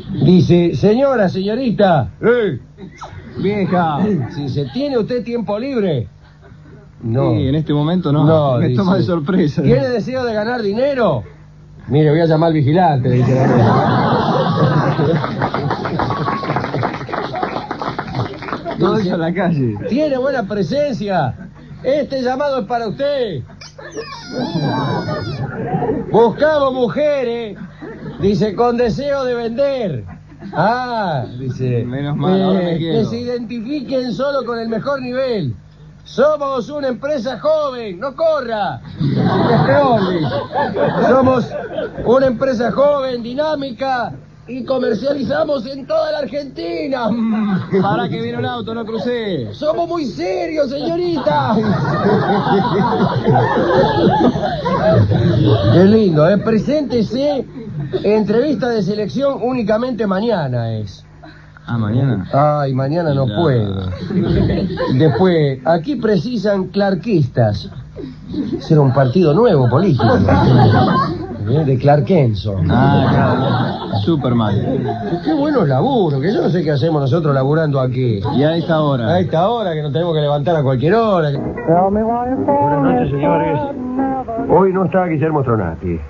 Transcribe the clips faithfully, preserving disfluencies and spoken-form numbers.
Dice, señora, señorita. ¡Eh! Vieja. Si se tiene usted tiempo libre. No. Sí, en este momento no. No, me dice, toma de sorpresa. ¿Tiene deseo de ganar dinero? Mire, voy a llamar al vigilante, dice la Todo eso en la calle. ¿Tiene buena presencia? Este llamado es para usted. Buscamos mujeres, dice, con deseo de vender. Ah, dice. Menos mal, ahora me eh, quedo. que se identifiquen solo con el mejor nivel. Somos una empresa joven, no corra. Es peor, dice. Somos una empresa joven, dinámica, y comercializamos en toda la Argentina. Para que viene un auto, no crucé. Somos muy serios, señorita. Qué lindo, ¿eh? Preséntese. Entrevista de selección únicamente mañana es. Ah, mañana. Ay, mañana no Ya. puedo. Después, aquí precisan clarquistas. Será un partido nuevo político. ¿Eh? De Clarkenson. Ah, claro. Superman. Qué bueno laburo, que yo no sé qué hacemos nosotros laburando aquí. Y a esta hora. A esta hora que nos tenemos que levantar a cualquier hora. Buenas noches, señores. Hoy no está Guillermo Stronati. ¿Eh?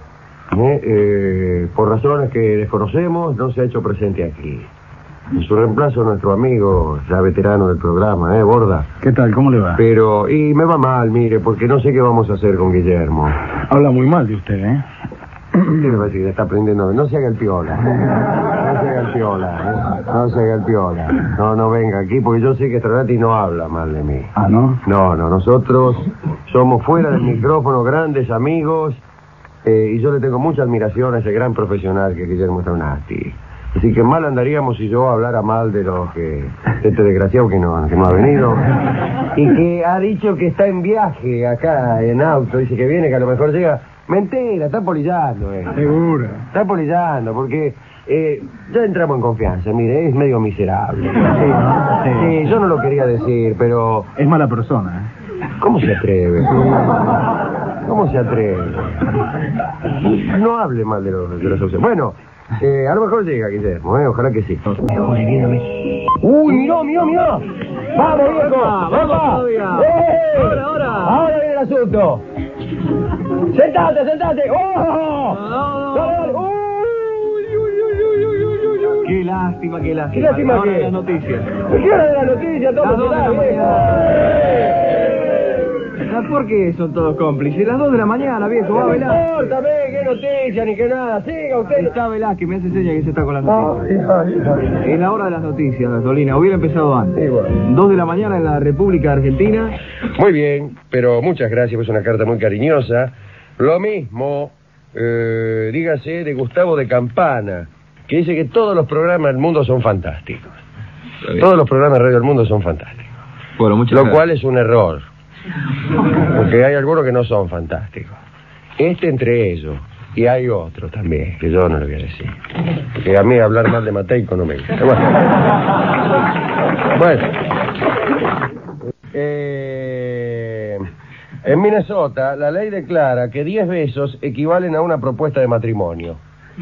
Eh, por razones que desconocemos, no se ha hecho presente aquí. En su reemplazo, nuestro amigo, ya veterano del programa, ¿eh, Borda? ¿Qué tal? ¿Cómo le va? Pero, y me va mal, mire, porque no sé qué vamos a hacer con Guillermo. Habla muy mal de usted, ¿eh? ¿Qué le va a decir? Está aprendiendo. No se haga el piola. No se haga el piola, ¿eh? No se haga el piola. No, no venga aquí, porque yo sé que Stronati no habla mal de mí. Ah, ¿no? No, no, nosotros somos fuera del micrófono grandes amigos, eh, y yo le tengo mucha admiración a ese gran profesional que es Guillermo Stronati. Así que mal andaríamos si yo hablara mal de los que... de este desgraciado que no, que no ha venido. Y que ha dicho que está en viaje acá en auto. Dice que viene, que a lo mejor llega... Mentira, está polillando, eh. Seguro. Está polillando, porque... Eh, ya entramos en confianza, mire, es medio miserable. Sí, Sí. sí, yo no lo quería decir, pero... Es mala persona, ¿eh? ¿Cómo se atreve? ¿Cómo se atreve? No hable mal de los, de los auxiliares. Bueno... Eh, a lo mejor llega, Guillermo, eh, ojalá que sí. Uy, mirá, mirá, mirá. Vamos, viejo. Vamos todavía. ¡Eh! Ahora, ahora. Ahora viene el asunto. Sentate, sentate. ¡Oh! No, no, Dale, dale. Uy, uy, uy, uy, uy, uy, uy, uy. Qué lástima, qué lástima. ¿Qué lástima Ahora qué? las noticias. ¿Qué hora de la noticia? Las Todo dos de la mañana. ¿Por qué son todos cómplices? Las dos de la mañana, viejo, va a No velar. importa, ve, qué noticia ni qué nada. Siga usted. Está Velázquez, me hace seña que se está con las Ay, noticias. ay, ay. Es la hora de las noticias, Gasolina. Hubiera empezado antes. Sí, bueno. Dos de la mañana en la República Argentina. Muy bien, pero muchas gracias, es una carta muy cariñosa. Lo mismo, eh, dígase, de Gustavo de Campana, que dice que todos los programas del mundo son fantásticos. Todos los programas de radio del mundo son fantásticos. Bueno, muchas Lo gracias. cual es un error, porque hay algunos que no son fantásticos. Este entre ellos, y hay otro también, que yo no lo voy a decir. Porque a mí hablar mal de Mateico no me gusta. Bueno, bueno. Eh, en Minnesota, la ley declara que diez besos equivalen a una propuesta de matrimonio.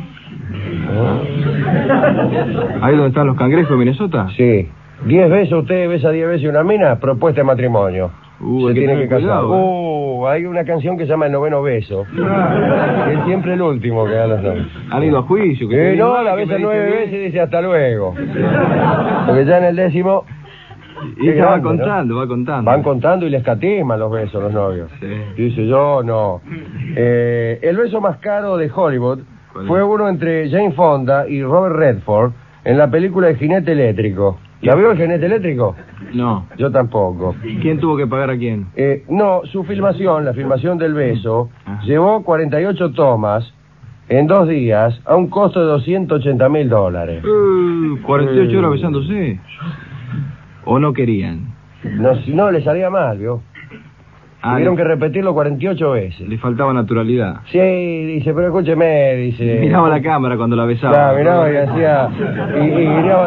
¿Ahí donde están los cangrejos de Minnesota? Sí. Diez besos, usted besa diez veces una mina, propuesta de matrimonio. Uh, Se hay que tiene que tener casar. cuidado, Uh, hay una canción que se llama El Noveno Beso. Es siempre el último que da los nombres. Han ido a juicio. Que Eh, se no, diga, la que besa me nueve dice veces y bien. dice hasta luego. Porque ya en el décimo... Y Qué ella va grande, ¿no? contando, va contando. Van contando y les escatiman los besos los novios. Sí. Dice yo, no. Eh, el beso más caro de Hollywood ¿Cuál fue es? uno entre Jane Fonda y Robert Redford en la película El Jinete Eléctrico. ¿La vio El Jinete Eléctrico? No. Yo tampoco. ¿Quién tuvo que pagar a quién? Eh, no, su filmación, la filmación del beso, Ah. llevó cuarenta y ocho tomas en dos días a un costo de doscientos ochenta mil dólares. Uh, cuarenta y ocho Eh. horas besándose. ¿O no querían? No, si no, le salía mal, ¿vio? Ah, Tuvieron le, que repetirlo cuarenta y ocho veces. le faltaba naturalidad. Sí, dice, pero escúcheme, dice... Miraba la cámara cuando la besaba. Claro, miraba y hacía... Y, y miraba,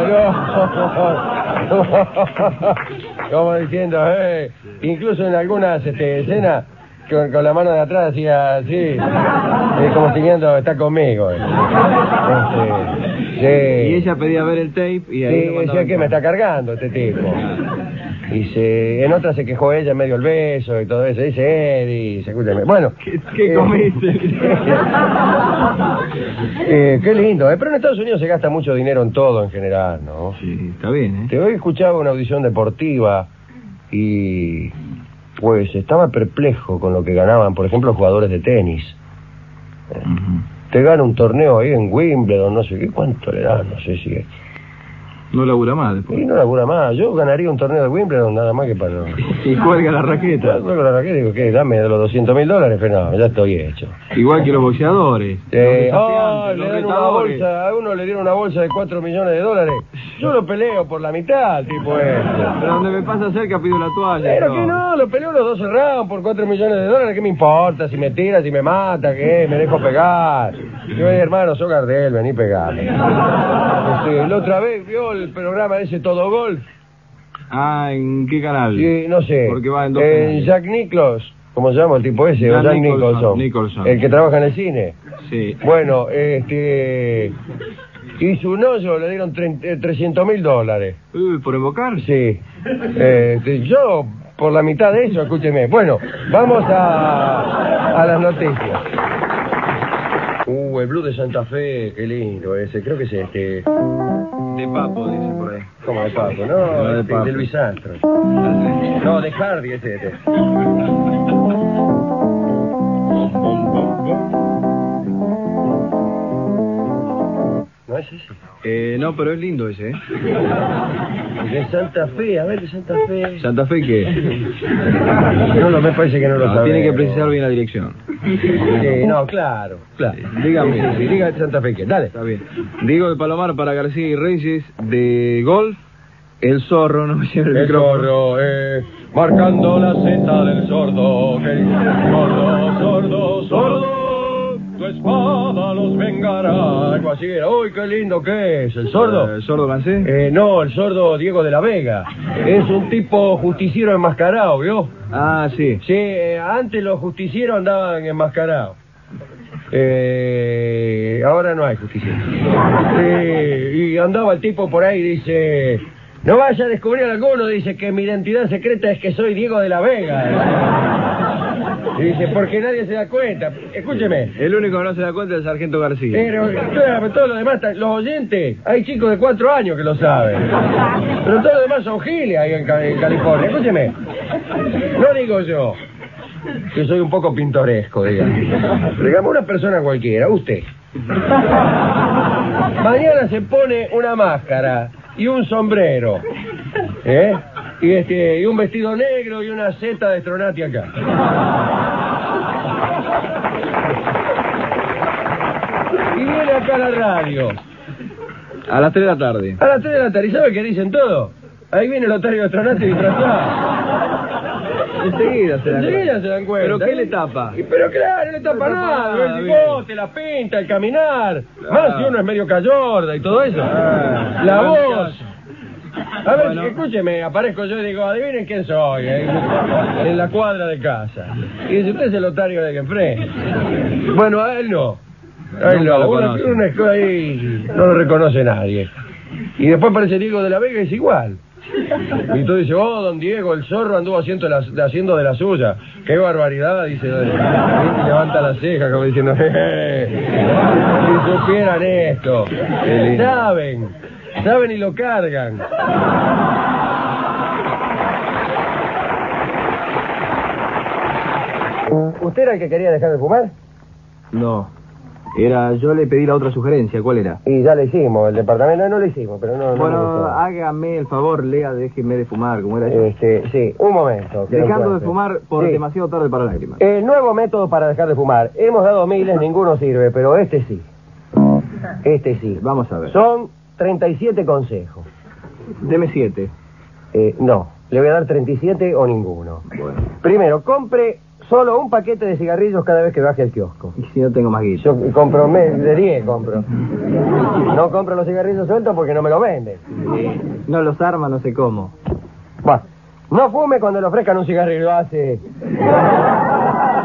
no. Como diciendo, eh... Incluso en algunas este, escenas con, con la mano de atrás hacía así, eh, como siguiendo, está conmigo. Eh. Este, sí. Y ella pedía ver el tape y ahí Sí, lo decía que me está cargando este tipo. Y se, en otra se quejó ella en medio del beso y todo eso. Dice Eddie, se escúchame. Bueno. ¿Qué, qué eh, comiste? eh, qué lindo, ¿eh? Pero en Estados Unidos se gasta mucho dinero en todo en general, ¿no? Sí, está bien, ¿eh? Te hoy escuchaba una audición deportiva y pues estaba perplejo con lo que ganaban, por ejemplo, jugadores de tenis. Eh, Uh-huh. Te gana un torneo ahí en Wimbledon, no sé qué, cuánto le dan, no sé si... No labura más después. Y no labura más, yo ganaría un torneo de Wimbledon nada más que para... Y cuelga la raqueta. Luego la raqueta digo, ¿qué? Dame de los doscientos mil dólares, pero no, ya estoy hecho. Igual que los boxeadores. Eh, los oh, desafiantes, le los dan una retadores. bolsa, a uno le dieron una bolsa de cuatro millones de dólares. Yo lo peleo por la mitad, tipo este. Pero donde me pasa cerca pido la toalla. Pero que no, lo peleo los dos cerrados por cuatro millones de dólares, ¿qué me importa? Si me tira, si me mata, ¿qué? Me dejo pegar. Yo, hermano, soy Gardel, vení pegame. Este, la otra vez vio el programa ese Todo Golf. Ah, ¿en qué canal? Sí, no sé. Porque va en dos Eh, canales. Jack Nicklaus, ¿cómo se llama el tipo ese? Jack o Jack Nicholson, Nicholson. Nicholson. El que trabaja en el cine. Sí. Bueno, este... hizo un hoyo, le dieron trescientos mil dólares. Uy, ¿por invocar? Sí. Eh, yo, por la mitad de eso, escúcheme. Bueno, vamos a, a las noticias. Uh, el Blue de Santa Fe, qué lindo ese. Creo que es este... De Papo, dice por ahí. ¿Cómo de Papo? No, No, de este, Papo. de Luis Astro. No, de Hardy ese. este. No es ese. Eh, no, pero es lindo ese, ¿eh? De Santa Fe, a ver, de Santa Fe. ¿Santa Fe qué? No, no, me parece que no lo No, sabe. tiene que precisar bien la dirección. Sí, no, claro, claro. Dígame. Sí, sí, sí, diga de Santa Fe, ¿qué? Dale. Está bien. Diego de Palomar para García y Reyes de golf. El zorro, no me lleve el El micrófono. zorro, eh, marcando la seta del sordo, que sordo, sordo, sordo, tu espada los vengará. Algo así era. Uy, qué lindo que es. ¿El sordo? Eh, ¿El sordo Gansé? Eh, no, el sordo Diego de la Vega. Es un tipo justiciero enmascarado, ¿vio? Ah, sí. Sí, eh, antes los justicieros andaban enmascarados. Eh, ahora no hay justicia. Sí, y andaba el tipo por ahí y dice... No vaya a descubrir alguno, dice que mi identidad secreta es que soy Diego de la Vega. Y dice, porque nadie se da cuenta. Escúcheme. El único que no se da cuenta es el sargento García. Pero claro, todo lo demás, los oyentes, hay chicos de cuatro años que lo saben. Pero todo lo demás son giles ahí en, Ca- en California. Escúcheme. No digo yo, que soy un poco pintoresco, digamos. Digamos una persona cualquiera, usted. Mañana se pone una máscara y un sombrero, ¿eh? Y, este, y un vestido negro y una seta de Stronati acá. Y viene acá a la radio. A las tres de la tarde. A las tres de la tarde, ¿y sabe qué dicen todo? Ahí viene el Otario de Stronati disfrazado. Enseguida se dan Enseguida cuenta. se dan cuenta. ¿Pero qué le tapa? Y pero claro, no le tapa No le tapa nada. nada, El bien. bigote, la pinta, el caminar. Claro. Más si uno es medio cayorda y todo eso. Ah, la no, voz. A ver, Bueno. escúcheme, aparezco yo y digo, adivinen quién soy, eh, en la cuadra de casa. Y dice, usted es el Otario de que enfrente. Bueno, a él no. A él Nunca no. lo Uno, conoce. uno es ahí, no lo reconoce nadie. Y después aparece Diego de la Vega y es igual. Y tú dices, oh, don Diego, el zorro anduvo haciendo, la, haciendo de la suya. Qué barbaridad, dice. Y levanta la ceja como diciendo, jeje, si supieran esto. Saben, saben y lo cargan. ¿Usted era el que quería dejar de fumar? No. Era, yo le pedí la otra sugerencia, ¿cuál era? Y ya le hicimos, el departamento no lo hicimos, pero no... no me Bueno, gustó. hágame el favor, Lea, déjeme de fumar, como era eso. Este, sí, un momento. que lo Dejando de encuentre. fumar por Sí. demasiado tarde para lágrimas. El nuevo método para dejar de fumar. Hemos dado miles, ninguno sirve, pero este sí. Este sí. Vamos a ver. Son treinta y siete consejos. Deme siete. Eh, no, le voy a dar treinta y siete o ninguno. Bueno. Primero, compre solo un paquete de cigarrillos cada vez que baje al kiosco. Y si no tengo más guita. Yo compro me- de diez, compro. No compro los cigarrillos sueltos porque no me lo venden. No los arma, no sé cómo. Bueno, no fume cuando le ofrezcan un cigarrillo hace...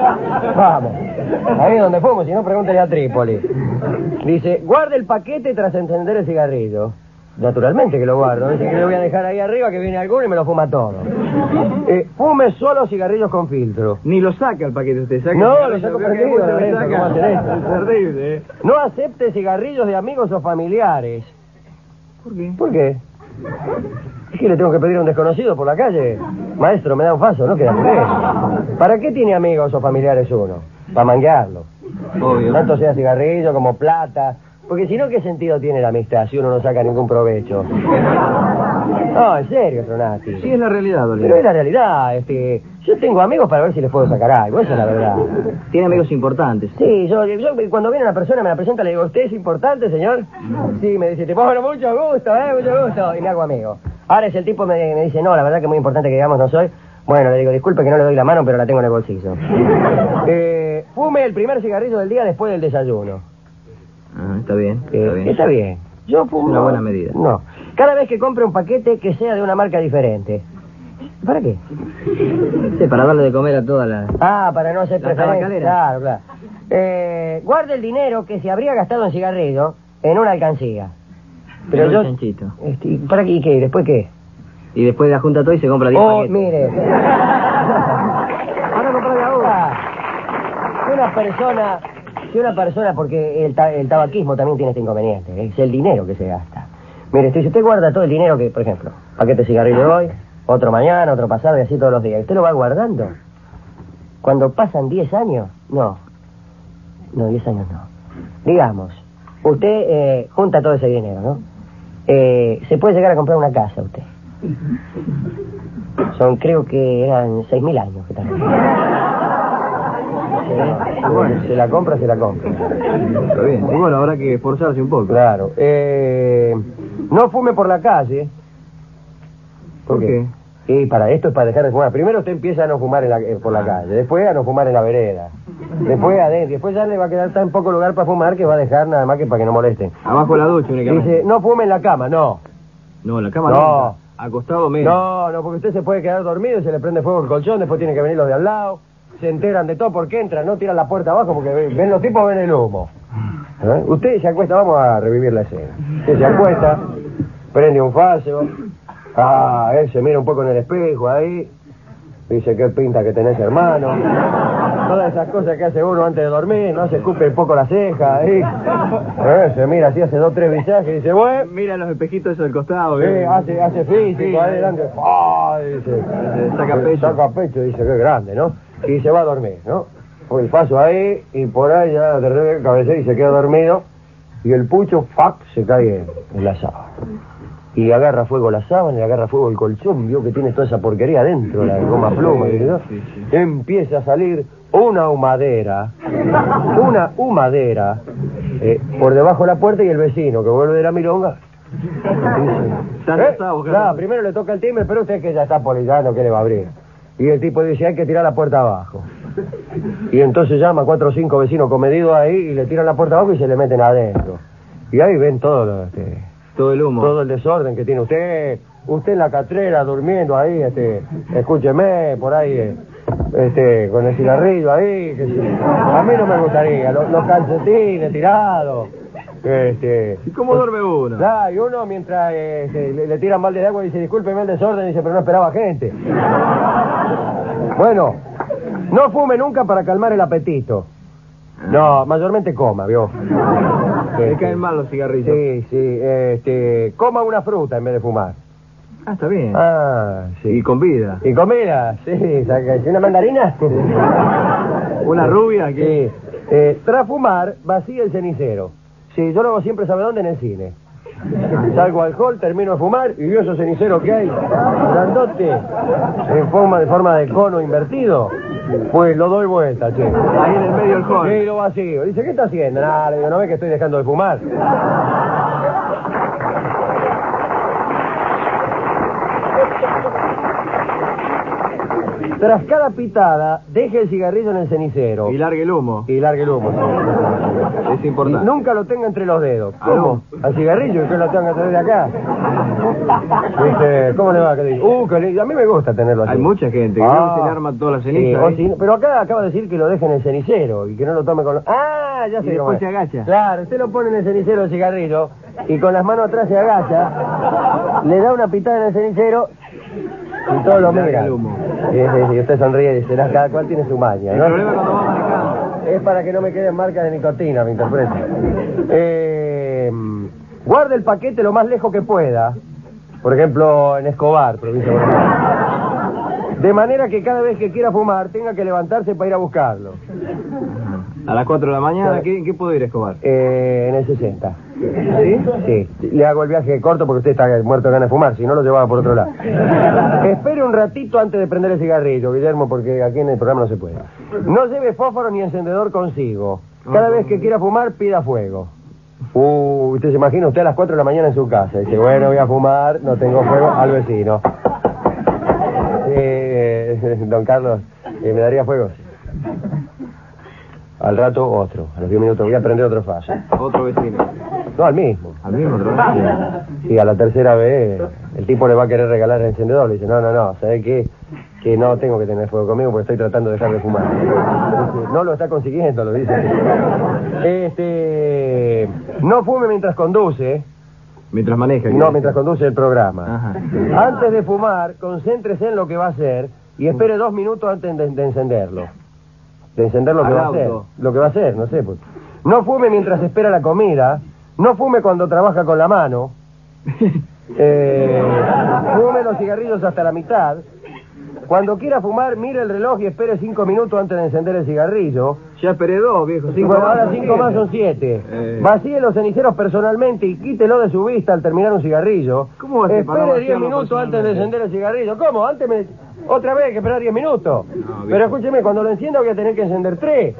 Vamos. Ahí donde fuimos, si no, pregúntale a Trípoli. Dice, guarde el paquete tras encender el cigarrillo. Naturalmente que lo guardo. Dice que lo voy a dejar ahí arriba, que viene alguno y me lo fuma todo. Eh, fume solo cigarrillos con filtro. Ni lo saca el paquete usted, saca. No, lo el saco cigarrillo, perdido, que lo saca. ¿cómo hacen esto? Es terrible, ¿eh? No acepte cigarrillos de amigos o familiares. ¿Por qué? ¿Por qué? Es que le tengo que pedir a un desconocido por la calle. Maestro, me da un paso, ¿no? Queda por él. ¿Para qué tiene amigos o familiares uno? Para manguearlo. Obvio. Tanto sea cigarrillo como plata. Porque si no, ¿qué sentido tiene la amistad si uno no saca ningún provecho? No, en serio, Tronati. Sí, es la realidad, Dolina. Pero es la realidad, este... Yo tengo amigos para ver si les puedo sacar algo, esa es la verdad. Tiene amigos importantes. Sí, yo, yo cuando viene una persona me la presenta, le digo, ¿usted es importante, señor? Sí, me dice, bueno, mucho gusto, eh, mucho gusto. Y me hago amigo. Ahora si el tipo me, me dice, no, la verdad que es muy importante que digamos no soy. Bueno, le digo, disculpe que no le doy la mano, pero la tengo en el bolsillo. eh, fume el primer cigarrillo del día después del desayuno. Ah, está bien, Eh, está bien. Está bien. Yo fumo... Es una buena medida. No. Cada vez que compre un paquete que sea de una marca diferente. ¿Para qué? Sí, para darle de comer a toda la... Ah, para no hacer La preferencia. tabacalera. Claro, claro. Eh, guarde el dinero que se habría gastado en cigarrillo en una alcancía. Pero En un yo... chanchito. Este, ¿para qué? ¿Y qué? ¿Después qué? Y después de la junta todo y se compra diez Oh, paquetes. mire. Ahora comprar de ahora. Si una persona... Si una persona... Porque el, ta- el tabaquismo también tiene este inconveniente. ¿eh? Es el dinero que se gasta. Mire, si usted guarda todo el dinero que... Por ejemplo, paquete de cigarrillo hoy, otro mañana, otro pasado y así todos los días. ¿Usted lo va guardando? Cuando pasan diez años... No. No, diez años no. Digamos, usted eh, junta todo ese dinero, ¿no? Eh, se puede llegar a comprar una casa usted. Son, creo que eran seis mil años que también. Bueno, se la compra, se la compra. Está bien. Y bueno, habrá que esforzarse un poco. Claro. Eh, no fume por la calle. ¿Por qué? Sí, para esto es para dejar de fumar. Primero usted empieza a no fumar en la, eh, por la calle, después a no fumar en la vereda, después adentro, después ya le va a quedar tan poco lugar para fumar que va a dejar nada más que para que no molesten. Abajo de la ducha únicamente. Dice, no fume en la cama, no. No, la cama No. nunca. Acostado menos. No, no, porque usted se puede quedar dormido y se le prende fuego el colchón, después tienen que venir los de al lado, se enteran de todo porque entran, no tiran la puerta abajo porque ven, ven los tipos, ven el humo. ¿Eh? Usted se acuesta, vamos a revivir la escena. Usted se acuesta, prende un faso, ah, él se mira un poco en el espejo ahí, dice qué pinta que tenés, hermano. Todas esas cosas que hace uno antes de dormir, no se escupe un poco la ceja ahí. Eh, se mira así, hace dos, tres visajes y dice, bueno, Mira los espejitos esos del costado. sí, ¿eh? hace, hace físico, Sí, ahí delante. ¡Ah! Dice, saca pecho. Saca pecho, dice, qué grande, ¿no? Y se va a dormir, ¿no? Pues el paso ahí, y por ahí ya de repente cabecea y se queda dormido, y el pucho, ¡fac!, se cae en, en la sábana. Y agarra fuego la sábana, y agarra fuego el colchón, vio que tiene toda esa porquería adentro, la goma pluma, Sí, ¿no? sí, sí. Empieza a salir una humadera, una humadera, eh, por debajo de la puerta, y el vecino que vuelve de la milonga dice, Tan ¿eh? asado, Claro, primero le toca el timbre, pero usted que ya está polizando, que le va a abrir. Y el tipo dice, hay que tirar la puerta abajo. Y entonces llama a cuatro o cinco vecinos comedidos ahí y le tiran la puerta abajo y se le meten adentro. Y ahí ven todo lo, este, Todo el humo. todo el desorden que tiene usted. Usted en la catrera durmiendo ahí, este, escúcheme, por ahí, eh, este, con el cigarrillo ahí. Que, se- a mí no me gustaría, los, los calcetines tirados. Este, ¿Y cómo duerme uno? Claro, y uno mientras eh, se- le, le tiran balde de agua dice, discúlpeme el desorden, dice, pero no esperaba gente. Bueno, no fume nunca para calmar el apetito. No, mayormente coma, ¿vio? Le Este, caen mal los cigarrillos. Sí, sí, este, coma una fruta en vez de fumar. Ah, está bien. Ah, sí. Y con vida. ¿Y comida? Sí, saca- ¿y una mandarina? Una rubia que... Sí. Eh, tras fumar, vacía el cenicero. Sí, yo lo hago siempre, ¿sabe dónde? En el cine. Salgo al hall, termino de fumar y veo esos ceniceros que hay, grandote, en forma de forma de cono invertido. Pues lo doy vuelta, che. Ahí en el medio del hall. Sí, lo vacío. Dice, ¿qué está haciendo? Nada, le digo, ¿no ve que estoy dejando de fumar? Tras cada pitada, deje el cigarrillo en el cenicero. Y largue el humo. Y largue el humo. Sí. Es importante. Y nunca lo tenga entre los dedos. ¿Cómo? ¿Cómo? Al cigarrillo y que lo tenga que tener de acá. Dice, ¿cómo le va? Que dice, uh, que le... a mí me gusta tenerlo así. Hay mucha gente que Ah. creo que se le arma toda la Sí, ceniza. o ¿eh? si- pero acá acaba de decir que lo deje en el cenicero y que no lo tome con... los- Ah, ya Y sé después cómo es. se agacha. Claro, usted lo pone en el cenicero el cigarrillo y con las manos atrás se agacha, le da una pitada en el cenicero y todo lo Larga mira. el humo. Y, y- y usted sonríe y dice, "Ah, cada cual tiene su maña, El ¿no?" problema es cuando va manejando. Es para que no me queden marcas de nicotina, me interpreta. Eh, guarde el paquete lo más lejos que pueda. Por ejemplo, en Escobar, provincia de Buenos Aires. De manera que cada vez que quiera fumar tenga que levantarse para ir a buscarlo. A las cuatro de la mañana, ¿qué, qué puedo ir a Escobar? Eh, en el sesenta. ¿Sí? Sí, le hago el viaje corto porque usted está muerto de ganas de fumar, si no lo llevaba por otro lado. Espere un ratito antes de prender el cigarrillo, Guillermo, porque aquí en el programa no se puede. No lleve fósforo ni encendedor consigo. Cada vez que quiera fumar, pida fuego. Uh, usted se imagina usted a las cuatro de la mañana en su casa. Dice, bueno, voy a fumar, no tengo fuego, al vecino. Eh, don Carlos, eh, ¿me daría fuego? Al rato otro, a los diez minutos voy a prender otro faso. Otro vecino. No, al mismo. Al mismo otro vecino. Sí, a la tercera vez el tipo le va a querer regalar el encendedor. Le dice, no, no, no, ¿sabes qué? Que no tengo que tener fuego conmigo porque estoy tratando de dejar de fumar. Dice, no lo está consiguiendo, lo dice. Este, no fume mientras conduce. Mientras maneja. No, mientras conduce el programa. Ajá. Antes de fumar, concéntrese en lo que va a hacer y espere dos minutos antes de, de encenderlo. De encender lo que Al va a hacer. auto. Lo que va a hacer, no sé. Pues. No fume mientras espera la comida. No fume cuando trabaja con la mano. Eh, fume los cigarrillos hasta la mitad. Cuando quiera fumar, mire el reloj y espere cinco minutos antes de encender el cigarrillo. Ya esperé dos, viejo. Sí, Cinco bueno, ahora son cinco siete. más son siete. Eh. Vacíe los ceniceros personalmente y quítelo de su vista al terminar un cigarrillo. ¿Cómo va a ser para Espere diez vaciarlo minutos antes de personalmente? encender el cigarrillo. ¿Cómo? Antes me... Otra vez hay que esperar diez minutos. No, Pero escúcheme, cuando lo encienda voy a tener que encender tres.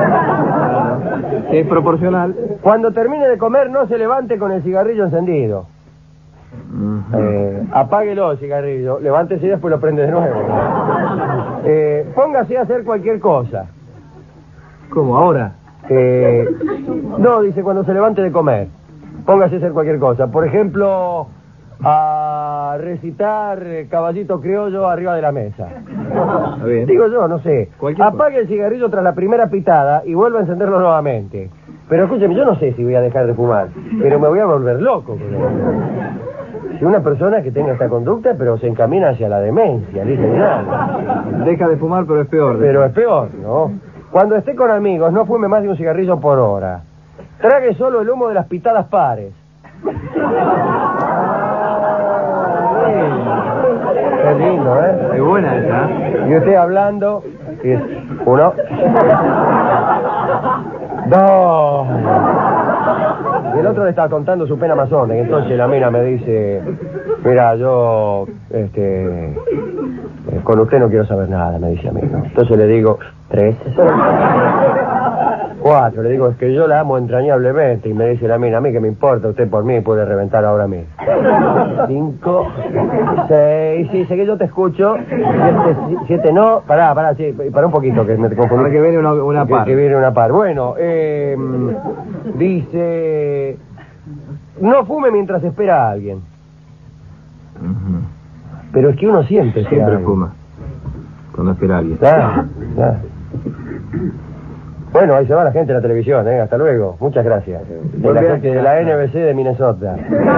Si es proporcional. Cuando termine de comer, no se levante con el cigarrillo encendido. Eh, apáguelo el cigarrillo, levántese y después lo prende de nuevo. Eh, póngase a hacer cualquier cosa. ¿Cómo? ¿Ahora? Eh, no, dice cuando se levante de comer. Póngase a hacer cualquier cosa. Por ejemplo, a recitar eh, Caballito Criollo arriba de la mesa. Está bien. Digo yo, no sé. Cualquier Apague el cigarrillo tras la primera pitada y vuelva a encenderlo nuevamente. Pero escúcheme, yo no sé si voy a dejar de fumar, pero me voy a volver loco. Si una persona que tenga esta conducta, pero se encamina hacia la demencia, literal. Deja de fumar, pero es peor. Pero es peor, ¿no? Cuando esté con amigos, no fume más de un cigarrillo por hora. Trague solo el humo de las pitadas pares. Qué lindo, ¿eh? Es buena esa. ¿eh? Y usted hablando, y es, uno, dos. Y el otro le está contando su pena amazónica. Entonces la mina me dice, mira, yo, este, eh, con usted no quiero saber nada, me dice a mí, ¿no? Entonces le digo, tres. Cuatro, le digo, es que yo la amo entrañablemente. Y me dice la mina, a mí que me importa, usted por mí puede reventar ahora mismo. Cinco, seis, sí, sé que yo te escucho. Siete, siete no, pará, pará, sí, pará un poquito que me confundí. Ahora que viene una, una Que- par. Que viene una par. Bueno, eh, dice, no fume mientras espera a alguien. Ujú. Pero es que uno siente. ese Siempre alguien. fuma. Cuando espera a alguien. Ah, ah. Bueno, ahí se va la gente de la televisión, ¿eh? Hasta luego. Muchas gracias. De la gente de la N B C de Minnesota.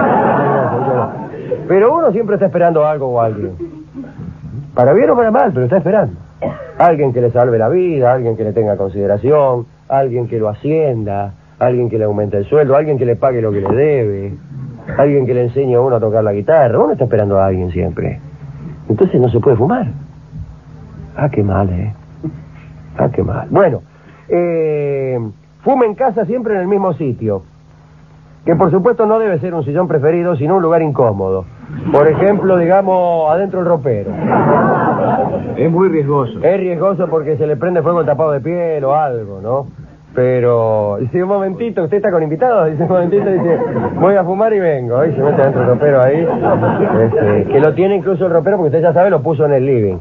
Pero uno siempre está esperando algo o alguien. Para bien o para mal, pero está esperando. Alguien que le salve la vida, alguien que le tenga consideración, alguien que lo ascienda, alguien que le aumente el sueldo, alguien que le pague lo que le debe, alguien que le enseñe a uno a tocar la guitarra. Uno está esperando a alguien siempre. Entonces no se puede fumar. Ah, qué mal, ¿eh? Ah, qué mal. Bueno, eh, fume en casa siempre en el mismo sitio. Que por supuesto no debe ser un sillón preferido, sino un lugar incómodo. Por ejemplo, digamos, adentro del ropero. Es muy riesgoso. Es riesgoso porque se le prende fuego el tapado de piel o algo, ¿no? Pero, dice, un momentito, ¿usted está con invitados? Dice, un momentito, dice, voy a fumar y vengo. Y se mete dentro del ropero ahí. Este, que lo tiene incluso el ropero, porque usted ya sabe, lo puso en el living.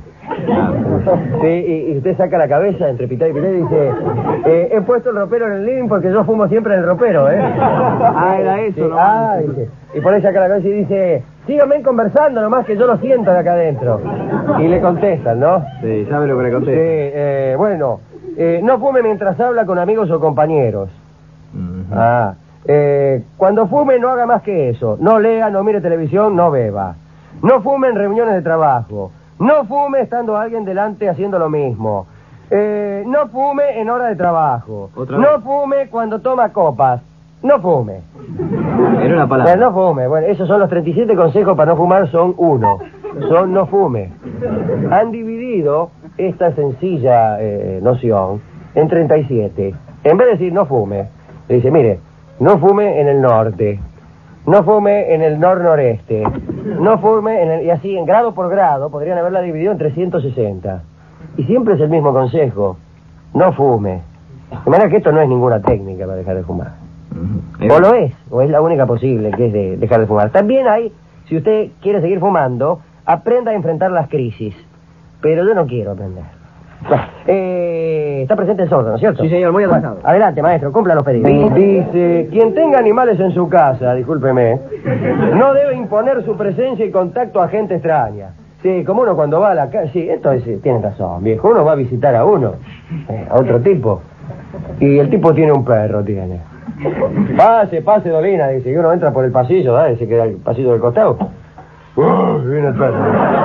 Sí, y, y usted saca la cabeza entre pitar y pitar y dice, eh, he puesto el ropero en el living porque yo fumo siempre en el ropero, ¿eh? Ah, era eso, Sí, ¿no? ah, dice, y por ahí saca la cabeza y dice, síganme conversando nomás que yo lo siento de acá adentro. Y le contestan, ¿no? Sí, ¿sabe lo que le Sí, conté? eh, bueno, eh, no fume mientras habla con amigos o compañeros. Ujú. Ah, eh, cuando fume no haga más que eso. No lea, no mire televisión, no beba. No fume en reuniones de trabajo. No fume estando alguien delante haciendo lo mismo. Eh, no fume en hora de trabajo. ¿Otra No vez? fume cuando toma copas. No fume. Era una palabra. Bueno, no fume. Bueno, esos son los treinta y siete consejos para no fumar, son uno. Son no fume. Han dividido esta sencilla eh, noción en treinta y siete. En vez de decir no fume, le dice, mire, no fume en el norte, no fume en el nor-noreste, no fume en el... Y así, en grado por grado, podrían haberla dividido en trescientos sesenta. Y siempre es el mismo consejo, no fume. De manera que esto no es ninguna técnica para dejar de fumar. Ujú. O lo es, o es la única posible, que es de dejar de fumar. También hay, si usted quiere seguir fumando, aprenda a enfrentar las crisis. Pero yo no quiero aprender. Bueno, eh, está presente el sordo, ¿no es cierto? Sí, señor, muy atrasado. Adelante, maestro, cumpla los pedidos. Dice, quien tenga animales en su casa, discúlpeme, no debe imponer su presencia y contacto a gente extraña. Sí, como uno cuando va a la casa... Sí, esto es, tiene razón, viejo. Uno va a visitar a uno, eh, a otro tipo. Y el tipo tiene un perro, tiene. Pase, pase, Dolina, dice. Y uno entra por el pasillo, ¿sabes? Se queda el pasillo del costado. ¡Uh! Viene el perro.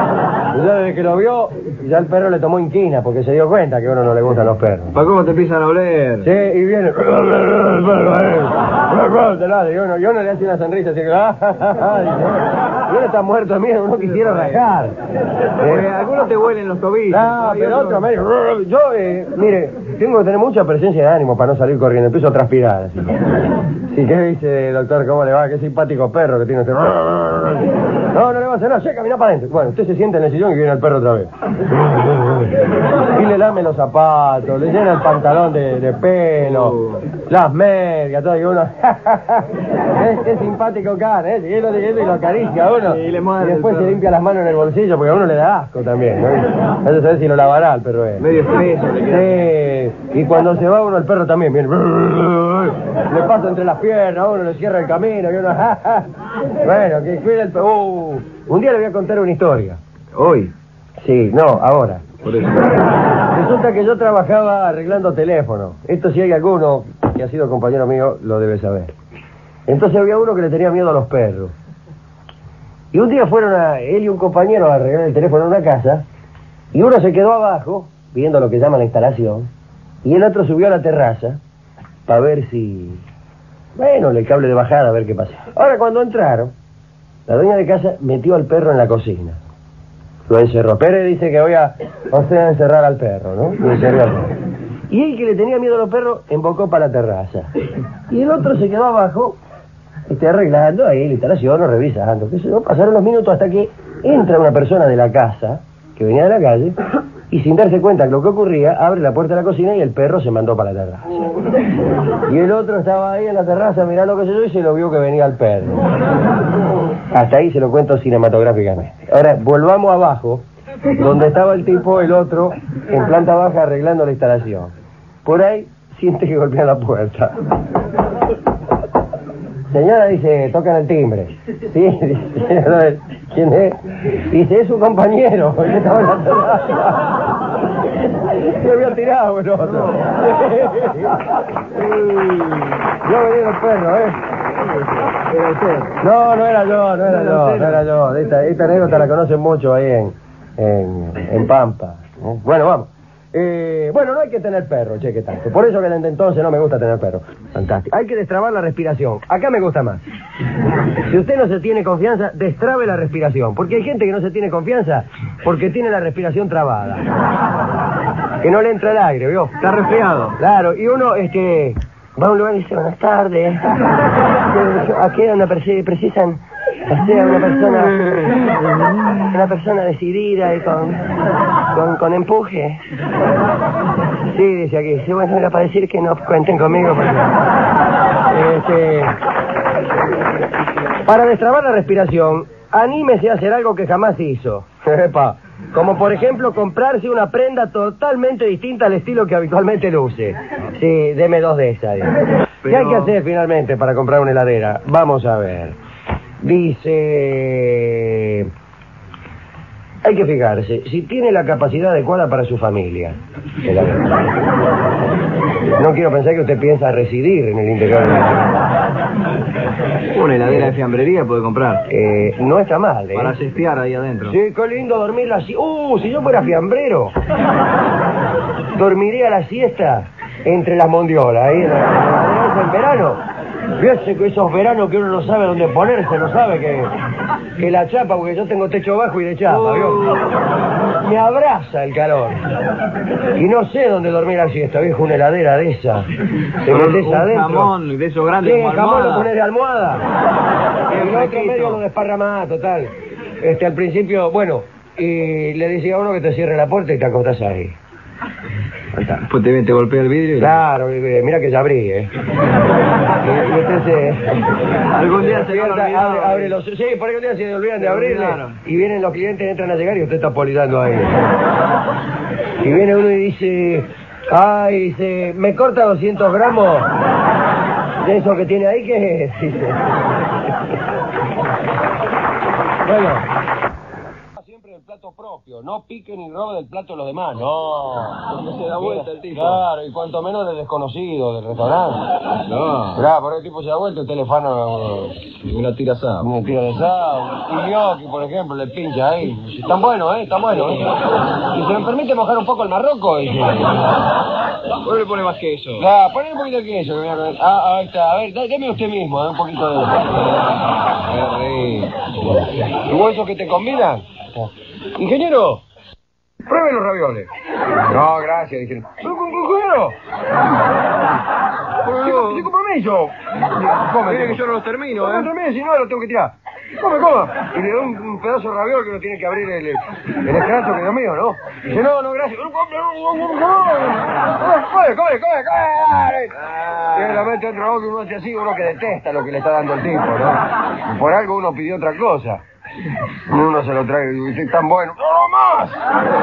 Y ya desde que lo vio, ya el perro le tomó inquina, porque se dio cuenta que a uno no le gustan los perros. ¿Para cómo te empiezan a oler? Sí, y viene. Y uno, y uno le hace una sonrisa así que. Y uno está muerto de miedo, uno quisiera rajar. Porque algunos te huelen los tobillos. No, Hay pero otros- otro medio. Yo, eh, mire, tengo que tener mucha presencia de ánimo para no salir corriendo. Empiezo a transpirar. Así. Sí, ¿qué dice, doctor? ¿Cómo le va? Qué simpático perro que tiene usted. No, no le va a hacer nada. Sí, camina para adentro. Bueno, usted se sienta en el sillón y viene el perro otra vez. Y le lame los zapatos, le llena el pantalón de, de pelo, las medias, todo. Y uno. es, es simpático can, ¿eh? Y lo y lo acaricia a uno. Y le muerde Y después el se perro. limpia las manos en el bolsillo porque a uno le da asco también, ¿no? No se sabe si lo lavará el perro. ¿Eh? Medio espeso le queda. Sí, y cuando se va uno el perro también viene. Le pasa entre las piernas, uno le cierra el camino y uno. Bueno, que cuida el perro. Uh, un día le voy a contar una historia. Hoy. Sí, no, ahora. Por eso. Resulta que yo trabajaba arreglando teléfonos. Esto si hay alguno que ha sido compañero mío lo debe saber. Entonces había uno que le tenía miedo a los perros. Y un día fueron a él y un compañero a arreglar el teléfono en una casa, y uno se quedó abajo, viendo lo que llama la instalación, y el otro subió a la terraza para ver si... Bueno, el cable de bajada, a ver qué pasa. Ahora, cuando entraron, la dueña de casa metió al perro en la cocina. Lo encerró. Pérez dice que voy a, o sea, a encerrar al perro, ¿no? Y encerró al perro. Y él, que le tenía miedo a los perros, embocó para la terraza. Y el otro se quedó abajo, este, arreglando ahí la instalación o revisando. Qué sé yo. Pasaron los minutos hasta que entra una persona de la casa, que venía de la calle, y sin darse cuenta de lo que ocurría, abre la puerta de la cocina y el perro se mandó para la terraza. Y el otro estaba ahí en la terraza mirando qué sé yo y se lo vio que venía el perro. Hasta ahí se lo cuento cinematográficamente. Ahora, volvamos abajo, donde estaba el tipo, el otro, en planta baja arreglando la instalación. Por ahí siente que golpea la puerta. Señora, dice, tocan el timbre. Sí, dice, ¿quién es? Dice, es su compañero, que estaba en la terraza. Se había tirado el otro. Yo venía el perro, ¿eh? Era usted. No, no era yo, no era No era yo, usted, no era yo. Esta, esta anécdota la conocen mucho ahí en, en, en Pampa. ¿Eh? Bueno, vamos. Eh, bueno, no hay que tener perro, cheque tanto. Por eso que desde entonces no me gusta tener perro. Fantástico. Hay que destrabar la respiración. Acá me gusta más. Si usted no se tiene confianza, destrabe la respiración. Porque hay gente que no se tiene confianza porque tiene la respiración trabada. Que no le entra el aire, ¿vio? Está resfriado. Claro, y uno, este, va a un lugar y dice, buenas tardes. ¿A qué onda preci- precisan O sea, una persona, una persona decidida y con, con, con empuje. Sí, dice aquí. Sí, bueno, era para decir que no cuenten conmigo porque... Este, para destrabar la respiración, anímese a hacer algo que jamás hizo. Epa. Como por ejemplo comprarse una prenda totalmente distinta al estilo que habitualmente luce. Sí, deme dos de esas. Pero... ¿Qué hay que hacer finalmente para comprar una heladera? Vamos a ver. Dice... Hay que fijarse, si tiene la capacidad adecuada para su familia. No quiero pensar que usted piensa residir en el interior de la... Una heladera de fiambrería puede comprar. Eh, no está mal, ¿eh? Para cestear ahí adentro. Sí, qué lindo dormir así. Uh, si yo fuera fiambrero, dormiría la siesta entre las mondiolas, ahí en, la... en verano. Fíjese que esos veranos que uno no sabe dónde ponerse, no sabe que, que la chapa, porque yo tengo techo bajo y de chapa, ¿vio? Me abraza el calor. Y no sé dónde dormir la siesta, viejo, una heladera de esa. Se metes un adentro. jamón de esos grandes Sí, como el jamón almohada. lo pones de almohada. Y el otro fresquito. medio lo desparramás, total. Este, al principio, bueno, y le decía a uno que te cierre la puerta y te acostás ahí. Después te, te golpea el vidrio y... Claro, eh, mira que ya abrí, ¿eh? Y, y usted se... Algún día se Despierta, van a olvidar. abre, abre los... Sí, por algún día se olvidan de Se abrirle. olvidaron. Y vienen los clientes, entran a llegar y usted está polizando ahí. Y viene uno y dice... Ay, dice, ¿me corta doscientos gramos de eso que tiene ahí? ¿Qué es? Dice. Bueno... Siempre del plato propio, no pique ni robe del plato de los demás, no. No se da vuelta el tipo. Claro, y cuanto menos del desconocido, del restaurante. No. Claro, por el tipo se da vuelta, usted le fana Una tira asada. una tira de sal, un gnocchi, por ejemplo, le pincha ahí. Están buenos, ¿eh? Están buenos. ¿eh? Y se me permite mojar un poco el marroco, dice. ¿Por qué le pone más queso? Claro, ponle un poquito de queso. Que me voy a... Ah, ahí está. A ver, dé- deme usted mismo, ¿eh? Un poquito de... Qué rico. ¿Y vos esos que te combinan? Ingeniero, pruebe los ravioles. No, gracias, dijeron. ¿Pero con ingeniero? Sin, sin compromiso. Come, Mire que yo no los termino, no, ¿eh? no termine, si no, lo tengo que tirar. Come, coma. Y le doy un, un pedazo de raviol que no tiene que abrir el, el extracto, que es mío, ¿no? Dice, no, no, gracias. Come, come, come, come. Y la mete otro ojo, uno hace así, uno que detesta lo que le está dando el tipo, ¿no? Y por algo uno pidió otra cosa. Uno se lo trae y dice, tan bueno. ¡No más!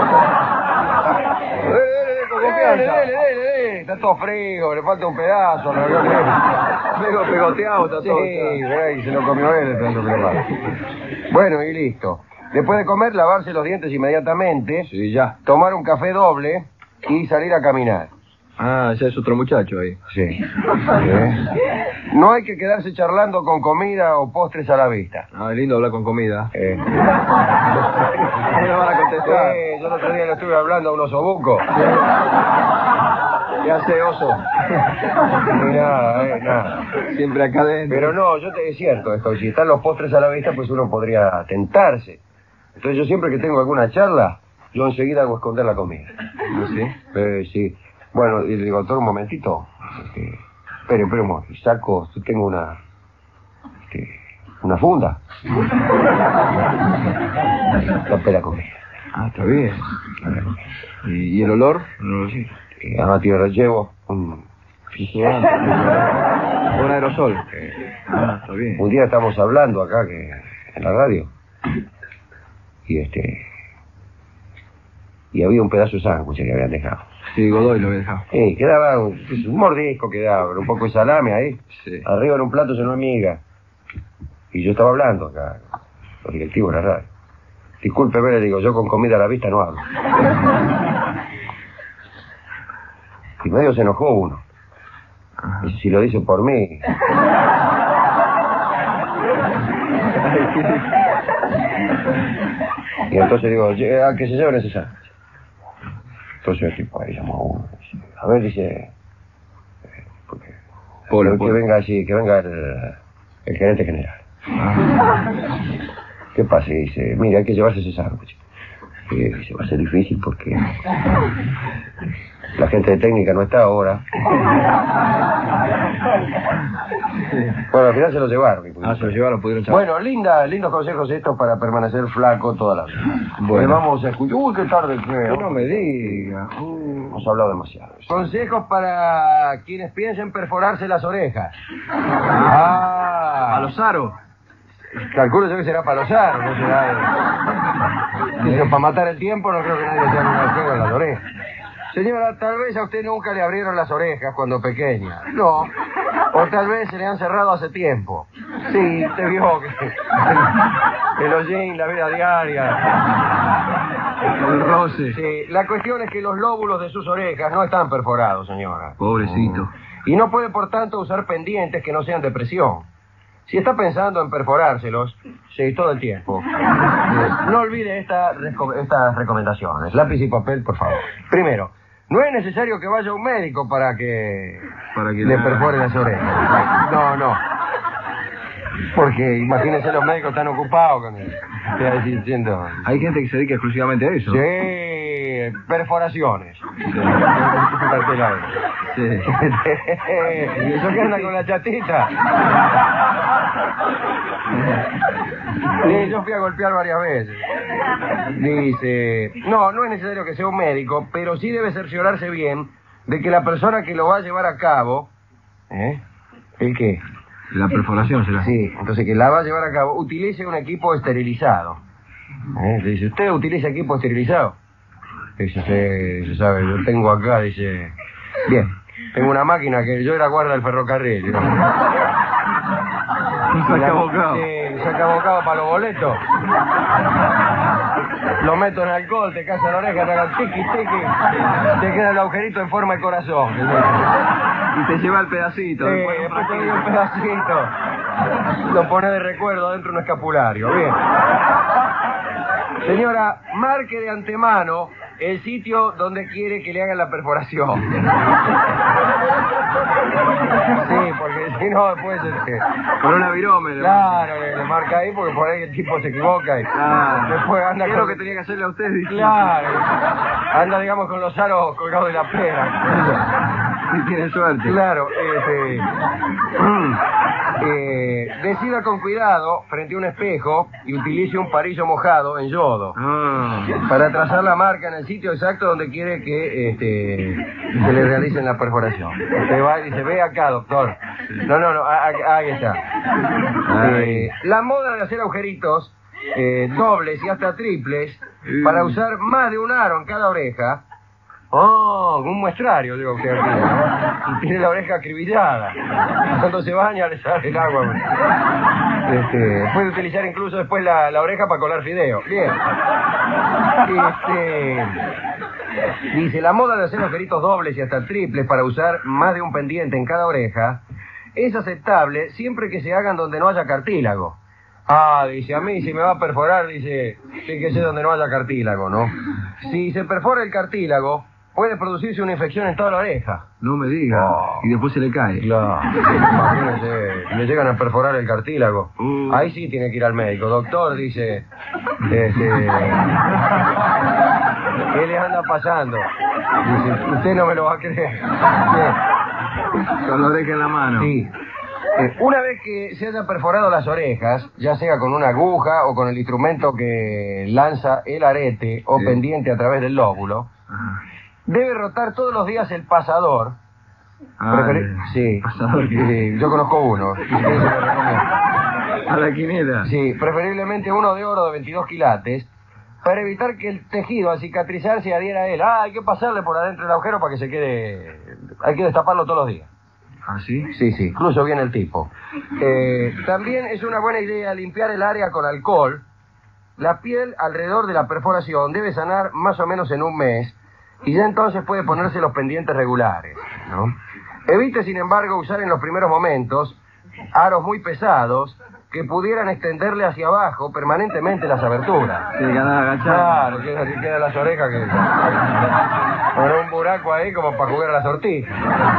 Dele, dele, dele, con confianza. Dele, dele, dele. Está todo frío, le falta un pedazo. Medio pegoteado está Sí, todo. y se lo comió él el pedazo que le falta. Bueno, y listo. Después de comer, lavarse los dientes inmediatamente. Sí, ya. Tomar un café doble y salir a caminar. Ah, ya es otro muchacho ahí. Sí. ¿Sí? No hay que quedarse charlando con comida o postres a la vista. Ah, es lindo hablar con comida. Eh. No me van a contestar. Sí, yo el otro día le estuve hablando a unos obucos. ¿Qué hace, oso? Y nada, eh, nada. Siempre acá adentro. Pero no, yo te es cierto esto, si están los postres a la vista, pues uno podría tentarse. Entonces yo siempre que tengo alguna charla, yo enseguida hago esconder la comida. ¿Ah, sí? Eh, sí. Bueno, y le digo, doctor, un momentito. Este, espere, espere un momento. Saco, tengo una... Este, una funda. Tapé la comida. Ah, está bien. ¿Y, y el olor? No lo sé. Y ahora tierra llevo un... Un aerosol. Ah, está bien. Un día estamos hablando acá, que en la radio. Y este... Y había un pedazo de sándwich que habían dejado. Sí, Godoy lo había dejado. Sí, quedaba un, un mordisco, quedaba, un poco de salame ahí. Sí. Arriba en un plato se no miga. Y yo estaba hablando acá, los directivos de la radio. Disculpe, le digo, yo con comida a la vista no hablo. Y medio se enojó uno. Y si lo dice por mí. Y entonces digo, "Lle- a que se lleven ese sándwich". Entonces el tipo ahí llamó a uno. Dice, a ver, dice... eh, porque, Polo, que polo. venga así, que venga el, el gerente general. ¿Qué pasa? Y dice, mira, hay que llevarse ese sándwich. Eh, se va a hacer difícil porque la gente de técnica no está ahora. Bueno, al final se lo llevaron. Ah, se lo llevaron, pudieron chavar. Bueno, linda, lindos consejos estos para permanecer flaco toda la vida. Bueno. Eh, vamos a escuchar. Uy, qué tarde creo. Que no me diga. Uh, hemos hablado demasiado. Consejos para quienes piensen perforarse las orejas. Ah, A los aros. calculo yo que será para los aros, no será. Dice, para matar el tiempo, no creo que nadie se haga un agujero en las orejas. Señora, tal vez a usted nunca le abrieron las orejas cuando pequeña. No. O tal vez se le han cerrado hace tiempo. Sí, te vio que el hollín, la vida diaria. El roce. Sí, la cuestión es que los lóbulos de sus orejas no están perforados, señora. Pobrecito. Y no puede, por tanto, usar pendientes que no sean de presión. Si está pensando en perforárselos, sí, todo el tiempo. Eh, no olvide esta reco- estas recomendaciones. Lápiz y papel, por favor. Primero, no es necesario que vaya a un médico para que, Para que le la- perfore las orejas. No, no. Porque imagínense, los médicos están ocupados con eso. Estoy diciendo... Hay gente que se dedica exclusivamente a eso. Sí, perforaciones. Sí. Cartelado. Sí. ¿Y eso que anda con la chatita? Sí, yo fui a golpear varias veces. Dice, no, no es necesario que sea un médico, pero sí debe cerciorarse bien de que la persona que lo va a llevar a cabo... ¿Eh? ¿El qué? La perforación será. Sí, entonces que la va a llevar a cabo, utilice un equipo esterilizado. ¿Eh? Le dice, ¿usted utiliza equipo esterilizado? Dice, sí, se sabe, yo tengo acá, dice... Bien, tengo una máquina que yo era guarda del ferrocarril. ¿No? Un sacabocado. Sí, sacabocado para los boletos. Lo meto en alcohol, te caza la oreja, te hagan tiqui, tiqui. Te queda el agujerito en forma de corazón. Y te lleva el pedacito. Sí, después un después te doy ratito. un pedacito. Lo pone de recuerdo dentro de un escapulario. Bien. Señora, marque de antemano el sitio donde quiere que le hagan la perforación. Sí, porque si no, después... Este, Con una virome. le- claro, le, le marca ahí porque por ahí el tipo se equivoca y Claro. después anda ¿Qué es con... lo que tenía que hacerle a usted? Dice. Claro. Anda, digamos, con los aros colgados de la pera. Si tiene suerte. Claro, este... eh, decida con cuidado frente a un espejo y utilice un parillo mojado en yodo Ah. para trazar la marca en el sitio exacto donde quiere que este se le realicen la perforación. Usted va y dice, ve acá, doctor. No, no, no, a- a- ahí está. Eh, la moda de hacer agujeritos eh, dobles y hasta triples para usar más de un aro en cada oreja. Oh, un muestrario, digo usted aquí, ¿no? Y tiene la oreja acribillada. Cuando se baña le sale el agua. Este, puede utilizar incluso después la, la oreja para colar fideo. Bien. Este, dice, la moda de hacer agujeritos dobles y hasta triples para usar más de un pendiente en cada oreja es aceptable siempre que se hagan donde no haya cartílago. Ah, dice, a mí si me va a perforar, dice, fíjese donde no haya cartílago, ¿no? Si se perfora el cartílago, puede producirse una infección en toda la oreja. No me diga. Oh. Y después se le cae. Claro, imagínese, le llegan a perforar el cartílago. Uh. Ahí sí tiene que ir al médico. Doctor, dice, este, ¿qué le anda pasando? Dice, usted no me lo va a creer. Bien. Con la oreja en la mano. Sí. Eh, una vez que se haya perforado las orejas, ya sea con una aguja o con el instrumento que lanza el arete o Sí. pendiente a través del lóbulo, Ajá. debe rotar todos los días el pasador. Ah, Preferi- el sí. pasador que- Sí, yo conozco uno. Y se lo recomiendo. A la quinela. Sí, preferiblemente uno de oro de veintidós quilates, para evitar que el tejido al cicatrizar se adhiera a él. Ah, hay que pasarle por adentro el agujero para que se quede... Hay que destaparlo todos los días. ¿Ah, sí? Sí, sí, incluso viene el tipo. Eh, también es una buena idea limpiar el área con alcohol. La piel alrededor de la perforación debe sanar más o menos en un mes y ya entonces puede ponerse los pendientes regulares, ¿no? Evite, sin embargo, usar en los primeros momentos aros muy pesados que pudieran extenderle hacia abajo permanentemente las aberturas. Tiene que andar agachado. Claro, queda así, quedan las orejas que... Con un buraco ahí como para jugar a la sortija.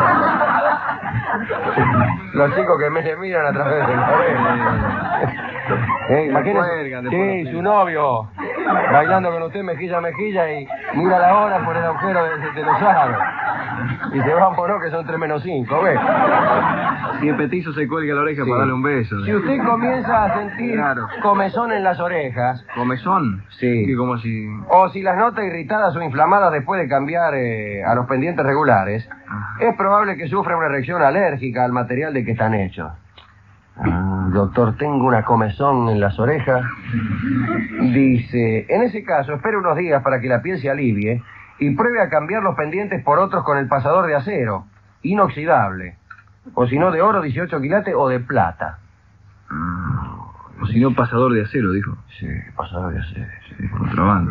Los chicos que me le miran a través del oreja. Eh, imagínese, cuelgan después sí, los su novio. bailando con usted mejilla a mejilla y mira la hora por el agujero de, de los aros. Y se van por no, que son tres menos cinco, ¿ves? Si el petizo se cuelga la oreja Sí. para darle un beso. Si usted comienza a sentir Claro. comezón en las orejas, ¿Comezón? Sí. Y como si... o si las nota irritadas o inflamadas después de cambiar eh, a los pendientes regulares, Ajá. es probable que sufra una reacción alérgica al material de que están hechos. Ah, doctor, tengo una comezón en las orejas. Dice, en ese caso, espere unos días para que la piel se alivie y pruebe a cambiar los pendientes por otros con el pasador de acero, inoxidable. O si no, de oro, dieciocho quilates o de plata. O si no, pasador de acero, dijo. Sí, pasador de acero. Sí, contrabando.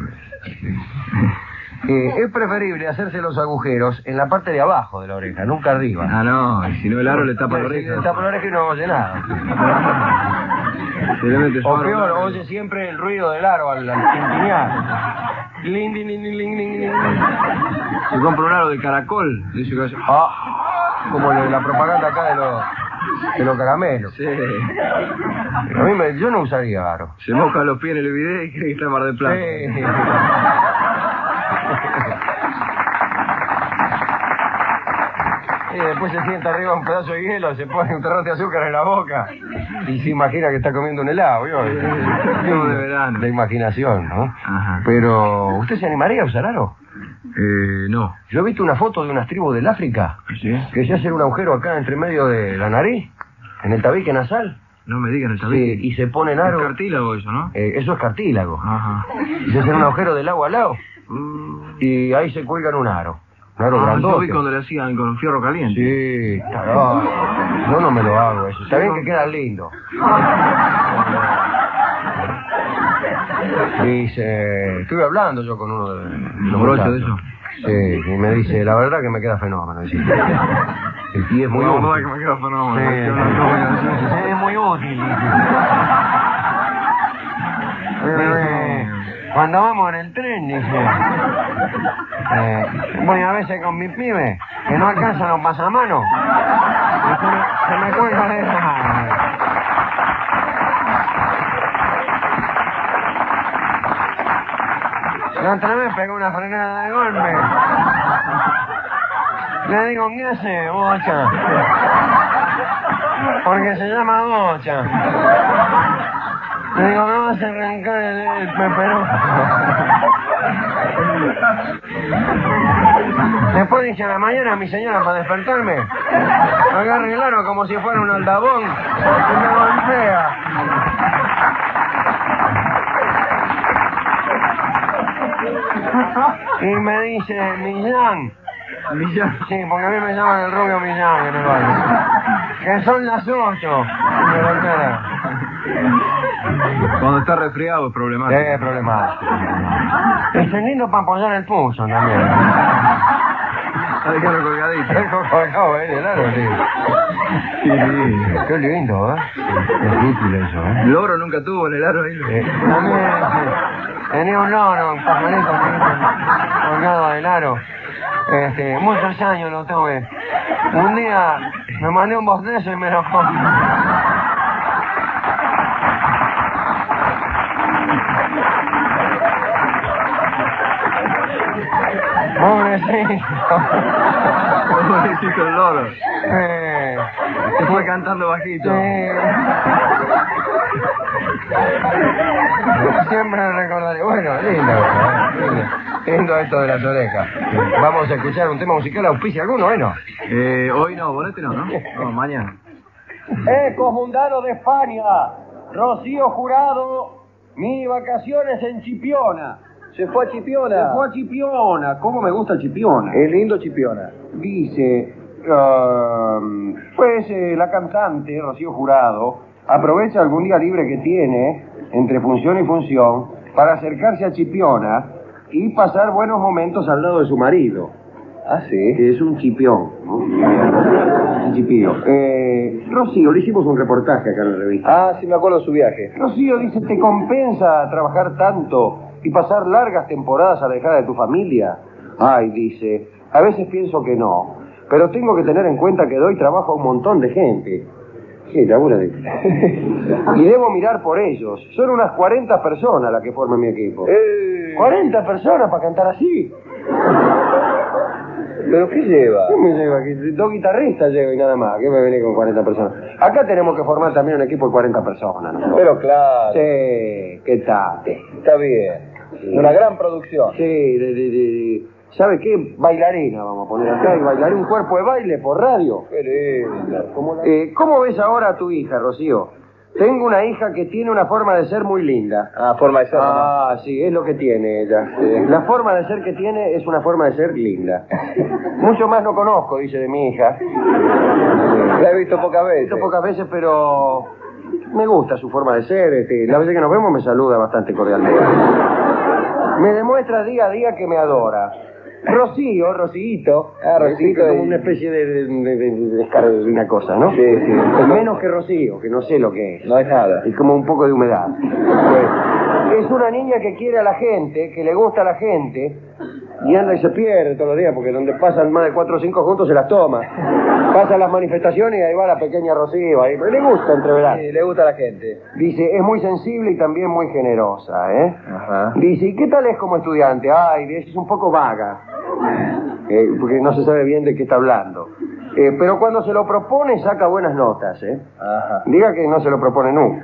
Eh, es preferible hacerse los agujeros en la parte de abajo de la oreja, nunca arriba. Ah, no, y si no el aro le tapa la Sí, oreja. le tapa la oreja y no oye nada. Se le mete su O aro peor, largo. oye siempre el ruido del aro al, al tintinear. Lin, lin, lin, lin, lin, lin, lin. Se compra un aro de caracol. Dice que hace... Ah, como la, la propaganda acá de los, de los caramelos. Sí. A mí me, yo no usaría aro. Se moja los pies en el video y cree que está en Mar del Plata. Sí. Y después se sienta arriba un pedazo de hielo, se pone un terrón de azúcar en la boca y se imagina que está comiendo un helado, ¿vio? Como de verano. La imaginación, ¿no? Ajá. Pero, ¿usted se animaría a usar aro? Eh, no. Yo he visto una foto de unas tribus del África ¿Sí? que se hacen un agujero acá entre medio de la nariz, en el tabique nasal, No me digan el sí, tabique. y se ponen Es aro. cartílago eso, ¿no? Eh, eso es cartílago. Ajá. Y se hacen un agujero del lado a lado Mm. y ahí se cuelgan un aro. Un aro Ah, yo grandote. vi cuando le hacían con fierro caliente. Sí, claro. Yo no me lo hago eso. Está bien que queda lindo. Dice, estuve hablando yo con uno de ¿Los brochos de eso? Sí, y me dice, la verdad que me queda fenómeno. Dice. Y es muy No, útil. verdad que me queda fenómeno. Sí, Que no, no voy a decir. sí, es muy útil. Dice, cuando vamos en el tren, dice, eh, voy a veces con mis pibes, que no alcanzan los pasamanos, y se me, se me cuelga de esa. La otra vez pegó una frenada de golpe. Le digo, ¿qué hace, bocha? Porque se llama bocha. Le digo, no vas a arrancar el, el peperón. Después dije a la mañana a mi señora para despertarme, agarre el aro como si fuera un aldabón y me golpea. Y me dice, Millán. Millán. Sí, porque a mí me llaman el rubio Millán en el barrio. Que son las ocho. Y me golpea. Cuando está resfriado es problemático. Es problemático. Es lindo para apoyar el pulso también. Está dejando colgadito. Tengo colgado, ¿eh? El aro, sí. Sí, sí. Qué lindo, ¿eh? Es útil eso, ¿eh? Loro nunca tuvo en el aro ahí. Eh, también, sí. Tenía un loro, un pajarito chiquito, colgado del aro. Este, muchos años lo tuve. Un día me mandé un bostezo y me lo comí. Pobrecito. Pobrecito el loro. Eh, Se fue cantando bajito. sí. Siempre recordaré. Bueno, lindo, ¿eh? lindo. Lindo esto de las orejas. Vamos a escuchar un tema musical. ¿Auspicia alguno? Bueno. Eh, hoy no, Bonete no, ¿no? No, mañana. Eco Mundano de España. Rocío Jurado. Mini vacaciones en Chipiona. Se fue a Chipiona. Se fue a Chipiona. ¿Cómo me gusta Chipiona? Es lindo Chipiona. Dice, um, pues eh, la cantante Rocío Jurado aprovecha algún día libre que tiene entre función y función para acercarse a Chipiona y pasar buenos momentos al lado de su marido, Ah, sí. que es un chipión, ¿no? Un chipío. Eh, Rocío, le hicimos un reportaje acá en la revista. Ah, sí me acuerdo de su viaje. Rocío dice, ¿te compensa trabajar tanto y pasar largas temporadas alejada de tu familia? Ay, dice, a veces pienso que no, pero tengo que tener en cuenta que doy trabajo a un montón de gente. Sí, labura de... Y debo mirar por ellos. Son unas cuarenta personas las que forman mi equipo. Eh, ¿cuarenta personas para cantar así? ¿Pero qué lleva? ¿Qué me lleva aquí? Dos guitarristas llevo y nada más. ¿Qué me venir con cuarenta personas? Acá tenemos que formar también un equipo de cuarenta personas, ¿no? Pero claro, Sí, ¿qué tal? está bien. Una gran producción. Sí, de, de, de... ¿Sabe qué? Bailarina vamos a poner acá y bailaré un cuerpo de baile por radio. Qué lindo. ¿Cómo, la... eh, ¿Cómo ves ahora a tu hija, Rocío? Tengo una hija que tiene una forma de ser muy linda. Ah, forma de ser. Ah, sí, es lo que tiene ella. Sí. La forma de ser que tiene es una forma de ser linda. Mucho más no conozco, dice de mi hija. ¿no? La he visto pocas He veces. visto pocas veces, pero me gusta su forma de ser. Este, las veces que nos vemos me saluda bastante cordialmente. Me demuestra día a día que me adora. Rocío, Rocíito. Ah, Rocíito Es como y- una especie de, de, de, de- de descarga de una cosa, ¿no? Sí, sí. Es menos que Rocío, que no sé lo que es. No es nada. Es como un poco de humedad. Pues, es una niña que quiere a la gente, que le gusta a la gente, y anda y se pierde todos los días, porque donde pasan más de cuatro o cinco juntos se las toma. Pasan las manifestaciones y ahí va la pequeña Rocío, ahí, pero le gusta entreverar. Sí, le gusta a la gente. Dice, es muy sensible y también muy generosa, ¿eh? Ajá. Dice, ¿y qué tal es como estudiante? Ay, es un poco vaga, eh, porque no se sabe bien de qué está hablando. Eh, pero cuando se lo propone saca buenas notas, ¿eh? Ajá. Diga que no se lo propone nunca.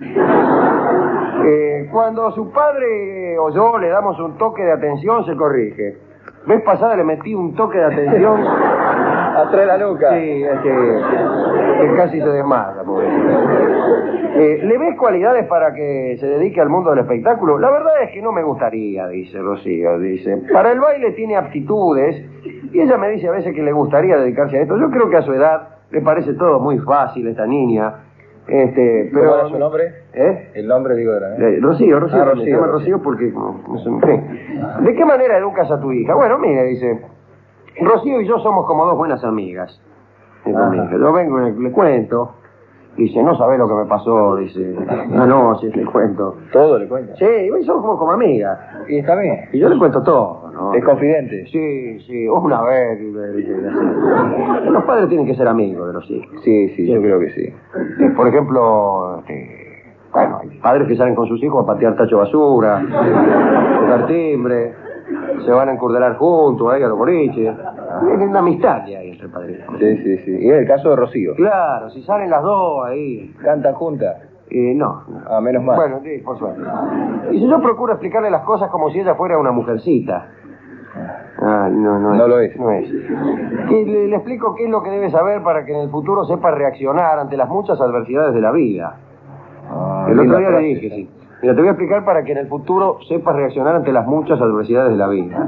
Eh, cuando su padre o yo le damos un toque de atención, se corrige. Vez pasada le metí un toque de atención. Atrae la nuca. Sí, es que, que casi se desmaya, pobrecito. Eh, ¿Le ves cualidades para que se dedique al mundo del espectáculo? La verdad es que no me gustaría, dice Rocío, dice. Para el baile tiene aptitudes y ella me dice a veces que le gustaría dedicarse a esto. Yo creo que a su edad le parece todo muy fácil esta niña. Este, pero... ¿Cómo era su nombre? ¿Eh? El nombre, digo, era, ¿eh? Eh, Rocío, Rocío, Ah, se Rocío, llama Rocío. Rocío porque no, no sé, en fin. ¿De qué manera educas a tu hija? Bueno, mire, dice, Rocío y yo somos como dos buenas amigas. Dice Ajá. mi hija. Yo vengo y le, le cuento, dice, no sabe lo que me pasó, dice, anoche le cuento. Todo le cuenta. Sí, y somos como, como amigas. Y está bien. Y yo le cuento todo, ¿no? Es confidente. Sí, sí, una vez. dice, así. Los padres tienen que ser amigos de los hijos. Sí, sí, yo creo que sí. Eh, por ejemplo, este, bueno, hay padres que salen con sus hijos a patear tacho de basura, a tocar timbre, se van a encurdelar juntos ahí a los boliches. Es una amistad que hay entre padres. Sí, sí, sí. Y es el caso de Rocío. Claro, si salen las dos ahí. ¿Cantan juntas? Eh, no. no. Ah, menos mal. Bueno, sí, por suerte. Y si yo procuro explicarle las cosas como si ella fuera una mujercita. Ah, no, no, No lo es. No es. Que le, le explico qué es lo que debe saber para que en el futuro sepa reaccionar ante las muchas adversidades de la vida. Ah, El otro linda día le frase. dije, sí. Mira, te voy a explicar para que en el futuro sepas reaccionar ante las muchas adversidades de la vida.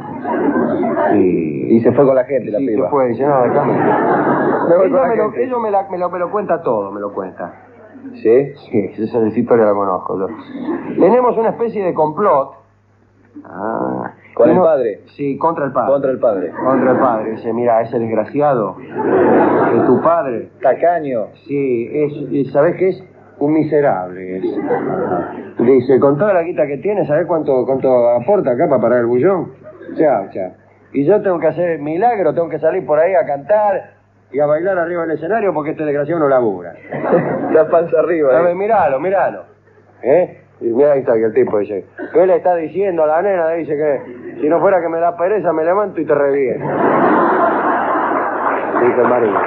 Sí. Y se fue con la gente, la Sí, piba. se fue, dice, no, déjame. Me voy con Ella la me lo, gente. ella me, la- me lo, me lo cuenta todo, me lo cuenta. ¿Sí? Sí, esa historia la conozco yo. Tenemos una especie de complot. Ah. ¿Con el No- padre? Sí, contra el padre. Contra el padre. Contra el padre. Dice, mira, ese desgraciado, es tu padre. Tacaño. Sí, es, ¿sabes qué es? Un miserable. Es. Dice, con toda la guita que tiene, ¿sabes cuánto, cuánto aporta acá para parar el bullón? Chao, chao. Y yo tengo que hacer milagro, tengo que salir por ahí a cantar y a bailar arriba del escenario porque este desgraciado no labura. La panza arriba. A ver, ¿eh? míralo, míralo. ¿Eh? Y mira, ahí está que el tipo dice, ¿qué le está diciendo a la nena? Dice que si no fuera que me da pereza, me levanto y te reviento. Dice el marido.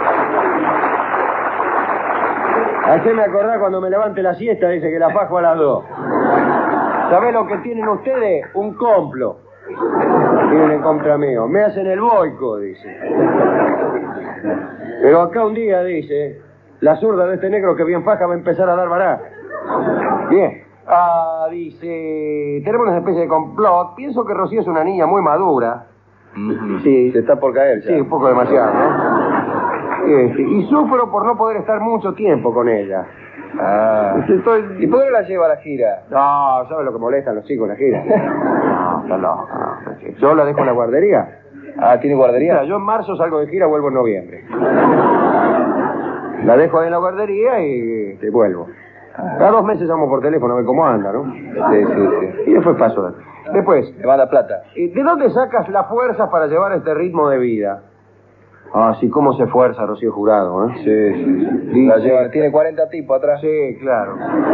Haceme acordar cuando me levante la siesta, dice que la fajo a las dos. ¿Sabés lo que tienen ustedes? Un complot. Tienen en contra mío. Me hacen el boico, dice. Pero acá un día, dice, la zurda de este negro que bien faja va a empezar a dar vará. Bien. Ah, dice, tenemos una especie de complot. Pienso que Rocío es una niña muy madura. Sí. Se está por caer ya. Sí, un poco demasiado, ¿no? Este, y sufro por no poder estar mucho tiempo con ella. Ah. Estoy... ¿Y por qué la lleva a la gira? No, ¿sabes lo que molestan los chicos en la gira? No, está loco. No. Yo la dejo en la guardería. Ah, ¿tiene guardería? Mira, yo en marzo salgo de gira, vuelvo en noviembre. La dejo ahí en la guardería y te vuelvo. Cada dos meses llamo por teléfono a ver cómo anda, ¿no? Sí, sí, sí. Y después paso. Después, Le manda plata. ¿de dónde sacas las fuerzas para llevar este ritmo de vida? Ah, sí, cómo se esfuerza Rocío Jurado, ¿eh? Sí, sí, sí. Dice- La lleva- tiene cuarenta tipos atrás. Sí, claro.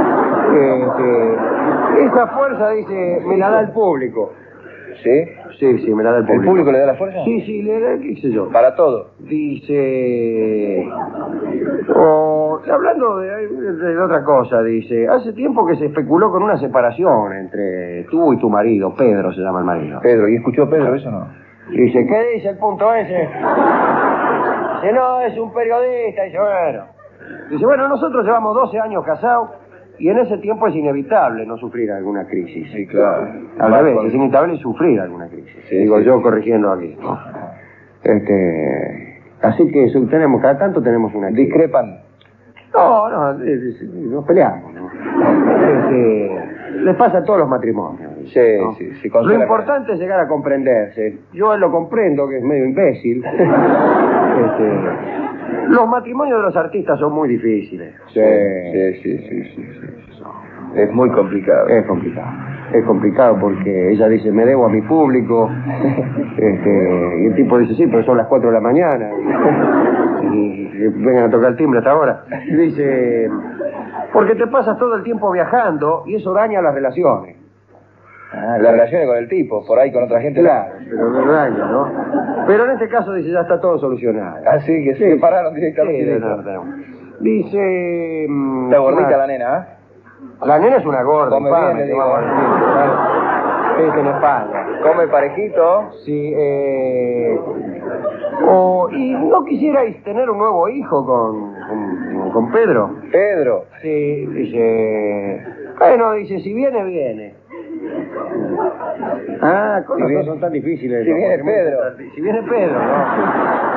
Este, esa fuerza, dice, me la da el público. ¿Sí? Sí, sí, me la da el ¿El público. público le da la fuerza? Sí, sí, le da, qué sé yo. Para todo. Dice... o, hablando de, de otra cosa, dice, hace tiempo que se especuló con una separación entre tú y tu marido, Pedro se llama el marido. Pedro, ¿y escuchó Pedro eso no? Dice, ¿qué dice el punto ese? Dice, no, es un periodista. Dice, bueno. Dice, bueno, nosotros llevamos doce años casados y en ese tiempo es inevitable no sufrir alguna crisis. Sí, claro. Al Más revés, con- es inevitable sufrir alguna crisis. Sí, Digo sí. yo corrigiendo aquí, ¿no? Este, así que eso, tenemos, cada tanto tenemos una crisis. Discrepan. No, no, eh, eh, nos peleamos, ¿no? Este, les pasa a todos los matrimonios. Sí, ¿no? sí, sí. Lo consuela- importante es llegar a comprenderse. Yo a él lo comprendo, que es medio imbécil. Este, los matrimonios de los artistas son muy difíciles. Sí, sí, sí, sí, sí, sí. Es muy complicado. Es complicado. Es complicado porque ella dice, me debo a mi público. Este, y el tipo dice, sí, pero son las cuatro de la mañana. Y, y vengan a tocar el timbre hasta ahora. Y dice, porque te pasas todo el tiempo viajando y eso daña las relaciones. Ah, las relaciones con el tipo, por ahí con otra gente. Claro, pero lo daña, ¿no? Pero en este caso dice, ya está todo solucionado. Así que se separaron directamente. Sí, y no, listo. no, no. Dice... mm, Está gordita ¿qué la más? nena, ¿eh? La nena es una gorda, Come infame, bien, le que digo. va a decir, es en España. Come parejito. Sí, eh... o- ¿y no quisierais tener un nuevo hijo con, con, con Pedro? Pedro. Sí, dice... Bueno, dice, si viene, viene. Ah, con Si los viene- dos son tan difíciles. si los viene matrimonios. Pedro. Si viene Pedro, ¿no?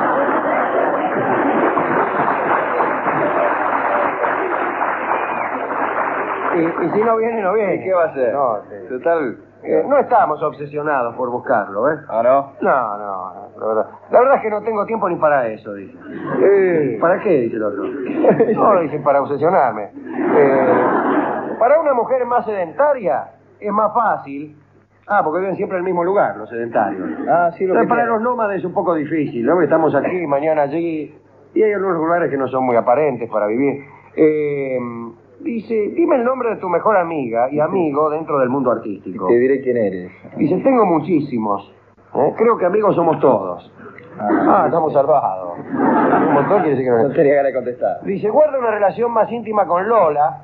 Y, y si no viene, no viene. ¿Y qué va a hacer? No, sí. Total. Eh, no estamos obsesionados por buscarlo, ¿eh? Ah, ¿no? No, no, no, la verdad. La verdad es que no tengo tiempo ni para eso, dice. Eh. ¿Para qué? Dice el otro. No, dice, para obsesionarme. Eh, para una mujer más sedentaria es más fácil. Ah, porque viven siempre en el mismo lugar, los sedentarios. Ah, sí, lo que Entonces, para tiene. los nómades es un poco difícil, ¿no? Estamos aquí, mañana allí, y hay algunos lugares que no son muy aparentes para vivir. Eh, dice, dime el nombre de tu mejor amiga y amigo dentro del mundo artístico. Te diré quién eres. Dice, tengo muchísimos. ¿eh? Creo que amigos somos todos. Ah, estamos salvados. Un montón quiere decir que no. No tenía ganas de contestar. Dice, guarda una relación más íntima con Lola.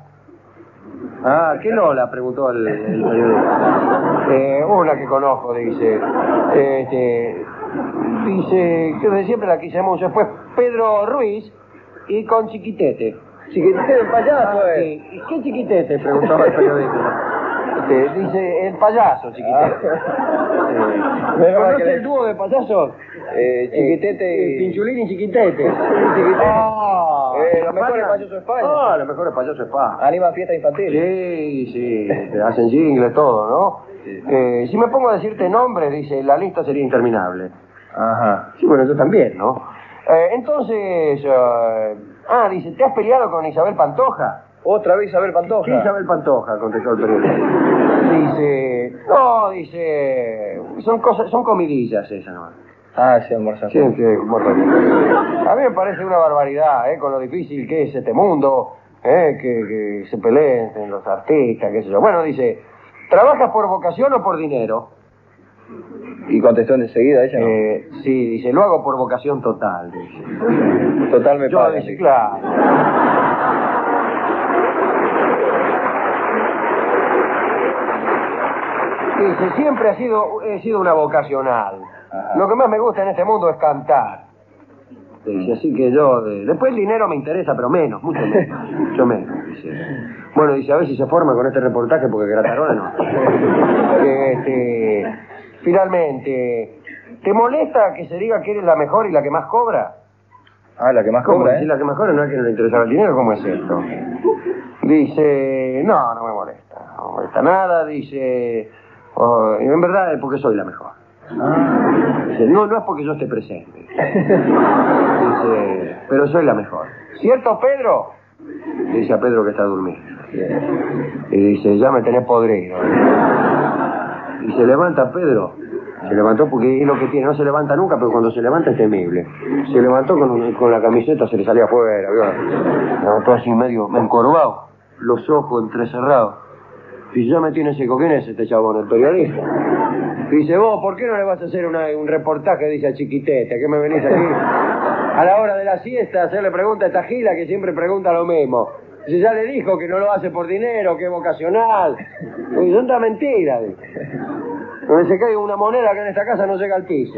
Ah, ¿qué Lola? Preguntó el, el periodista. Eh, una que conozco, dice. Este, dice, que desde siempre la quise mucho. Después Pedro Ruiz y con Chiquitete. Chiquitete el payaso, Ah, eh. sí. ¿Y qué Chiquitete? Preguntó el periodista. Este, dice, el payaso, Chiquitete. Eh, Menos mal ¿Conoce que- el dúo de payasos? Eh, Chiquitete Eh, y... Pinchulín y Chiquitete. Chiquitete. Ah, Eh, los mejores España. payasos de España. Ah, los mejores payasos de España. Anima fiesta infantil. Sí, sí, te hacen jingle, todo, ¿no? Eh, si me pongo a decirte nombres, dice, la lista sería interminable. Ajá. Sí, bueno, yo también, ¿no? Eh, entonces, eh, ah, dice, ¿te has peleado con Isabel Pantoja? Otra vez Isabel Pantoja. ¿Qué Isabel Pantoja? Contestó el periodista. Dice, no, dice, son cosas, son comidillas esas, ¿no? Ah, sí, almorzar. Sí, sí, bueno, a mí me parece una barbaridad, ¿eh? Con lo difícil que es este mundo, ¿eh? Que, que se peleen entre los artistas, qué sé yo. Bueno, dice, ¿trabajas por vocación o por dinero? Y contestó enseguida ella. Eh, sí, dice, lo hago por vocación total, dice. Total me Yo, paga. dice, claro. Dice, siempre ha sido, he sido una vocacional. Ajá. Lo que más me gusta en este mundo es cantar. Dice, así que yo, de- después el dinero me interesa, pero menos, mucho menos, mucho menos, dice. Bueno, dice, a ver si se forma con este reportaje, porque Gratarola no. Este, finalmente, ¿te molesta que se diga que eres la mejor y la que más cobra? Ah, la que más ¿Cómo? cobra, Si ¿eh? la que más cobra no es que no le interesaba el dinero, ¿cómo es esto? Dice, no, no me molesta, no me molesta nada, dice, oh, en verdad es porque soy la mejor. Ah. Dice, no, no es porque yo esté presente. Dice, pero soy la mejor. ¿Cierto, Pedro? Dice a Pedro que está durmiendo. Y dice, ya me tenés podrido. Y se levanta Pedro Se levantó porque es lo que tiene, no se levanta nunca, pero cuando se levanta es temible. Se levantó con, un- con la camiseta, se le salía afuera, ¿vio? Se levantó así medio encorvado, los ojos entrecerrados. Y ya me tiene seco. ¿Quién es este chabón, el periodista? Dice, vos, ¿por qué no le vas a hacer una- un reportaje? Dice a Chiquitete, ¿qué me venís aquí? A la hora de la siesta, a hacerle pregunta a esta gila que siempre pregunta lo mismo. Dice, ya le dijo que no lo hace por dinero, que es vocacional. Y son tan mentiras. Donde se cae una moneda que en esta casa no llega al piso.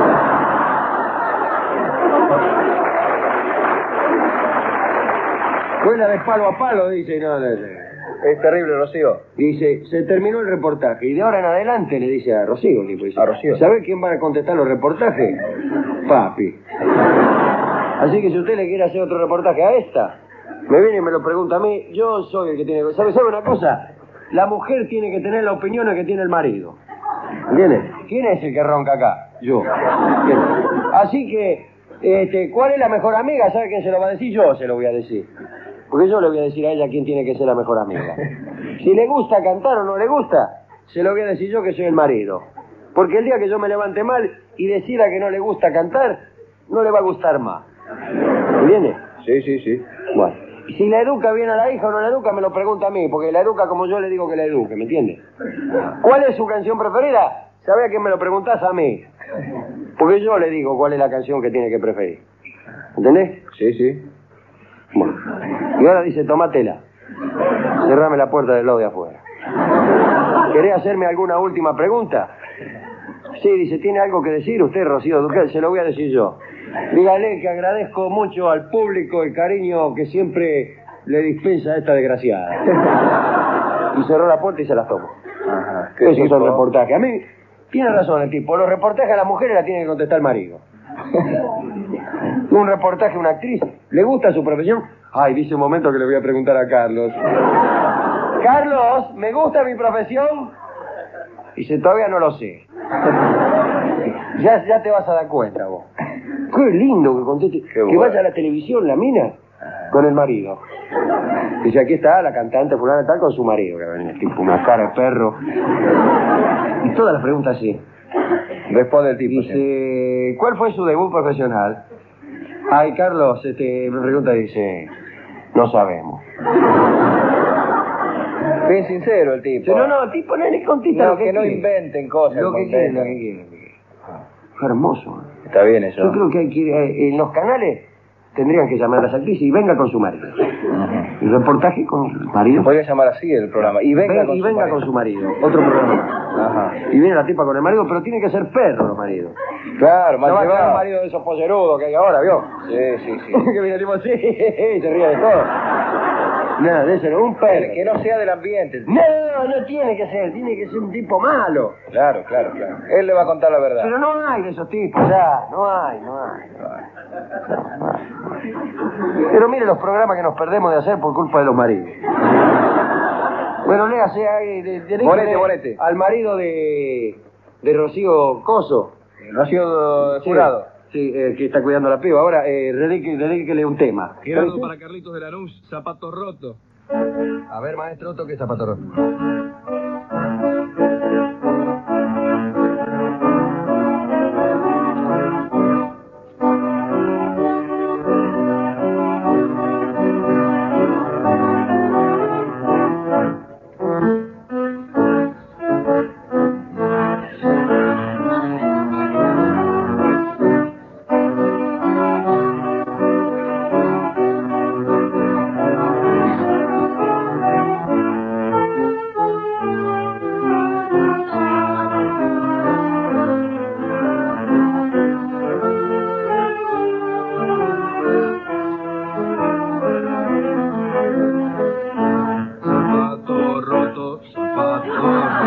Vuela de palo a palo, dice, y no, no, no. Es terrible, Rocío. Dice, se terminó el reportaje y de ahora en adelante le dice a Rocío, tipo, dice, A Rocío. ¿sabe quién va a contestar los reportajes? Papi. Así que si usted le quiere hacer otro reportaje a esta, me viene y me lo pregunta a mí, yo soy el que tiene que... ¿Sabe, sabe una cosa? La mujer tiene que tener la opinión que tiene el marido. ¿Entiendes? ¿Quién es el que ronca acá? Yo. ¿Entiendes? Así que, este, ¿cuál es la mejor amiga? ¿Sabe quién se lo va a decir? Yo se lo voy a decir. Porque yo le voy a decir a ella quién tiene que ser la mejor amiga. Si le gusta cantar o no le gusta, se lo voy a decir yo que soy el marido. Porque el día que yo me levante mal y decida que no le gusta cantar, no le va a gustar más. ¿Entiendes? Sí, sí, sí. Bueno. Y si la educa bien a la hija o no la educa, me lo pregunta a mí, porque la educa como yo le digo que la eduque, ¿me entiendes? ¿Cuál es su canción preferida? ¿Sabe a quién me lo preguntás? A mí. Porque yo le digo cuál es la canción que tiene que preferir. ¿Entendés? Sí, sí. Bueno. Y ahora dice, tomátela. Cerrame la puerta del lado de afuera. ¿Querés hacerme alguna última pregunta? Sí, dice, ¿tiene algo que decir usted, Rocío Duquel? Se lo voy a decir yo. Dígale que agradezco mucho al público el cariño que siempre le dispensa a esta desgraciada. Y cerró la puerta y se las tomó. Ajá. Esos son reportajes. A mí, tiene razón el tipo, los reportajes a las mujeres la tiene que contestar el marido. Un reportaje a una actriz, ¿le gusta su profesión? Ay, dice un momento que le voy a preguntar a Carlos. Carlos, ¿me gusta mi profesión? Dice, todavía no lo sé. Ya, ya te vas a dar cuenta vos. Qué lindo que conteste. Qué que bueno. vaya a la televisión la mina con el marido. Dice, aquí está la cantante fulana tal con su marido, que viene tipo una cara de perro. Y todas las preguntas así. Responde el tipo. sí. Dice, ¿cuál fue su debut profesional? Ay, Carlos, este, me pregunta, dice, no sabemos. Bien sincero el tipo. Dice, no, no, el tipo no le contesta No, lo que, que no quiere. inventen cosas. Lo que quiere, lo inventen. que quiere. lo que quiere. Qué hermoso. Está bien eso. Yo creo que hay que ir, eh, en los canales tendrían que llamar a las actrices y venga con su marido. Y reportaje con su marido. Podría llamar así el programa. Y venga, Ven- con, y su venga marido. con su marido. Otro programa. Ajá. Y viene la tipa con el marido, pero tiene que ser perro los maridos. Claro, No mal va a quedar el llevado. marido de esos pollerudos que hay ahora, ¿vio? Sí, sí, sí. Que viene el tipo así, se ríe de todo. Nada, de ser un perro. Que no sea del ambiente. No, no tiene que ser, tiene que ser un tipo malo. Claro, claro, claro. Él le va a contar la verdad. Pero no hay de esos tipos ya, no hay, no hay. No hay. Pero mire los programas que nos perdemos de hacer por culpa de los maridos. Bueno, léase ahí, de, de, Bonete, bonete. al marido de, de Rocío Coso. Rocío Sí, Jurado. Sí, eh, que está cuidando a la piba. Ahora, eh, dedique- dedíquele un tema. Gerardo para Carlitos de Lanús, zapato roto. A ver, maestro, toque zapato roto. Zapato roto, zapato roto.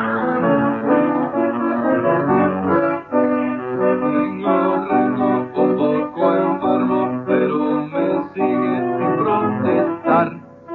Tengo ritmo un poco enfermo, pero me sigue sin protestar.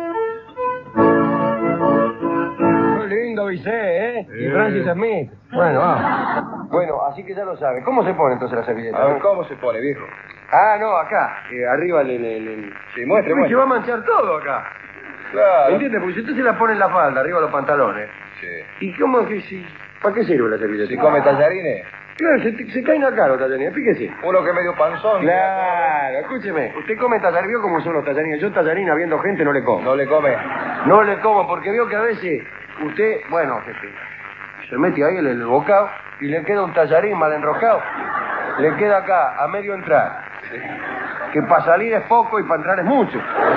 Muy lindo, Vicé, ¿eh? Y Eh. Francis Smith. Bueno, vamos. Bueno, así que ya lo sabe. ¿Cómo se pone entonces la servilleta? A ver, ¿cómo se pone, viejo? Ah, no, acá. Eh, arriba el... el, el, el- Sí, muestre, Uy, se muestre. va a manchar todo acá. ¿Me Claro. entiendes? Porque si usted se la pone en la falda, arriba de los pantalones. Sí. ¿Y cómo que si ¿Para qué sirve la servilleta? Si come tallarines, Claro, se, se caen acá los tallarines, fíjese. uno que es medio panzón. Claro, escúcheme, usted come tallarines, ¿vio cómo son los tallarines? Yo tallarines, habiendo gente, no le como. No le come. No le como, porque veo que a veces usted, bueno, jefe, se mete ahí en el bocado y le queda un tallarín mal enroscado. Le queda acá, a medio entrar. Que para salir es poco y para entrar es mucho.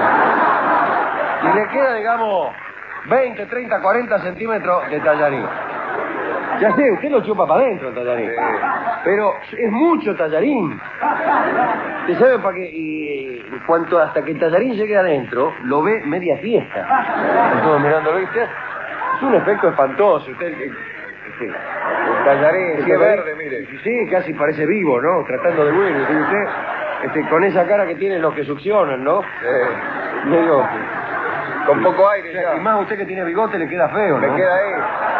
Y le queda, digamos, veinte, treinta, cuarenta centímetros de tallarín. Ya sé, usted lo chupa para adentro el tallarín. Sí. Pero es mucho tallarín. ¿Usted sabe para qué? Y en cuanto hasta que el tallarín llegue adentro, lo ve media fiesta. Están todos mirándolo, ¿viste? Es un efecto espantoso. Usted, eh, este, El tallarín, sí es verde, mire. Sí, casi parece vivo, ¿no? Tratando de huir. ¿Sí? Usted, este, con esa cara que tienen los que succionan, ¿no? Sí. Medio... Con poco aire O sea, ya. y más usted que tiene bigote le queda feo, ¿no? Me queda ahí.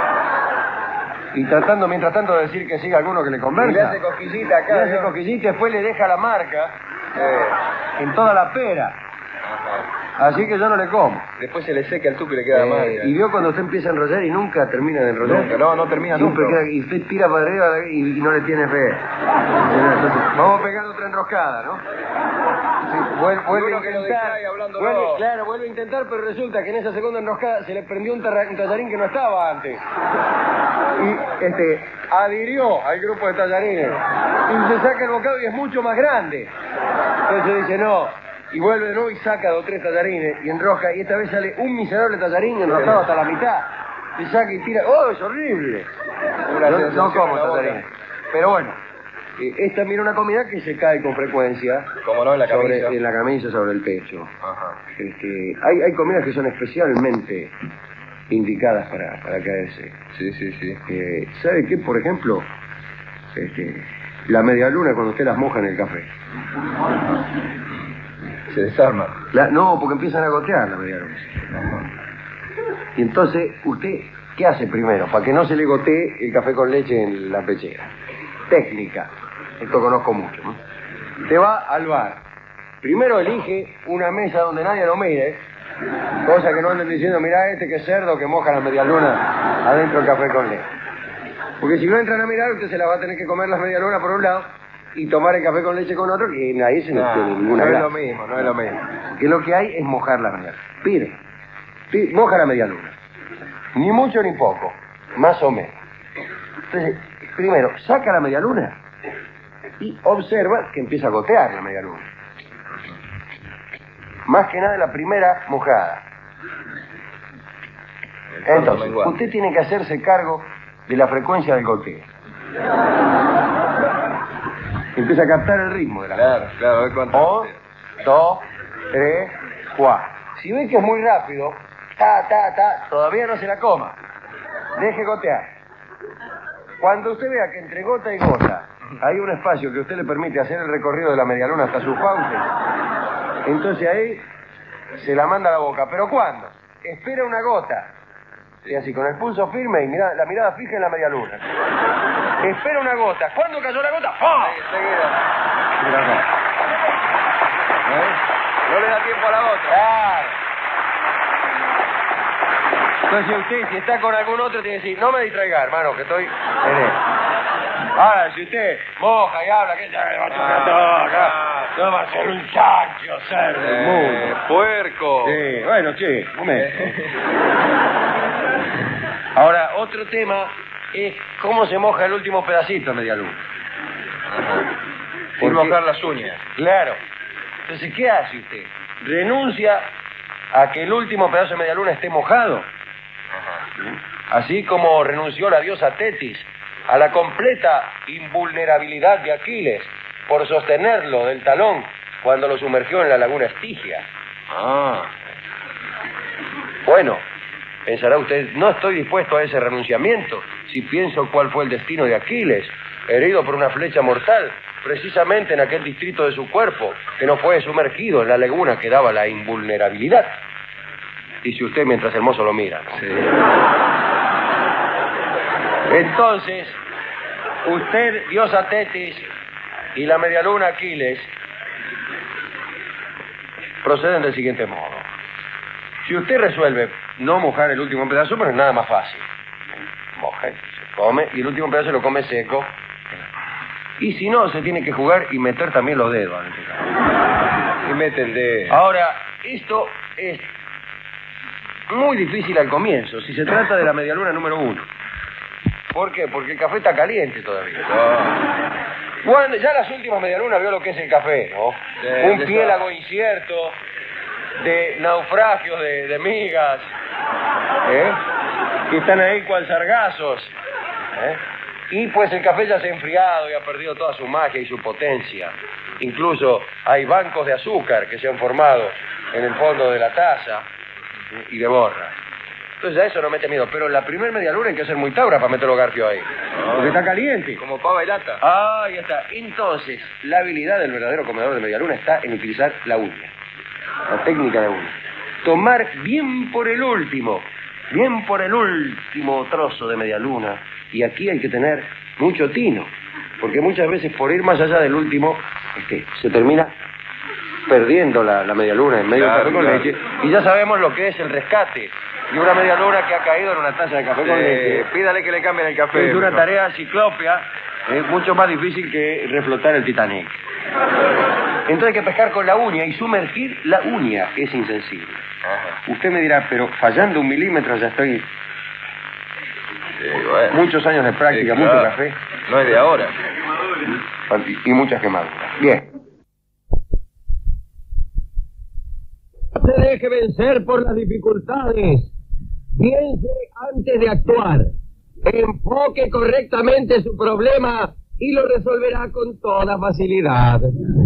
Y tratando, mientras tanto, de decir que siga alguno que le conversa. Y le hace cosquillita acá. Le hace ¿no? cosquillita y después le deja la marca Sí. en toda la pera. Ajá. Así que yo no le como. Después se le seca el tuco y le queda Eh, mal. y vio cuando usted empieza a enrollar y nunca termina de enrollar. Nunca, no, no termina Siempre nunca. queda- y usted tira para arriba y, y no le tiene fe. Entonces, vamos a pegar otra enroscada, ¿no? Sí, vuel- vuelve uno a que lo intentar. distrae hablando, vuelve- no. Claro, vuelve a intentar, pero resulta que en esa segunda enroscada se le prendió un, tarra- un tallarín que no estaba antes. Y este adhirió al grupo de tallarines. Y se saca el bocado y es mucho más grande. Entonces dice, no. Y vuelve de nuevo y saca dos o tres tallarines y enrosca. Y esta vez sale un miserable tallarín enroscado hasta la mitad. Y saca y tira. ¡Oh, es horrible! Una No, sensación no como en la boca. tallarines. Pero bueno, eh, esta mira una comida que se cae con frecuencia. Como no, en la sobre- camisa. en la camisa, sobre el pecho. Ajá. Este, hay, hay comidas que son especialmente indicadas para, para caerse. Sí, sí, sí. Eh, ¿Sabe qué? Por ejemplo, este, la media luna cuando usted las moja en el café. Se desarma. La- no, porque empiezan a gotear la media luna. Y entonces, ¿usted qué hace primero? Para que no se le gotee el café con leche en la pechera. Técnica. Esto conozco mucho, ¿no? Usted va al bar. Primero elige una mesa donde nadie lo mire. Cosa que no anden diciendo, mira este que cerdo que moja la media luna adentro del café con leche. Porque si no entran a mirar, usted se la va a tener que comer las media luna por un lado y tomar el café con leche con otro, que ahí se no, No, tiene ninguna no es gracia. lo mismo, no es lo mismo. Porque lo que hay es mojar la media luna. Pide, pide, moja la media luna. Ni mucho ni poco, más o menos. Entonces, primero, saca la media luna y observa que empieza a gotear la media luna. Más que nada la primera mojada. Entonces, usted tiene que hacerse cargo de la frecuencia del goteo. Empieza a captar el ritmo de la Claro, claro, a ver cuánto. Un, dos, tres, cuatro. Si ve que es muy rápido, ta, ta, ta, todavía no se la coma. Deje gotear. Cuando usted vea que entre gota y gota hay un espacio que usted le permite hacer el recorrido de la medialuna hasta sus fauces, entonces ahí se la manda a la boca. ¿Pero cuándo? Espera una gota. Y así, con el pulso firme y mira, la mirada fija en la medialuna. Espera una gota. ¿Cuándo cayó la gota? ¡Pum! Enseguida. Mira acá. ¿Eh? No le da tiempo a la otra. Claro. Entonces usted, si está con algún otro, tiene que decir, no me distraiga, hermano, que estoy en él. Ahora, si usted moja y habla, que ya me va a chocar todo acá. No va a ser un chancho, ser del Eh, mundo. puerco. Sí, bueno, che, un momento. Ahora, otro tema es cómo se moja el último pedacito de media luna. Sin Porque- mojar las uñas. Claro. Entonces, ¿qué hace usted? ¿Renuncia a que el último pedazo de media luna esté mojado? Así como renunció la diosa Tetis a la completa invulnerabilidad de Aquiles por sostenerlo del talón cuando lo sumergió en la laguna Estigia. Ah. Bueno, pensará usted, no estoy dispuesto a ese renunciamiento si pienso cuál fue el destino de Aquiles, herido por una flecha mortal, precisamente en aquel distrito de su cuerpo, que no fue sumergido en la laguna que daba la invulnerabilidad. Dice usted mientras el mozo lo mira. Sí. Entonces, usted, diosa Tetis, y la medialuna Aquiles, proceden del siguiente modo. Si usted resuelve no mojar el último pedazo, pero es nada más fácil. Moja, come, y el último pedazo lo come seco. Y si no, se tiene que jugar y meter también los dedos adentro. Y mete el dedo. Ahora, esto es muy difícil al comienzo, si se trata de la medialuna número uno. ¿Por qué? Porque el café está caliente todavía. No. Bueno, ya las últimas medialunas vio lo que es el café, ¿no? Sí, Un piélago incierto de naufragios de, de migas, ¿eh? Que están ahí cual sargazos, ¿eh? Y pues el café ya se ha enfriado y ha perdido toda su magia y su potencia. Incluso hay bancos de azúcar que se han formado en el fondo de la taza y de borra. Entonces ya eso no mete miedo. Pero la primer media luna hay que ser muy taura para meter los garfios ahí. Porque está caliente. Como pava y lata. Ah, ya está. Entonces, la habilidad del verdadero comedor de media luna está en utilizar la uña. La técnica de uña. Tomar bien por el último. Bien por el último trozo de media luna. Y aquí hay que tener mucho tino. Porque muchas veces por ir más allá del último, este, se termina perdiendo la, la media luna en medio Claro, del café con claro. leche. Y ya sabemos lo que es el rescate. Y una media luna que ha caído en una taza de café con leche. Eh, pídale que le cambien el café. Es una mejor. tarea ciclópea, es mucho más difícil que reflotar el Titanic. Entonces hay que pescar con la uña y sumergir la uña es insensible. Ajá. Usted me dirá, pero fallando un milímetro ya estoy... Sí, bueno. Muchos años de práctica, Sí, mucho claro. café No es de ahora. y, y muchas quemaduras. Bien. No se deje vencer por las dificultades. Piense antes de actuar. Enfoque correctamente su problema y lo resolverá con toda facilidad.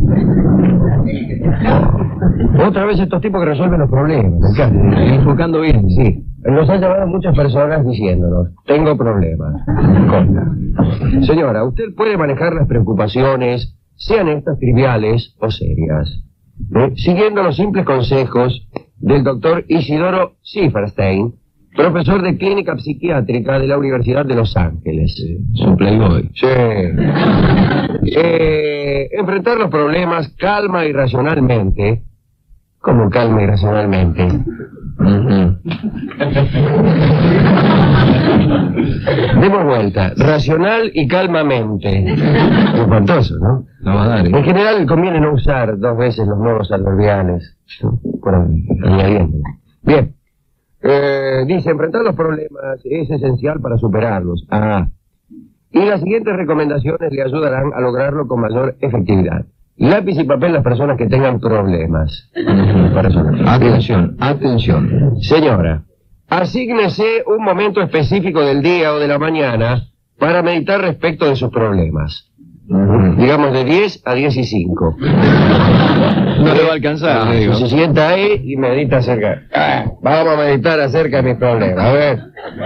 Otra vez estos tipos que resuelven los problemas. Enfocando bien, sí. Nos han llamado muchas personas diciéndonos, tengo problemas. Corta. Señora, usted puede manejar las preocupaciones, sean estas triviales o serias, ¿eh? Siguiendo los simples consejos del doctor Isidoro Silverstein, profesor de clínica psiquiátrica de la Universidad de Los Ángeles. Es un playboy. Sí. Eh, enfrentar los problemas calma y racionalmente. ¿Cómo calma y racionalmente? Uh-huh. Demos vuelta. Racional y calmamente. Es espantoso, ¿no? No va a dar, ¿eh? En general conviene no usar dos veces los nuevos adverbiales. Por añadiendo. Bien. Eh, dice, enfrentar los problemas es esencial para superarlos. Ah. Y las siguientes recomendaciones le ayudarán a lograrlo con mayor efectividad. Lápiz y papel las personas que tengan problemas. Para eso. Atención, atención. Señora, asígnese un momento específico del día o de la mañana para meditar respecto de sus problemas. Digamos de diez a diez y cinco. No le va a alcanzar, Ah, le digo. se sienta ahí y medita acerca. Ah, vamos a meditar acerca de mis problemas. A ver.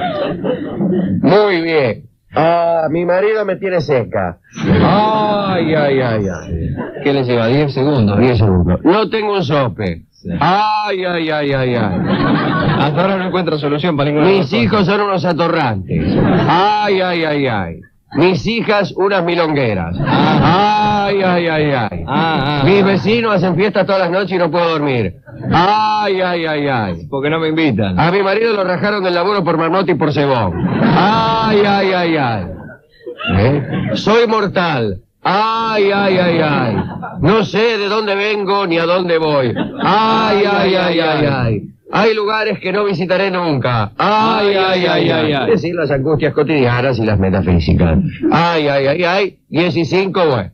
Muy bien. Ah, mi marido me tiene seca. Ay, ay, ay, ay. ¿Qué le lleva? ¿diez segundos? diez segundos. No tengo un sope. Ay, ay, ay, ay, ay. Hasta ahora no encuentro solución para ninguna de las Mis cosas. hijos son unos atorrantes. Ay, ay, ay, ay. Mis hijas unas milongueras. Ay, ay, ay, ay. Ah, ah, Mis ah. vecinos hacen fiesta todas las noches y no puedo dormir. Ay, ay, ay, ay. Porque no me invitan. A mi marido lo rajaron del laburo por marmota y por cebón. Ay, ay, ay, ay. ¿Eh? Soy mortal. Ay, ay, ay, ay. No sé de dónde vengo ni a dónde voy. Ay, ay, ay, ay, ay. Hay lugares que no visitaré nunca. Ay, ay, ay, ay, ay. Es decir, las angustias cotidianas y las metafísicas. Ay, ay, ay, ay. Diez y cinco, bueno.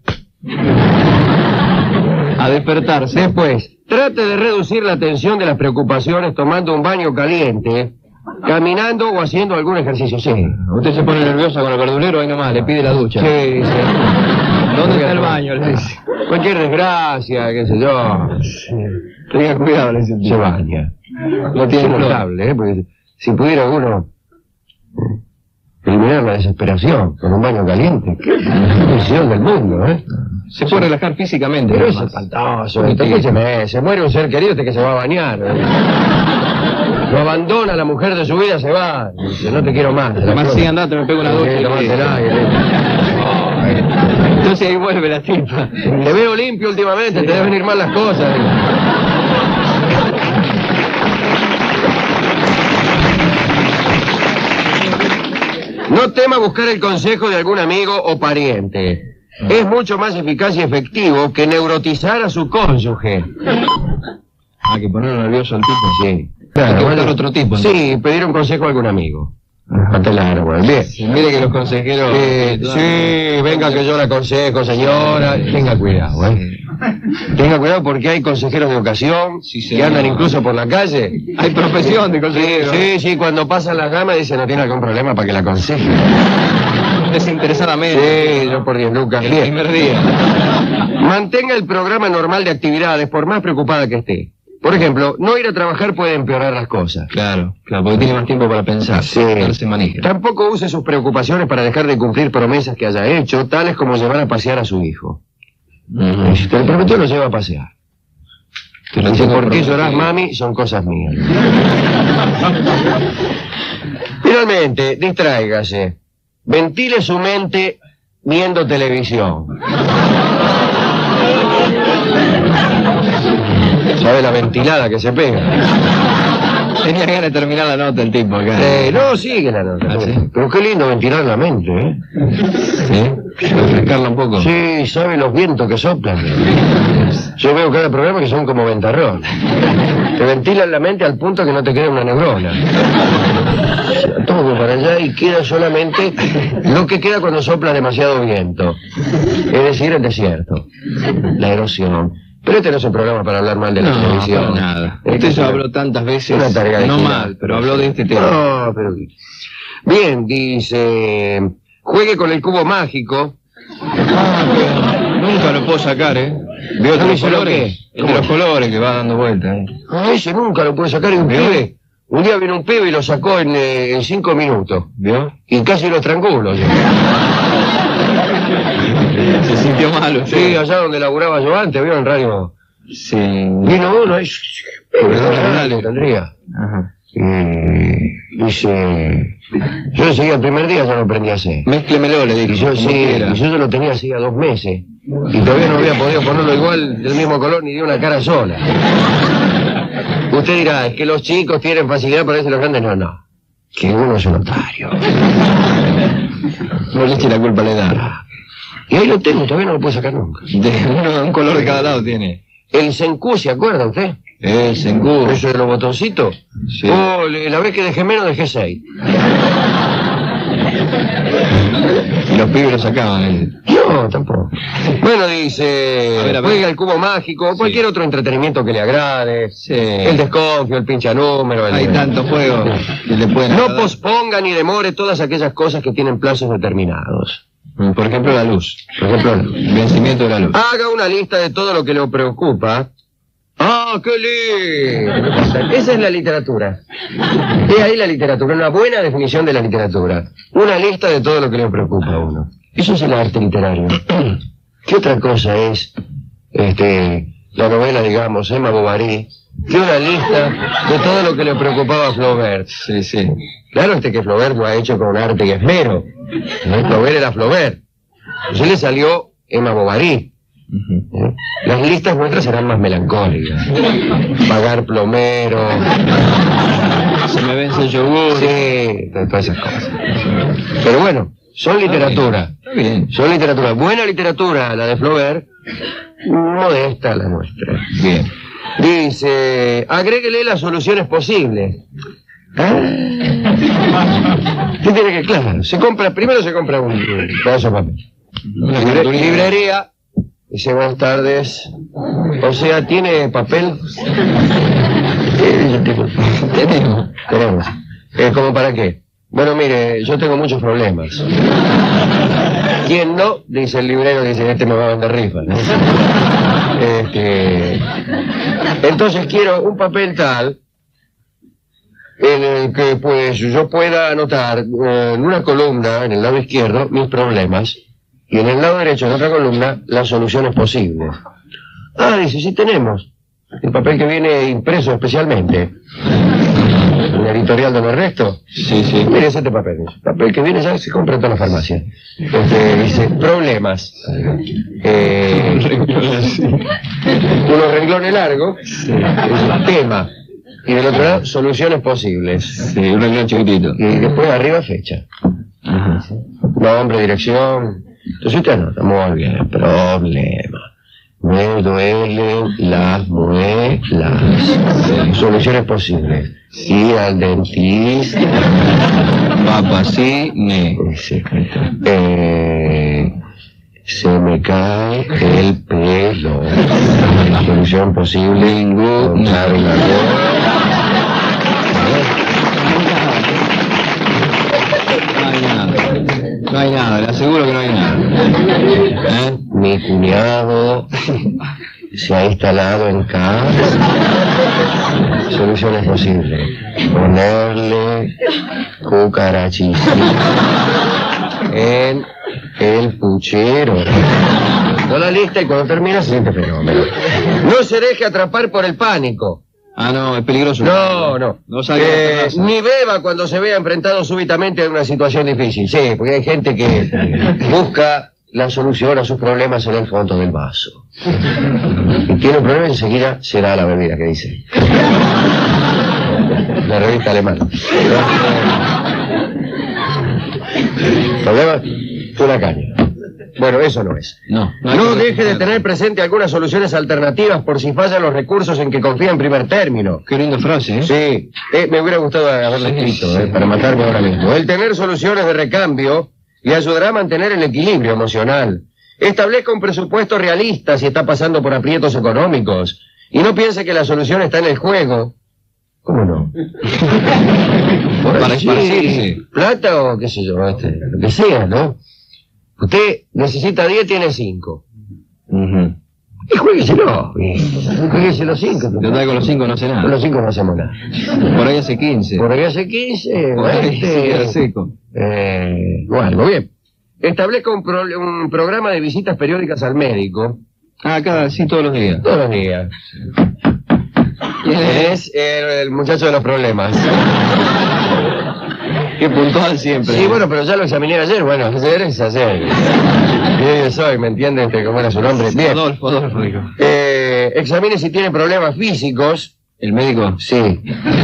A despertarse. Después, trate de reducir la tensión de las preocupaciones tomando un baño caliente, caminando o haciendo algún ejercicio. Sí. Usted se pone nerviosa con el verdulero, ahí nomás, le pide la ducha. Sí, sí. ¿Dónde está el baño? Le dice. Cualquier desgracia, qué sé yo. Tenga cuidado, le dice. Se baña. No Es tiene problema. notable, ¿eh? Porque si pudiera uno eh, eliminar la desesperación con un baño caliente, qué visión del mundo, ¿eh? Se puede relajar físicamente. Pero es nomás. espantoso. Entonces se, me, se muere un ser querido este que se va a bañar. ¿eh? Lo abandona la mujer de su vida, se va. Dice, no te quiero más. La Más cosa. sí, andate, me pego una ducha. Sí, y tomate listo. el aire. Entonces ahí vuelve la tipa. Te veo limpio últimamente, te deben ir mal las cosas. No tema buscar el consejo de algún amigo o pariente. Es mucho más eficaz y efectivo que neurotizar a su cónyuge. Ah, que ponerlo nervioso al tipo. Sí. Claro, Claro, buscar otro tipo. entonces. Sí, pedir un consejo a algún amigo. Claro, bueno, bien. Sí, mire que los consejeros... Eh, sí, venga que yo le aconsejo, señora. Tenga cuidado, ¿eh? Tenga cuidado porque hay consejeros de ocasión Sí, que señor. andan incluso por la calle. Hay profesión de consejero. Sí, sí, cuando pasan las damas dicen no tiene algún problema para que la aconseje. Desinteresadamente. Sí, yo por diez lucas. El Bien. primer día. Mantenga el programa normal de actividades por más preocupada que esté. Por ejemplo, no ir a trabajar puede empeorar las cosas. Claro, claro, porque tiene más tiempo para pensar. Sí. Darse manija. Tampoco use sus preocupaciones para dejar de cumplir promesas que haya hecho, tales como llevar a pasear a su hijo. Ujú. Si te lo prometió, lo lleva a pasear. Te lo Dice, tengo ¿por qué prometido. llorás, mami? Son cosas mías. Finalmente, distráigase. Ventile su mente viendo televisión. ¿Sabe la ventilada que se pega? Tenía ganas de terminar la nota el tipo acá. Eh, no, sigue la nota. Ah, ¿sí? Pero qué lindo ventilar la mente, ¿eh? ¿Sí? Refrescarla un poco. Sí, ¿sabe los vientos que soplan? Yo veo cada programa que son como ventarrón. Te ventilan la mente al punto que no te queda una neurona. Todo para allá y queda solamente lo que queda cuando sopla demasiado viento. Es decir, el desierto. La erosión. Pero este no es un programa para hablar mal de la No, televisión. para nada. Este Usted es ya una- habló tantas veces. una tarea de No gira. mal, pero habló de este tema. No, pero... Bien, dice... Juegue con el cubo mágico. Nunca lo puedo sacar, ¿eh? ¿Vio ¿El de los ¿Sabe lo colores? qué? El de ¿Cómo? los colores que va dando vueltas, ¿eh? Ah, ese nunca lo puede sacar y un pibe. Un día vino un pibe y lo sacó en, eh, en cinco minutos. ¿Vio? Y casi lo estrangulo yo. Se sintió mal usted. Sí, allá donde laburaba yo antes, vio en radio. Sí. Vino uno y... Dale, tendría. Ajá. Y dice... Yo enseguida el primer día ya lo aprendí a hacer. Mézclemelo, le Y dije. yo como sí, quiera. y yo ya lo tenía hacía dos meses. Y todavía no había podido ponerlo igual, del mismo color, ni de una cara sola. Usted dirá, es que los chicos tienen facilidad para decir los grandes. No, no. Que uno es un notario. No le eche la culpa a la edad. Y ahí lo tengo, todavía no lo puedo sacar nunca. De uno, un color de cada lado tiene. El Senku, ¿se acuerda usted? El Sengu. Eso de los botoncitos. Sí. Oh, le- la vez que dejé menos, dejé seis. Y los pibes lo sacaban. ¿eh? No, tampoco. Bueno, dice, A ver, a ver. juega el cubo mágico, o cualquier otro entretenimiento que le agrade. Sí. El desconfio, el pincha número. El... Hay tantos juegos que le pueden No agradar. posponga ni demore todas aquellas cosas que tienen plazos determinados. Mm, Por ejemplo, la luz. Por ejemplo, El vencimiento de la luz. haga una lista de todo lo que le preocupa. ¡Ah, qué lindo! Esa es la literatura. Es ahí la literatura, una buena definición de la literatura. Una lista de todo lo que le preocupa a uno. Eso es el arte literario. ¿Qué otra cosa es este, la novela, digamos, Emma Bovary? Que una lista de todo lo que le preocupaba a Flaubert. Sí, sí. Claro, este que Flaubert lo ha hecho con arte y esmero. ¿No? Flaubert era Flaubert. Entonces le salió Emma Bovary. Ujú. ¿eh? Las listas nuestras serán más melancólicas. Pagar plomero, Se me vence el yogur. sí, to- todas esas cosas. Pero bueno, son literatura. Está bien. Son literatura. Buena literatura, la de Flaubert. Modesta la nuestra. Bien. Dice, agréguele las soluciones posibles. ¿Ah? ¿Qué tiene que, claro, se compra, primero se compra un, un pedazo de papel. Una Libre- cartulina. librería, dice buenas tardes. O sea, ¿tiene papel? Eh, yo tengo- Tenemos. Tenemos. Eh, ¿Cómo para qué? Bueno, mire, yo tengo muchos problemas. ¿Quién no? Dice el librero, dice, este me va a vender rifa. ¿no? Este, entonces quiero un papel tal en el que pues yo pueda anotar eh, en una columna, en el lado izquierdo, mis problemas, y en el lado derecho, en otra columna, las soluciones posibles. Ah, dice, sí tenemos. El papel que viene impreso especialmente. ¿Un editorial de Ernesto? Sí, sí. Mire, ese este papel. dice, papel que viene ya se compra en toda la farmacia. Este, dice, problemas. Eh, unos renglones largos. Dice, tema. Y del otro lado, soluciones posibles. Sí, un renglón chiquitito. Y después arriba fecha. Ajá. Nombre, dirección. Entonces usted anota, muy bien, problema. Me duelen las muelas. Soluciones posibles. Ir al dentista. Papacine. Sí. Eh, se me cae el pelo. Solución posible. Ninguna. No hay nada, le aseguro que no hay nada. ¿Eh? Mi cuñado se ha instalado en casa. Soluciones posibles. Ponerle cucarachita en el puchero. No la lista y cuando termina se siente fenómeno. No se deje atrapar por el pánico. Ah, no, es peligroso. No, no. no eh, ni beba cuando se vea enfrentado súbitamente a una situación difícil. Sí, porque hay gente que busca la solución a sus problemas en el fondo del vaso. Y tiene un problema y enseguida se da la bebida, que dice. La revista alemana. ¿Problema? Una caña. Bueno, eso no es. No, no, no deje de tener presente algunas soluciones alternativas por si fallan los recursos en que confía en primer término. Qué linda frase, ¿eh? Sí, eh, me hubiera gustado haberla sí, escrito, sí. Eh, para matarme ahora mismo. El tener soluciones de recambio le ayudará a mantener el equilibrio emocional. Establezca un presupuesto realista si está pasando por aprietos económicos. Y no piense que la solución está en el juego. ¿Cómo no? Para esparcirse. Plata o qué sé yo, este, lo que sea, ¿no? Usted necesita diez, tiene cinco. Uh-huh. Y juegueselo. Jueguese los cinco. Total, con los cinco no hace nada. Con los cinco no hacemos nada. Por ahí hace quince. Por ahí hace quince. Por ahí este, seco. Eh, bueno, bien. Establezca un, pro, un programa de visitas periódicas al médico. Ah, cada, sí, todos los días. Todos los días. Es el, el muchacho de los problemas. Qué puntual siempre. Sí, bueno, pero ya lo examiné ayer. Bueno, ayer es ayer. Yo soy, ¿me entiende? Este, ¿cómo era su nombre? Bien. Adolfo, Adolfo, dijo. Eh, examine si tiene problemas físicos. ¿El médico? Sí.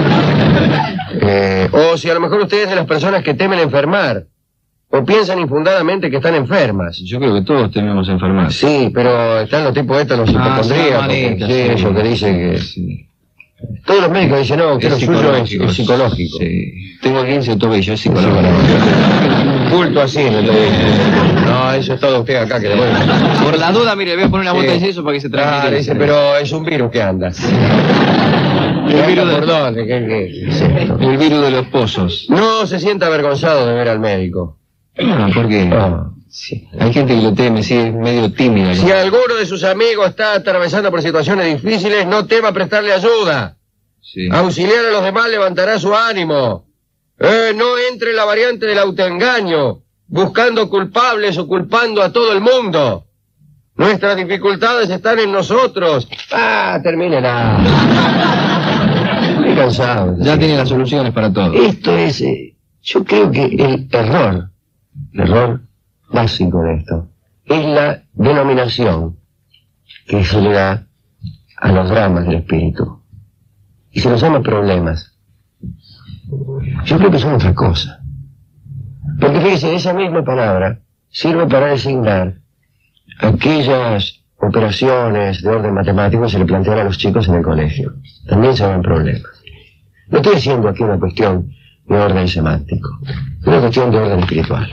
Eh, o si a lo mejor usted es de las personas que temen enfermar. O piensan infundadamente que están enfermas. Yo creo que todos tememos enfermar. Sí, pero están los tipos estos, los hipocondríacos. Ah, sí, sí, eso que dice que... Sí. Todos los médicos dicen, no, que lo suyo es, es psicológico. Sí. Tengo quince tobillos, es psicológico. Culto así, no te digo. No, eso es todo usted acá que le voy a... Por la duda, mire, voy a poner una bota de eso para que se transmita. Ah, dice, pero es un virus que anda. El virus de... Perdón, ¿qué, qué? Sí. El virus de los pozos. No se sienta avergonzado de ver al médico. No, ¿por qué? Ah. Sí. Hay gente que lo teme, sí, es medio tímida, ¿no? Si alguno de sus amigos está atravesando por situaciones difíciles, no tema prestarle ayuda. Sí. Auxiliar a los demás levantará su ánimo. Eh, no entre la variante del autoengaño, buscando culpables o culpando a todo el mundo. Nuestras dificultades están en nosotros. Ah, termínela. Estoy cansado. Ya sí. Tiene las soluciones para todo. Esto es, eh, yo creo que el error, el error básico de esto, es la denominación que se le da a los dramas del espíritu. Y se los llama problemas. Yo creo que son otra cosa. Porque fíjese, esa misma palabra sirve para designar aquellas operaciones de orden matemático que se le plantean a los chicos en el colegio. También se llaman problemas. No estoy haciendo aquí una cuestión de orden semántico, es una cuestión de orden espiritual.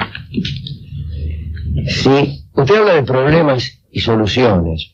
Si usted habla de problemas y soluciones,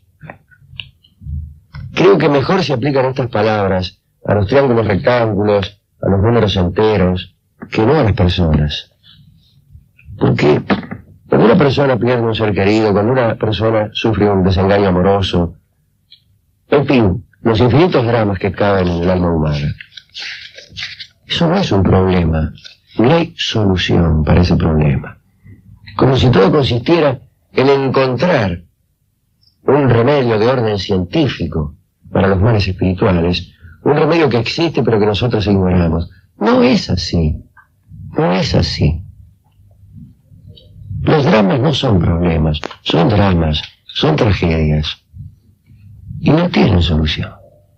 creo que mejor se aplican estas palabras a los triángulos rectángulos, a los números enteros, que no a las personas. Porque cuando una persona pierde un ser querido, cuando una persona sufre un desengaño amoroso, en fin, los infinitos dramas que caben en el alma humana, eso no es un problema, no hay solución para ese problema. Como si todo consistiera en encontrar un remedio de orden científico para los males espirituales, un remedio que existe pero que nosotros ignoramos. No es así, no es así. Los dramas no son problemas, son dramas, son tragedias, y no tienen solución.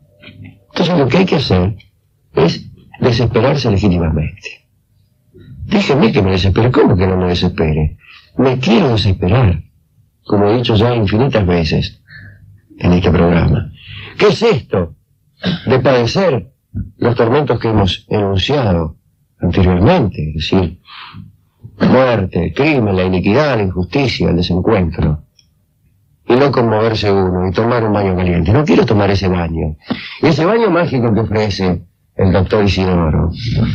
Entonces lo que hay que hacer es desesperarse legítimamente. Déjeme que me desespere. ¿Cómo que no me desespere? Me quiero desesperar, como he dicho ya infinitas veces en este programa. ¿Qué es esto de padecer los tormentos que hemos enunciado anteriormente? Es decir, muerte, crimen, la iniquidad, la injusticia, el desencuentro. Y no conmoverse uno y tomar un baño caliente. No quiero tomar ese baño. Ese baño mágico que ofrece el doctor Isidoro.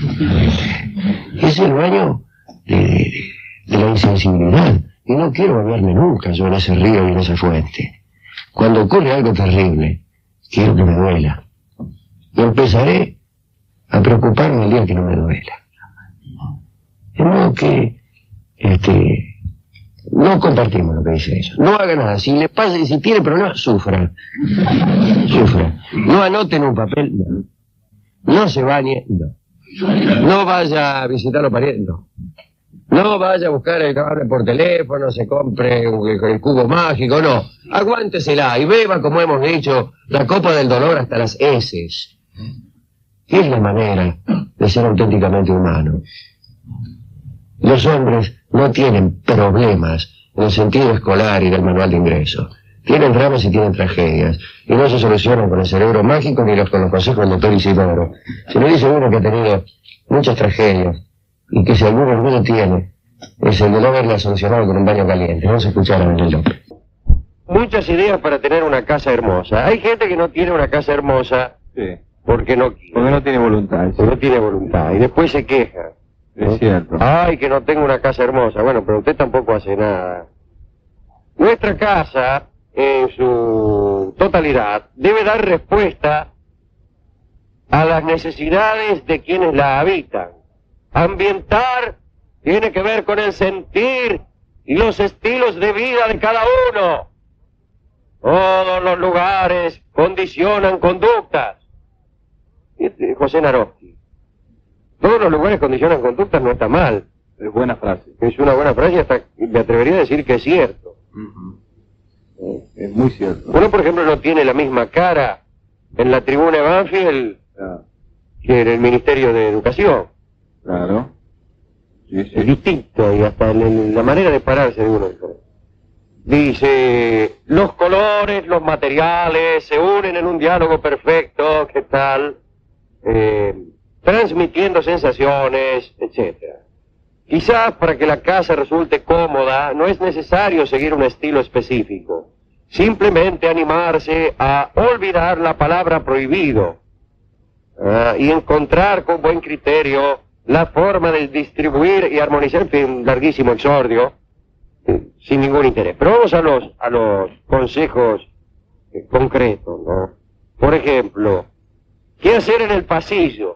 Es el baño de, de, de la insensibilidad. Y no quiero bañarme nunca yo en ese río y en esa fuente. Cuando ocurre algo terrible, quiero que me duela. Y empezaré a preocuparme el día que no me duela. De modo que, este, no compartimos lo que dice ella. No haga nada. Si le pasa, si tiene problemas, sufra. Sufra. No anote en un papel, no. No se bañe, no. No vaya a visitar a los parientes, no. No vaya a buscar el cable por teléfono, se compre el, el cubo mágico, no. Aguántesela y beba, como hemos dicho, la copa del dolor hasta las heces. Es la manera de ser auténticamente humano. Los hombres no tienen problemas en el sentido escolar y del manual de ingreso. Tienen dramas y tienen tragedias. Y no se solucionan con el cerebro mágico ni los, con los consejos del doctor Isidoro. Se lo dice uno que ha tenido muchas tragedias y que si algún orgullo tiene es el de no haberla solucionado con un baño caliente. Vamos a escuchar a Daniel López. Muchas ideas para tener una casa hermosa. Hay gente que no tiene una casa hermosa Sí. porque no quiere. Porque no tiene voluntad. Porque no tiene voluntad. Y después se queja. Es cierto. Ay, que no tengo una casa hermosa. Bueno, pero usted tampoco hace nada. Nuestra casa, en su totalidad, debe dar respuesta a las necesidades de quienes la habitan. Ambientar tiene que ver con el sentir y los estilos de vida de cada uno. Todos los lugares condicionan conductas. Este, José Naroski. Todos los lugares condicionan conductas, no está mal. Es buena frase. Es una buena frase y hasta me atrevería a decir que es cierto. Uh-huh. Es muy cierto. Uno, por ejemplo, no tiene la misma cara en la tribuna de Banfield Ah, que en el Ministerio de Educación. claro. Sí, Es sí. distinto y hasta en el- la manera de pararse de uno. Dice, los colores, los materiales se unen en un diálogo perfecto, ¿qué tal? Eh, transmitiendo sensaciones, etcétera. Quizás para que la casa resulte cómoda no es necesario seguir un estilo específico. Simplemente animarse a olvidar la palabra prohibido ah, y encontrar con buen criterio la forma de distribuir y armonizar, en fin, un larguísimo exordio, eh, sin ningún interés. Pero vamos a los, a los consejos eh, concretos, ¿no? Por ejemplo, ¿qué hacer en el pasillo?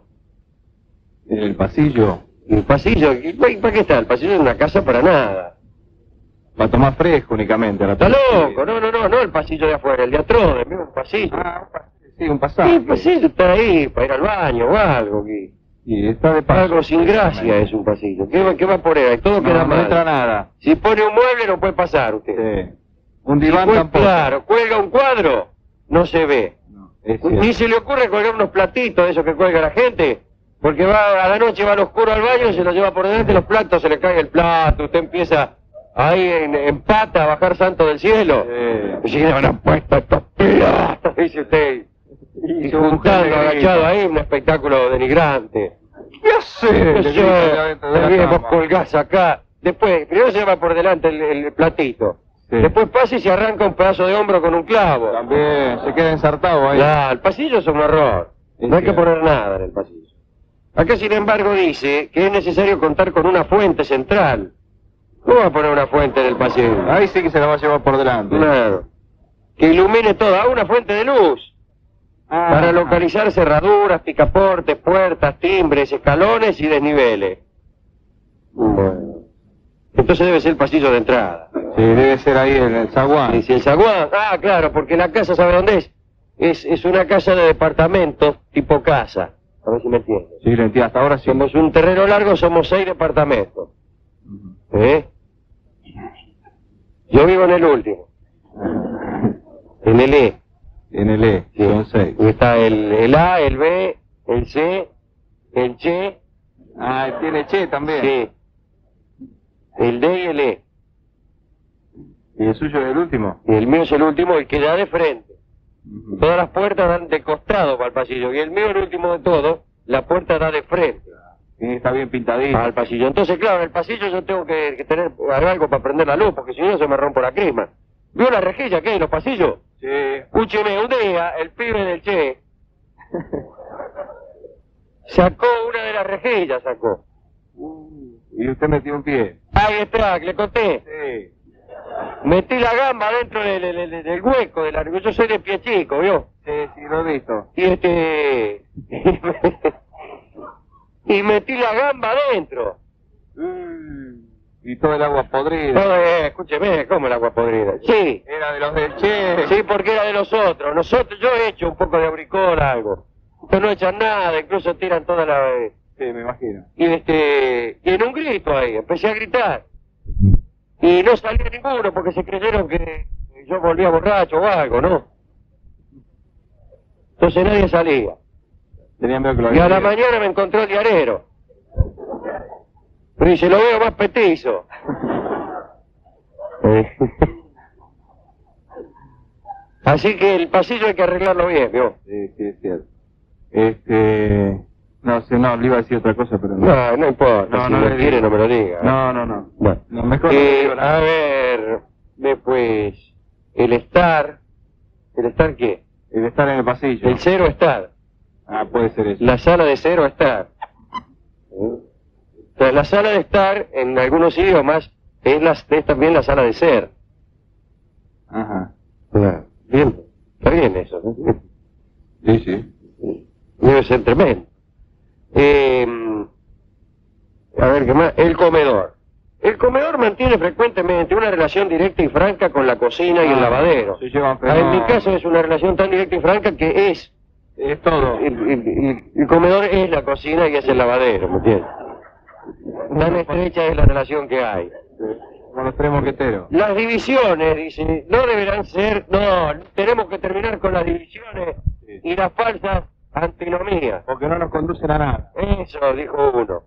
En el pasillo, El pasillo, ¿para qué está? El pasillo es una casa para nada. para tomar fresco únicamente. a la Está tarde. loco, no, no, no, no el pasillo de afuera, el de atrás, el mismo pasillo. Ah, un pas- sí, un pasaje. Sí, el pasillo está ahí, para ir al baño o algo. Que, Y está de paso. algo sin gracia es un pasillo. ¿Qué, va- qué va a poner ahí? Todo No, queda no mal. entra nada. Si pone un mueble no puede pasar usted. Sí. Un diván Si cuel- tampoco. Claro, cuelga un cuadro, no se ve. No, es Ni cierto. se le ocurre colgar unos platitos de esos que cuelga la gente, porque va a la noche, va al oscuro al baño, se lo lleva por delante, los platos, se le cae el plato, usted empieza ahí en, en pata a bajar santo del cielo. Sí. Y si le han puesto estos platos, dice usted, y su mujer juntando, le grita. agachado ahí, un espectáculo denigrante. ¿Qué hace? ¿Qué Le sé grita allá dentro de la También vos cama. colgás acá. Después, primero se lleva por delante el, el platito. Sí. Después pasa y se arranca un pedazo de hombro con un clavo. También, se queda ensartado ahí. Claro, el pasillo es un horror. Es No hay que cierto. poner nada en el pasillo. Acá, sin embargo, dice que es necesario contar con una fuente central. ¿Cómo va a poner una fuente en el pasillo? Ahí sí que se la va a llevar por delante. Claro. Que ilumine todo. Ah, una fuente de luz. Ah, Para localizar cerraduras, picaportes, puertas, timbres, escalones y desniveles. Bueno. Entonces debe ser el pasillo de entrada. Sí, debe ser ahí en el zaguán. Y si el zaguán, ah, claro, porque la casa, ¿sabe dónde es? Es, es una casa de departamentos tipo casa. A ver si me entiendes. Sí, lo entiendo. Hasta ahora sí. Somos un terreno largo, somos seis departamentos. ¿Eh? Yo vivo en el último, en el E. En el E, Sí. son seis. Y está el, el A, el B, el C, el Che, Ah, tiene Che también. sí, El D y el E. ¿Y el suyo es el último? Y el mío es el último, el que da de frente. Ujú. Todas las puertas dan de costado para el pasillo. Y el mío, el último de todo, la puerta da de frente Sí, está bien pintadito. al pasillo. Entonces, claro, en el pasillo yo tengo que, que tener algo para prender la luz, porque si no se me rompe la crisma. ¿Vio la rejilla que hay en los pasillos? Sí. Escúcheme, un día el pibe del Che sacó una de las rejillas, sacó. Uh, y usted metió un pie. Ahí está, que le conté. Sí. Metí la gamba dentro del, del- del- del hueco del arco. Yo soy de pie chico, ¿vio? Sí, sí, lo he visto. Y este... y metí la gamba adentro. Uh, y todo el agua podrida. No, eh, escúcheme, ¿cómo el agua podrida? Sí, Era de los del Che. sí, porque era de los otros. Nosotros, yo he hecho un poco de abricol, algo. Ustedes no echan nada, incluso tiran toda la... Sí, me imagino. Y este... Y en un grito ahí, empecé a gritar. Y no salió ninguno porque se creyeron que yo volvía borracho o algo, ¿no? Entonces nadie salía. Tenía miedo que lo Y a la había- mañana me encontró el diarero. Pero dice, lo veo más petizo. Eh. Así que el pasillo hay que arreglarlo bien, ¿vio? Sí, sí, es cierto. Este... No sé, no, le iba a decir otra cosa, pero no. No, no importa. No, si no no le quiere, digo. no me lo diga. No, no, no. Bueno. No, mejor no Eh, le digo nada. a ver, después, el estar. ¿El estar qué? El estar en el pasillo. El cero estar. Ah, puede ser eso. La sala de cero estar. O sea, la sala de estar, en algunos idiomas, es, la, es también la sala de ser. Ajá. Claro. Bien, está bien eso, ¿no? Sí, sí. Debe ser tremendo. Eh, a ver, ¿qué más? El comedor. El comedor mantiene frecuentemente una relación directa y franca con la cocina y el Ah, lavadero. se llevan Ah, en mi fenómeno. caso es una relación tan directa y franca que es... Es todo. El, el- el- el comedor es la cocina y es el lavadero, ¿me entiendes? Tan estrecha es la relación que hay. Con los tres mosqueteros. Las divisiones, dice, no deberán ser... No, tenemos que terminar con las divisiones Sí. y las falsas antinomías. Porque no nos conducen a nada. Eso, dijo uno.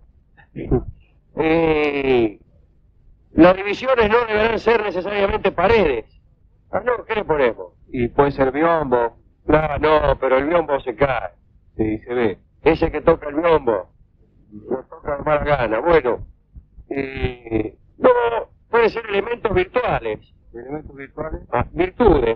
Eh, las divisiones no deberán ser necesariamente paredes. Ah, no, ¿qué le ponemos? Y puede ser biombo. No, no, pero el biombo se cae. Sí, se ve. Ese que toca el biombo, lo toca de mala gana. Bueno, eh, no, puede ser elementos virtuales, Elementos virtuales. ah, virtudes.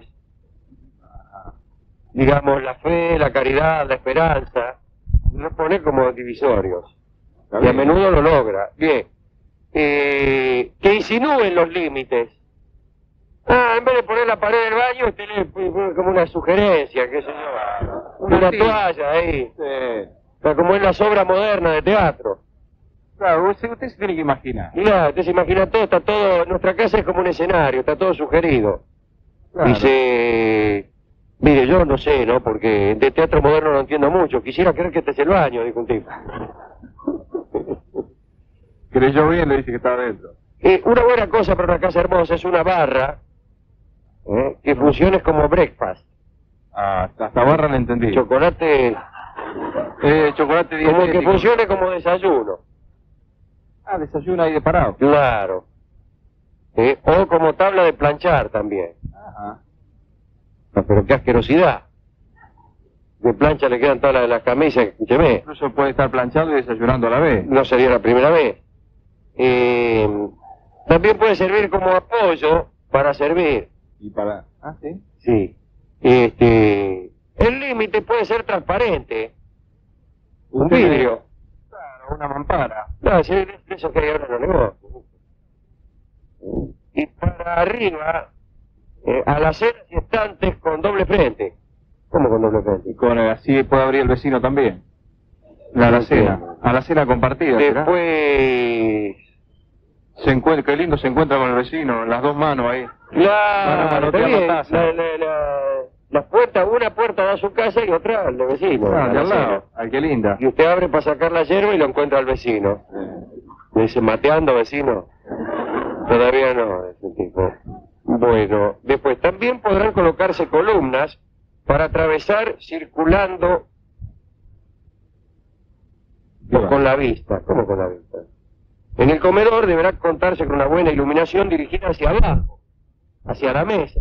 Digamos, la fe, la caridad, la esperanza, los pone como divisorios. Está Y a bien. menudo lo logra. Bien. Eh, que insinúen los límites. Ah, en vez de poner la pared del baño, usted le pone como una sugerencia, qué sé yo. Una Sí. toalla ahí. Sí. O sea, como en las obras modernas de teatro. Claro, usted, usted se tiene que imaginar. Mirá, usted se imagina todo, está todo, nuestra casa es como un escenario, está todo sugerido. Claro. Dice, mire, yo no sé, ¿no? Porque de teatro moderno no entiendo mucho. Quisiera creer que este es el baño, dijo un tipo. Creyó bien, le dice que está adentro. Eh, una buena cosa para una casa hermosa es una barra ¿eh? que funcione como breakfast. Ah, hasta barra le entendí. Chocolate, Eh, chocolate como que dietético. funcione como desayuno. Ah, desayuno ahí de parado. Claro. Eh, o como tabla de planchar también. Ajá. Ah, pero qué asquerosidad. De plancha le quedan todas las, las camisas, escúcheme. Incluso puede estar planchando y desayunando a la vez. No sería la primera vez. Eh, también puede servir como apoyo para servir. Y para... Ah, sí. Sí. Este, el límite puede ser transparente. Un Usted- vidrio. Claro, una mampara. No, sí, de eso que hay ahora en los negocios. Y para arriba, eh, alacenas y estantes con doble frente. ¿Cómo con doble frente? Y con así puede abrir el vecino también. La alacena. Alacena compartida, ¿será? Después... Se encuentra, qué lindo se encuentra con el vecino, en las dos manos ahí. Claro, Bueno, está te bien. anotas. La, la, la, la puerta, una puerta da a su casa y otra al de vecino. Ah, la de al alacena. lado. Ay, qué linda. Y usted abre para sacar la hierba y lo encuentra al vecino. Le dice, mateando, vecino. Todavía no, ese tipo. Bueno, después también podrán colocarse columnas para atravesar circulando ¿Qué va? con la vista. ¿Cómo con la vista? En el comedor deberá contarse con una buena iluminación dirigida hacia abajo, hacia la mesa.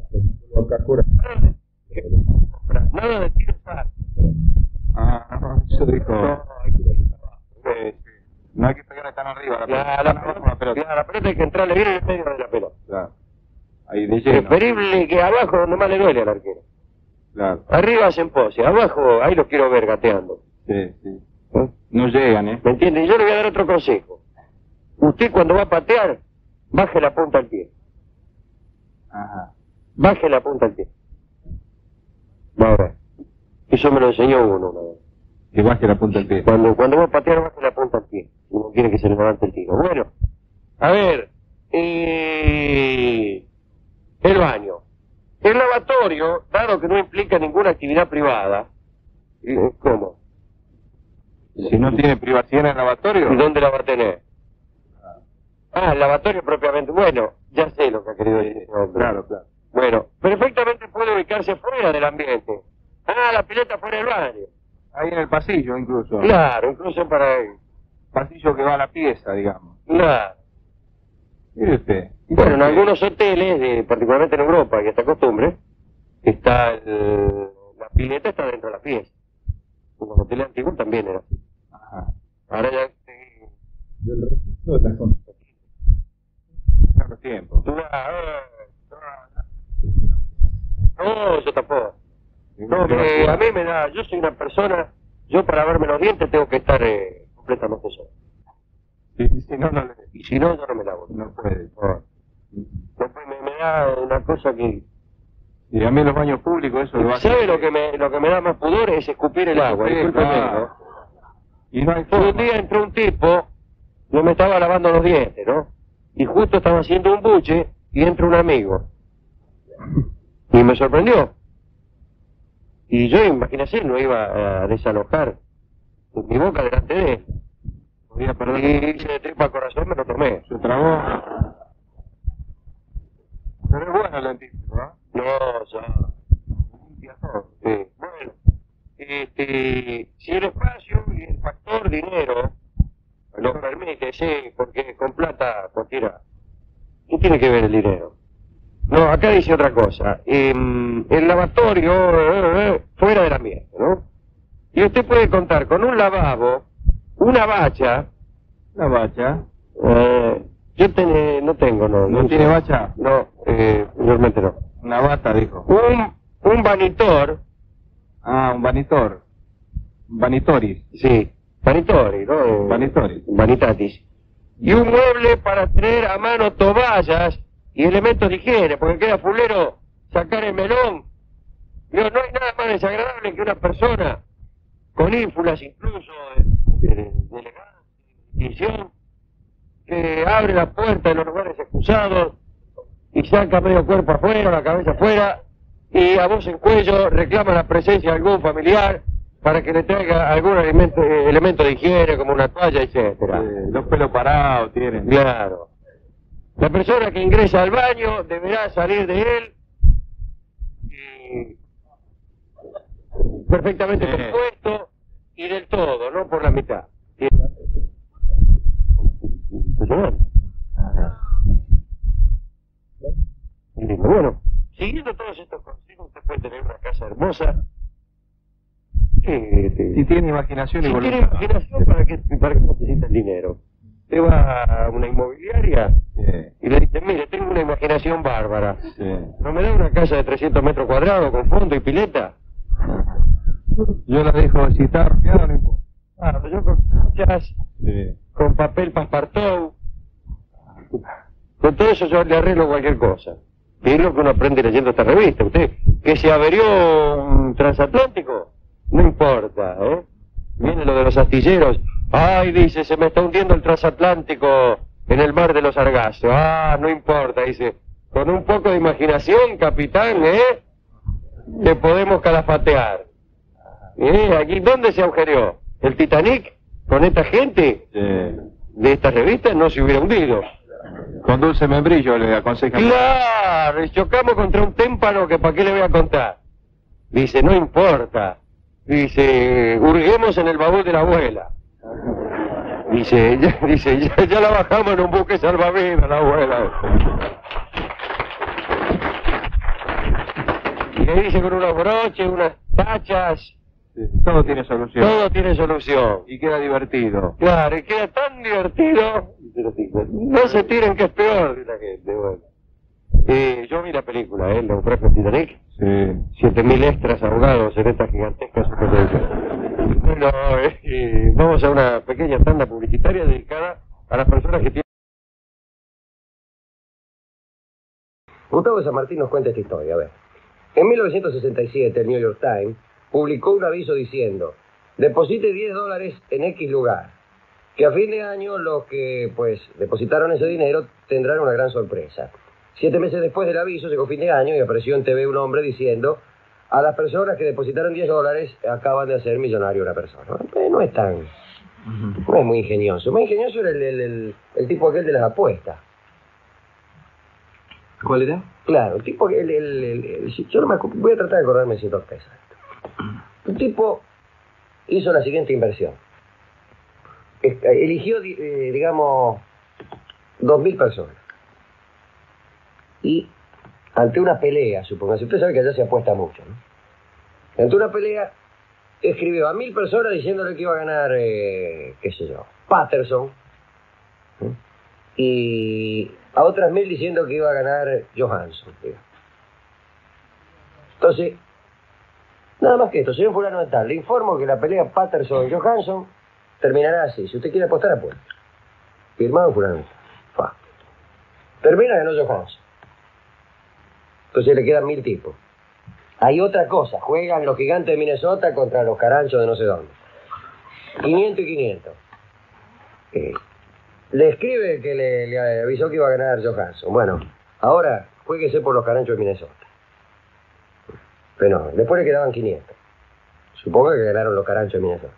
Nada de tiros altos. Ah, no, eso dijo. No, hay que, eh, no hay que pegarle tan arriba a la pelota. La, la, pelota, la, pelota. La, la pelota hay que entrarle bien en el medio de la pelota. Claro. Ahí de lleno. Preferible que abajo donde más le duele al arquero. Claro. Arriba hacen pose, abajo ahí los quiero ver gateando. Sí, sí. ¿Eh? No llegan, ¿eh? ¿Me entiende? Y yo le voy a dar otro consejo. Usted cuando va a patear, baje la punta al pie. Ajá. Baje la punta al pie. Va a ver. Eso me lo enseñó uno una vez. Que baje la punta al pie. Cuando, cuando va a patear, baje la punta al pie. Si no quiere que se le levante el tiro. Bueno, a ver. Eh, el baño. El lavatorio, dado que no implica ninguna actividad privada. ¿Cómo? Si no tiene privacidad en el lavatorio. ¿Y dónde la va a tener? Ah, el lavatorio propiamente. Bueno, ya sé lo que ha querido decir ese hombre. Claro, claro. Bueno, perfectamente puede ubicarse fuera del ambiente. Ah, la pileta fuera del baño. Ahí en el pasillo, incluso. Claro, incluso para él. Pasillo que va a la pieza, digamos. Claro. Mire usted. Bueno, en algunos hoteles, de, particularmente en Europa, que esta costumbre, está el, la pileta está dentro de la pieza. En los hoteles antiguos también era así. Ajá. Ahora ya... Eh, Del registro de las cosas. Claro, tiempo. No, yo tampoco. No, me, a mí me da... Yo soy una persona... Yo para verme los dientes tengo que estar eh, completamente solo. Sí, sí, sí, no, no, no. Y si no, yo no me lavo. No puede. No. Después me, me da una cosa que... Y a mí en los baños públicos eso lo va a ¿Sabe lo que me lo que me da más pudor? Es escupir el agua. Sí, Discúlpeme, claro. ¿no? Y no hay Un forma. día entró un tipo, yo me estaba lavando los dientes, ¿no? Y justo estaba haciendo un buche y entra un amigo. Y me sorprendió. Y yo, imagínese, no iba a desalojar mi boca delante de él. Podía perder. Y hice de tripa corazón, me lo tomé. Se trabó. Pero es bueno el dentífrico, ¿no? No, ya. Limpia todo. Sí. Bueno, este, si el espacio y el factor dinero lo permite, sí, porque con plata cualquiera. ¿Qué tiene que ver el dinero? No, acá dice otra cosa. Eh, el lavatorio, eh, eh, fuera del ambiente, ¿no? Y usted puede contar con un lavabo, una bacha. La bacha. Eh, yo ten, no tengo, no. ¿No tiene bacha? No, eh, realmente no. Una bata, dijo. Un, un vanitor. Ah, un vanitor. Vanitoris. Sí, vanitori, ¿no? Vanitori. Vanitatis. Y un mueble para tener a mano toallas y elementos de higiene, porque queda fulero sacar el melón. Digo, no hay nada más desagradable que una persona con ínfulas incluso de, de, de elegancia, distinción, que abre la puerta de los lugares excusados y saca medio cuerpo afuera, la cabeza afuera, y a voz en cuello reclama la presencia de algún familiar para que le traiga algún elemento, elemento de higiene, como una toalla, etcétera. Eh, los pelos parados tienen. Claro. La persona que ingresa al baño deberá salir de él y perfectamente Sí. compuesto y del todo, no por la mitad. Sí. Y digo, bueno, siguiendo todos estos consejos, usted puede tener una casa hermosa. Eh, Si tiene imaginación y si voluntad. tiene imaginación, ¿para qué, para qué necesita el dinero? Usted va a una inmobiliaria Sí, y le dice, mire, tengo una imaginación bárbara. sí. ¿No me da una casa de trescientos metros cuadrados con fondo y pileta? Yo la dejo, si está arqueado, no importa. Claro, yo con chas, Sí. con papel passepartout, con todo eso yo le arreglo cualquier cosa. Y es lo que uno aprende leyendo esta revista. Usted, que se averió un transatlántico, no importa, ¿eh? Viene lo de los astilleros. Ay, dice, se me está hundiendo el transatlántico en el mar de los Sargassos. Ah, no importa, dice. Con un poco de imaginación, capitán, ¿eh? Le podemos calafatear. ¿Eh? Aquí, ¿dónde se agujereó? ¿El Titanic? Con esta gente Sí. de esta revista no se hubiera hundido. Con dulce membrillo le aconseja. Claro, y chocamos contra un témpano que para qué le voy a contar. Dice, no importa. Dice, hurguemos en el baúl de la abuela. Dice, ya, dice, ya, ya la bajamos en un buque salvavidas, la abuela. Y le dice con unos broches, unas tachas. Sí, todo tiene solución. Todo tiene solución. Y queda divertido. Claro, y queda tan divertido. No se tiren que es peor de la gente, bueno. Eh, yo vi la película, ¿eh? El naufragio de Titanic. Sí. Siete mil extras ahogados en esta gigantesca superficie. Bueno, eh, eh, vamos a una pequeña tanda publicitaria dedicada a las personas que tienen... Gustavo de San Martín nos cuenta esta historia, a ver. En mil novecientos sesenta y siete, el New York Times publicó un aviso diciendo: deposite diez dólares en X lugar, que a fin de año los que, pues, depositaron ese dinero tendrán una gran sorpresa. Siete meses después del aviso, llegó fin de año y apareció en T V un hombre diciendo: a las personas que depositaron diez dólares acaban de hacer millonario una persona. Eh, no es tan... no es muy ingenioso. Muy ingenioso era el, el, el, el tipo aquel de las apuestas. ¿Cuál era? Claro, el tipo que... El, el, el, el, yo no me acu- voy a tratar de acordarme sin torpeza. El tipo hizo la siguiente inversión. Es- Eligió, di- eh, digamos, dos mil personas. Y ante una pelea, supóngase, usted sabe que allá se apuesta mucho, ¿no? Ante una pelea, escribió a mil personas diciéndole que iba a ganar, eh, qué sé yo, Patterson. ¿Sí? Y a otras mil diciendo que iba a ganar Johansson. Digamos. Entonces, nada más que esto, señor fulano de tal, le informo que la pelea Patterson-Johansson terminará así. Si usted quiere apostar, apuesta. Firmado fulano de tal. Fa. Termina, ganó Johansson. Entonces le quedan mil tipos. Hay otra cosa, juegan los gigantes de Minnesota contra los caranchos de no sé dónde. quinientos y quinientos. Eh, le escribe que le, le avisó que iba a ganar Johansson. Bueno, ahora juéguese por los caranchos de Minnesota. Pero no, después le quedaban quinientos. Supongo que ganaron los caranchos de Minnesota.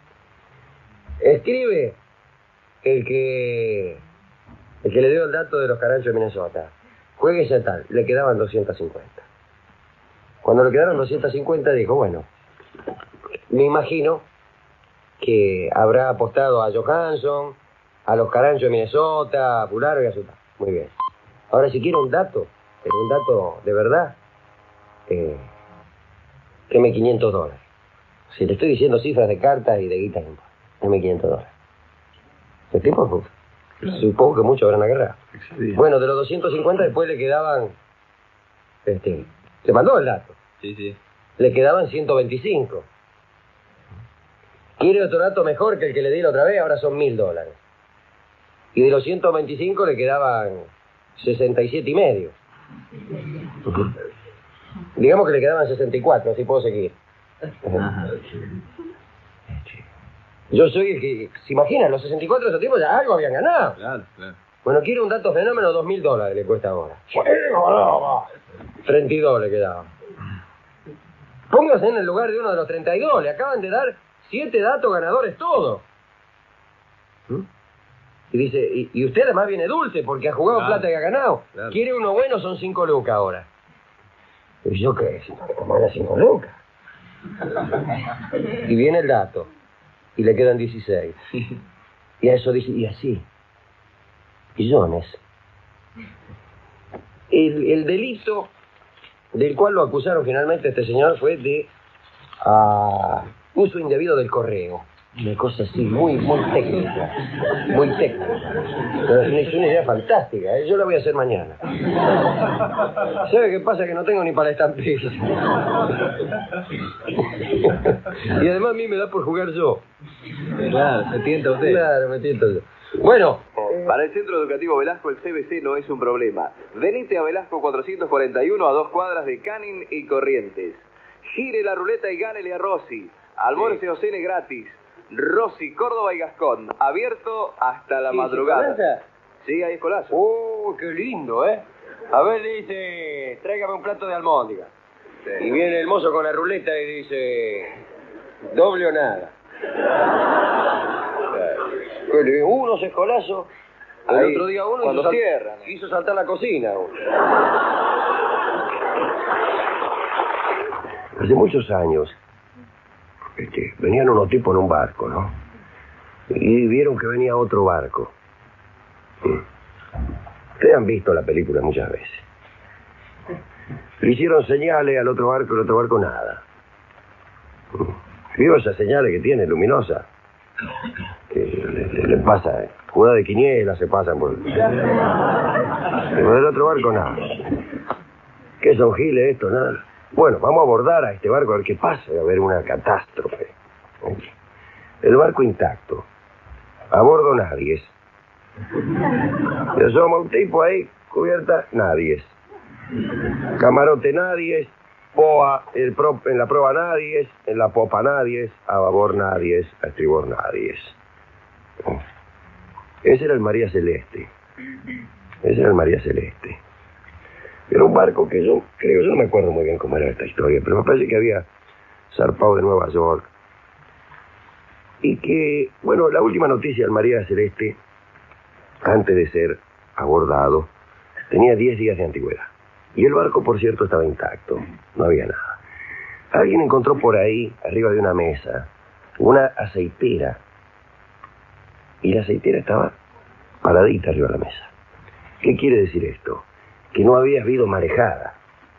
Escribe el que el que le dio el dato de los caranchos de Minnesota. Juéguese tal, le quedaban doscientos cincuenta. Cuando le quedaron doscientos cincuenta dijo, bueno, me imagino que habrá apostado a Johansson, a los caranchos de Minnesota, a Pularo y a Sutá. Muy bien. Ahora, si quiere un dato, pero un dato de verdad, eh, deme quinientos dólares. Si le estoy diciendo cifras de cartas y de guitas, deme quinientos dólares. ¿El tipo? Pues, claro. Supongo que muchos habrán agarrado. Bueno, de los doscientos cincuenta después le quedaban... Este, te mandó el dato. Sí, sí. Le quedaban ciento veinticinco. Quiere otro dato mejor que el que le di la otra vez, ahora son mil dólares. Y de los ciento veinticinco le quedaban sesenta y siete y medio. Digamos que le quedaban sesenta y cuatro, así puedo seguir. Ajá. Yo soy el que... ¿Se imaginan? Los sesenta y cuatro de esos tipos ya algo habían ganado. Claro, claro. Bueno, quiere un dato fenómeno, dos mil dólares le cuesta ahora. treinta y dos le quedaban. Póngase en el lugar de uno de los treinta y dos. Le acaban de dar siete datos ganadores todos. ¿Mm? Y dice, y, y usted además viene dulce porque ha jugado Claro. plata y ha ganado. Claro. Quiere uno bueno, son cinco lucas ahora. Y yo qué, si ¿cómo era cinco lucas? Y viene el dato. Y le quedan dieciséis. Y a eso dice, y así. Millones. El, el delito del cual lo acusaron finalmente a este señor fue de ah, uso indebido del correo. Una cosa así, muy, muy técnica. Muy técnica. Es una idea fantástica, ¿eh? Yo la voy a hacer mañana. ¿Sabe qué pasa? Que no tengo ni para estampillas. Y además a mí me da por jugar yo. Claro, se tienta usted. Claro, me tiento yo. Bueno, Para el Centro Educativo Velasco, el C B C no es un problema. Venite a Velasco cuatrocientos cuarenta y uno, a dos cuadras de Canning y Corrientes. Gire la ruleta y gánele a Rossi. Almuerce o cene gratis. Rossi, Córdoba y Gascón. Abierto hasta la ¿Sí, madrugada. Escolaza? Sí, hay escolazo. ¡Oh, qué lindo, eh! A ver, le dice, tráigame un plato de almóndiga. Sí. Y viene el mozo con la ruleta y dice, doble o nada. Qué lindo. Unos escolazos. El Ahí, otro día uno cuando hizo, sal- cierran. hizo saltar la cocina. uno. Hace muchos años, este, venían unos tipos en un barco, ¿no? y vieron que venía otro barco. Ustedes han visto la película muchas veces. Le hicieron señales al otro barco, el otro barco nada. ¿Vio esas señales que tiene, luminosas? Que le, le, le pasa, eh. Jugada de quiniela se pasan por... Pero del otro barco nada. ¿Qué son giles esto? Nada. Bueno, vamos a abordar a este barco a ver qué pasa, a ver una catástrofe. El barco intacto. A bordo nadie. Se asoma un tipo ahí, cubierta, nadie. Camarote nadie. Poa, el pro, en la proa nadie, en la popa nadie, a babor nadie, a estribor nadie. Ese era el María Celeste. Ese era el María Celeste. Era un barco que yo creo, yo no me acuerdo muy bien cómo era esta historia, pero me parece que había zarpado de Nueva York. Y que, bueno, la última noticia del María Celeste, antes de ser abordado, tenía diez días de antigüedad. Y el barco, por cierto, estaba intacto. No había nada. Alguien encontró por ahí, arriba de una mesa, una aceitera. Y la aceitera estaba paradita arriba de la mesa. ¿Qué quiere decir esto? Que no había habido marejada.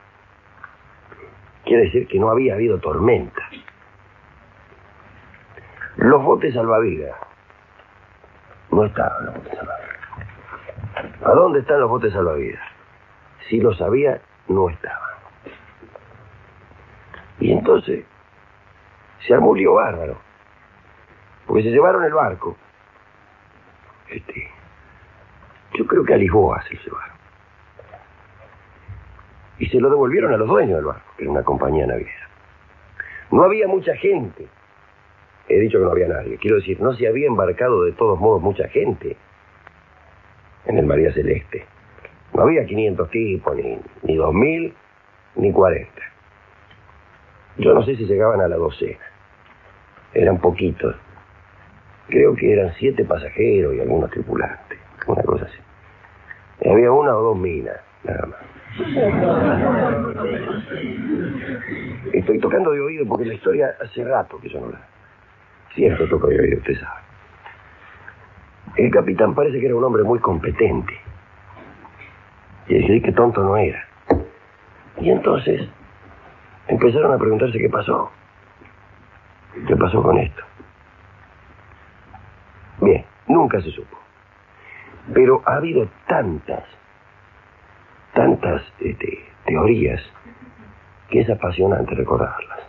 Quiere decir que no había habido tormenta. Los botes salvavidas. No estaban los botes salvavidas. ¿A dónde están los botes salvavidas? Si lo sabía, no estaban. Y entonces se armó un lío bárbaro. Porque se llevaron el barco. Este, yo creo que a Lisboa se lo llevaron. Y se lo devolvieron a los dueños del barco, que era una compañía naviera. No había mucha gente. He dicho que no había nadie. Quiero decir, no se había embarcado de todos modos mucha gente en el María Celeste. No había quinientos tipos, ni, ni dos mil, ni cuarenta. Yo no sé si llegaban a la docena. Eran poquitos. Creo que eran siete pasajeros y algunos tripulantes. Una cosa así. Y había una o dos minas, nada más. Estoy tocando de oído porque la historia hace rato que yo no la... Cierto, toco de oído, usted sabe. El capitán parece que era un hombre muy competente. Y decidí que tonto no era. Y entonces empezaron a preguntarse qué pasó. ¿Qué pasó con esto? Bien, nunca se supo. Pero ha habido tantas, tantas este, teorías que es apasionante recordarlas.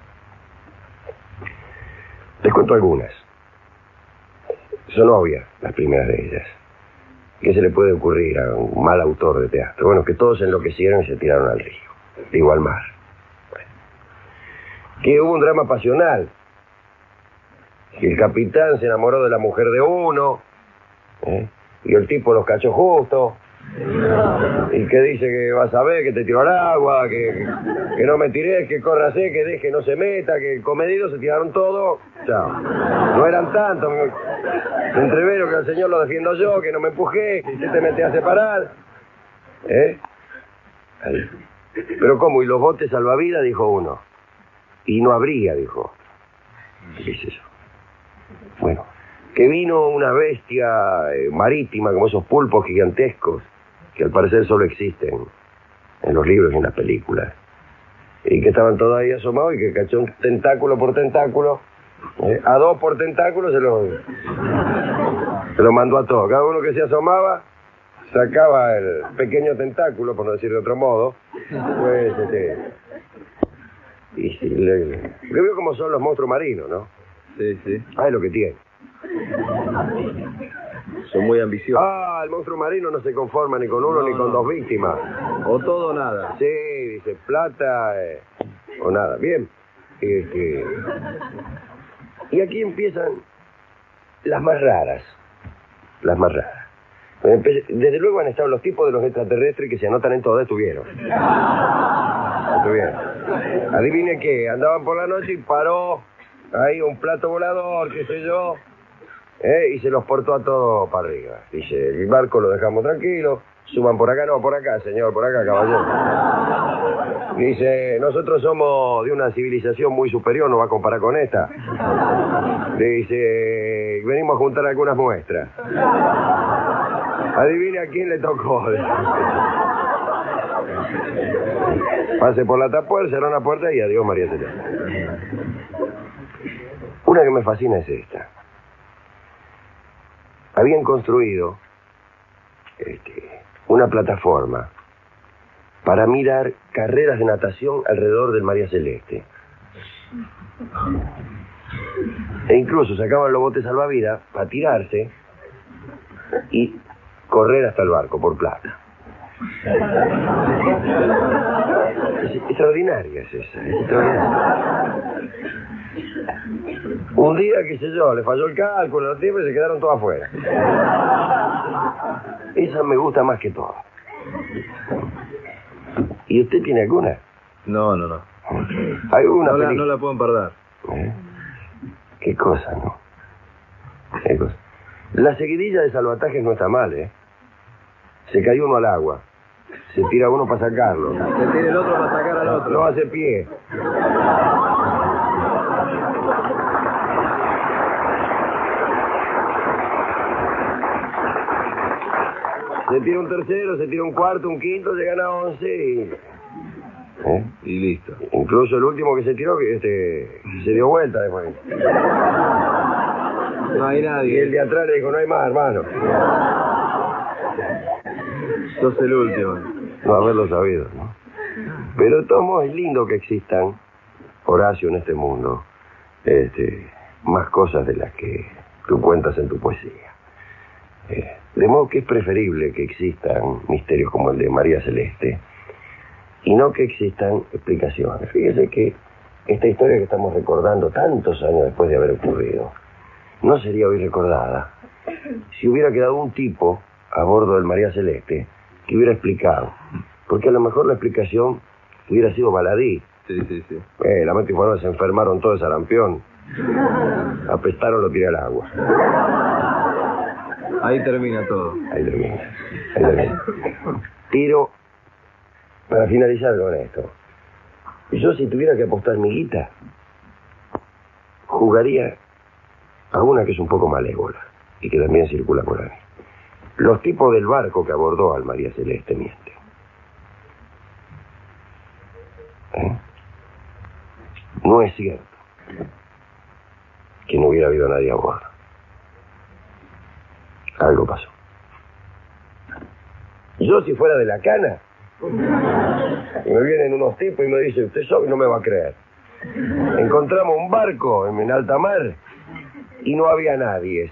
Les cuento algunas. Son obvias las primeras de ellas. ¿Qué se le puede ocurrir a un mal autor de teatro? Bueno, que todos se enloquecieron y se tiraron al río. Digo, al mar. Bueno. Que hubo un drama pasional. Que el capitán se enamoró de la mujer de uno, ¿eh? Y el tipo los cachó justo. Y que dice que vas a ver, que te tiró al agua, que, que no me tiré, que córrase, que deje, no se meta, que comedidos se tiraron todo. Chao. No eran tantos. Me entrevero que al señor lo defiendo yo, que no me empujé, que usted te mete a separar. ¿Eh? Ahí. Pero ¿cómo? ¿Y los botes salvavidas? Dijo uno. Y no habría, dijo. ¿Qué es eso? Bueno, que vino una bestia eh, marítima, como esos pulpos gigantescos, que al parecer solo existen en los libros y en las películas, y que estaban todos ahí asomados y que cachó un tentáculo por tentáculo, eh, a dos por tentáculo se lo, se lo mandó a todos. Cada uno que se asomaba sacaba el pequeño tentáculo, por no decir de otro modo, pues, este, y sí, le, le, le veo como son los monstruos marinos, ¿no? Sí, sí. Ah, es lo que tiene. Son muy ambiciosos. Ah, el monstruo marino no se conforma ni con uno no, ni con no. dos víctimas. O todo o nada. Sí, dice plata eh, o nada. Bien. Este... Y aquí empiezan las más raras. Las más raras. Desde luego han estado los tipos de los extraterrestres que se anotan en todo. Estuvieron. Estuvieron. Adivine qué. Andaban por la noche y paró ahí un plato volador, qué sé yo. ¿eh? Y se los portó a todos para arriba. Dice, el barco lo dejamos tranquilo, suban por acá, no, por acá, señor, por acá, caballero. Dice, nosotros somos de una civilización muy superior, no va a comparar con esta. Dice, venimos a juntar algunas muestras. Adivine a quién le tocó. Pase por la tapuerta, cerró una puerta y adiós, María Celeste. Una que me fascina es esta. Habían construido este, una plataforma para mirar carreras de natación alrededor del María Celeste. E incluso sacaban los botes salvavidas para tirarse y correr hasta el barco por plata. Es extraordinaria es esa, es extraordinaria. Un día, qué sé yo, le falló el cálculo, los tiempos y se quedaron todos afuera. Esa me gusta más que todas. ¿Y usted tiene alguna? No, no, no. Hay una No la, peli- no la puedo empardar. ¿Eh? Qué cosa, ¿no? Qué cosa. La seguidilla de salvatajes no está mal, ¿eh? Se cayó uno al agua. Se tira uno para sacarlo. Se tira el otro para sacar al otro. No hace pie. Se tira un tercero, se tira un cuarto, un quinto, llegan a once y... ¿Eh? Y listo. Incluso el último que se tiró, que este, se dio vuelta después. No hay Y nadie. el de atrás le dijo, no hay más, hermano. Sos el último. No haberlo sabido, ¿no? Pero de todos modos es lindo que existan, Horacio, en este mundo, este, más cosas de las que tú cuentas en tu poesía. Eh, de modo que es preferible que existan misterios como el de María Celeste y no que existan explicaciones. Fíjese que esta historia que estamos recordando tantos años después de haber ocurrido no sería hoy recordada si hubiera quedado un tipo a bordo del María Celeste que hubiera explicado, porque a lo mejor la explicación hubiera sido baladí. Sí, sí, sí. Eh, la mente informal se enfermaron todo de sarampión, apestaron, lo tiré al agua. Ahí termina todo. Ahí termina, ahí termina. Pero, para finalizar con esto, yo si tuviera que apostar mi guita, jugaría a una que es un poco malévola y que también circula por ahí. Los tipos del barco que abordó al María Celeste mienten. ¿Eh? No es cierto que no hubiera habido nadie a bordo. Algo pasó. Yo si fuera de la cana, y me vienen unos tipos y me dicen, usted sabe, no me va a creer. Encontramos un barco en, en alta mar y no había nadie.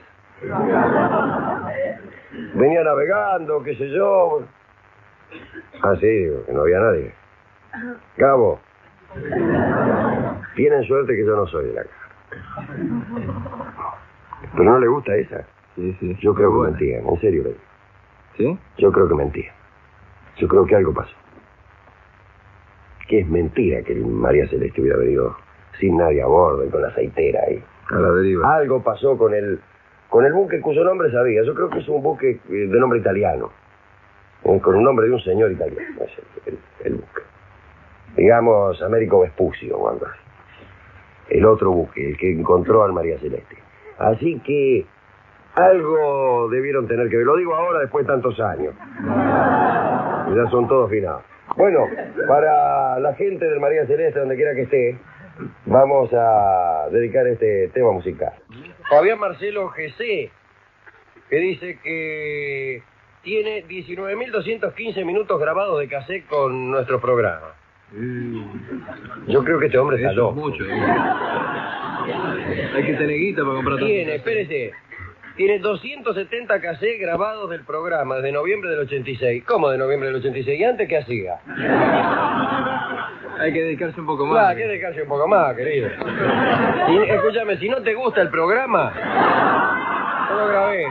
Venía navegando, qué sé yo. Ah, sí, digo, que no había nadie. Cabo, tienen suerte que yo no soy de la cana. Pero no le gusta esa. Sí, sí. Yo creo que Bueno. mentían, en serio le digo. ¿Sí? Yo creo que mentían. Yo creo que algo pasó. Que es mentira que el María Celeste hubiera venido sin nadie a bordo y con la aceitera ahí. A la deriva. Algo pasó con el, con el buque cuyo nombre sabía. Yo creo que es un buque eh, de nombre italiano. Eh, con un nombre de un señor italiano. Es el, el, el buque. Digamos, Américo Vespucio o algo así. El otro buque, el que encontró al María Celeste. Así que algo debieron tener que ver. Lo digo ahora después de tantos años. Ya son todos finados. Bueno, para la gente del María Celeste, donde quiera que esté, vamos a dedicar este tema musical. Fabián Marcelo G C, que dice que tiene diecinueve mil doscientos quince minutos grabados de cassette con nuestro programa. Yo creo que este hombre está Eso es loco. mucho. ¿Eh? Hay que tener guita para comprar tanto. Tiene, espérese, tiene doscientos setenta cassettes grabados del programa desde noviembre del ochenta y seis. ¿Cómo de noviembre del ochenta y seis? ¿Y antes qué hacía? Hay que dedicarse un poco más. Claro, hay que dejarse un poco más, querido. Si, escúchame, si no te gusta el programa, no lo grabé.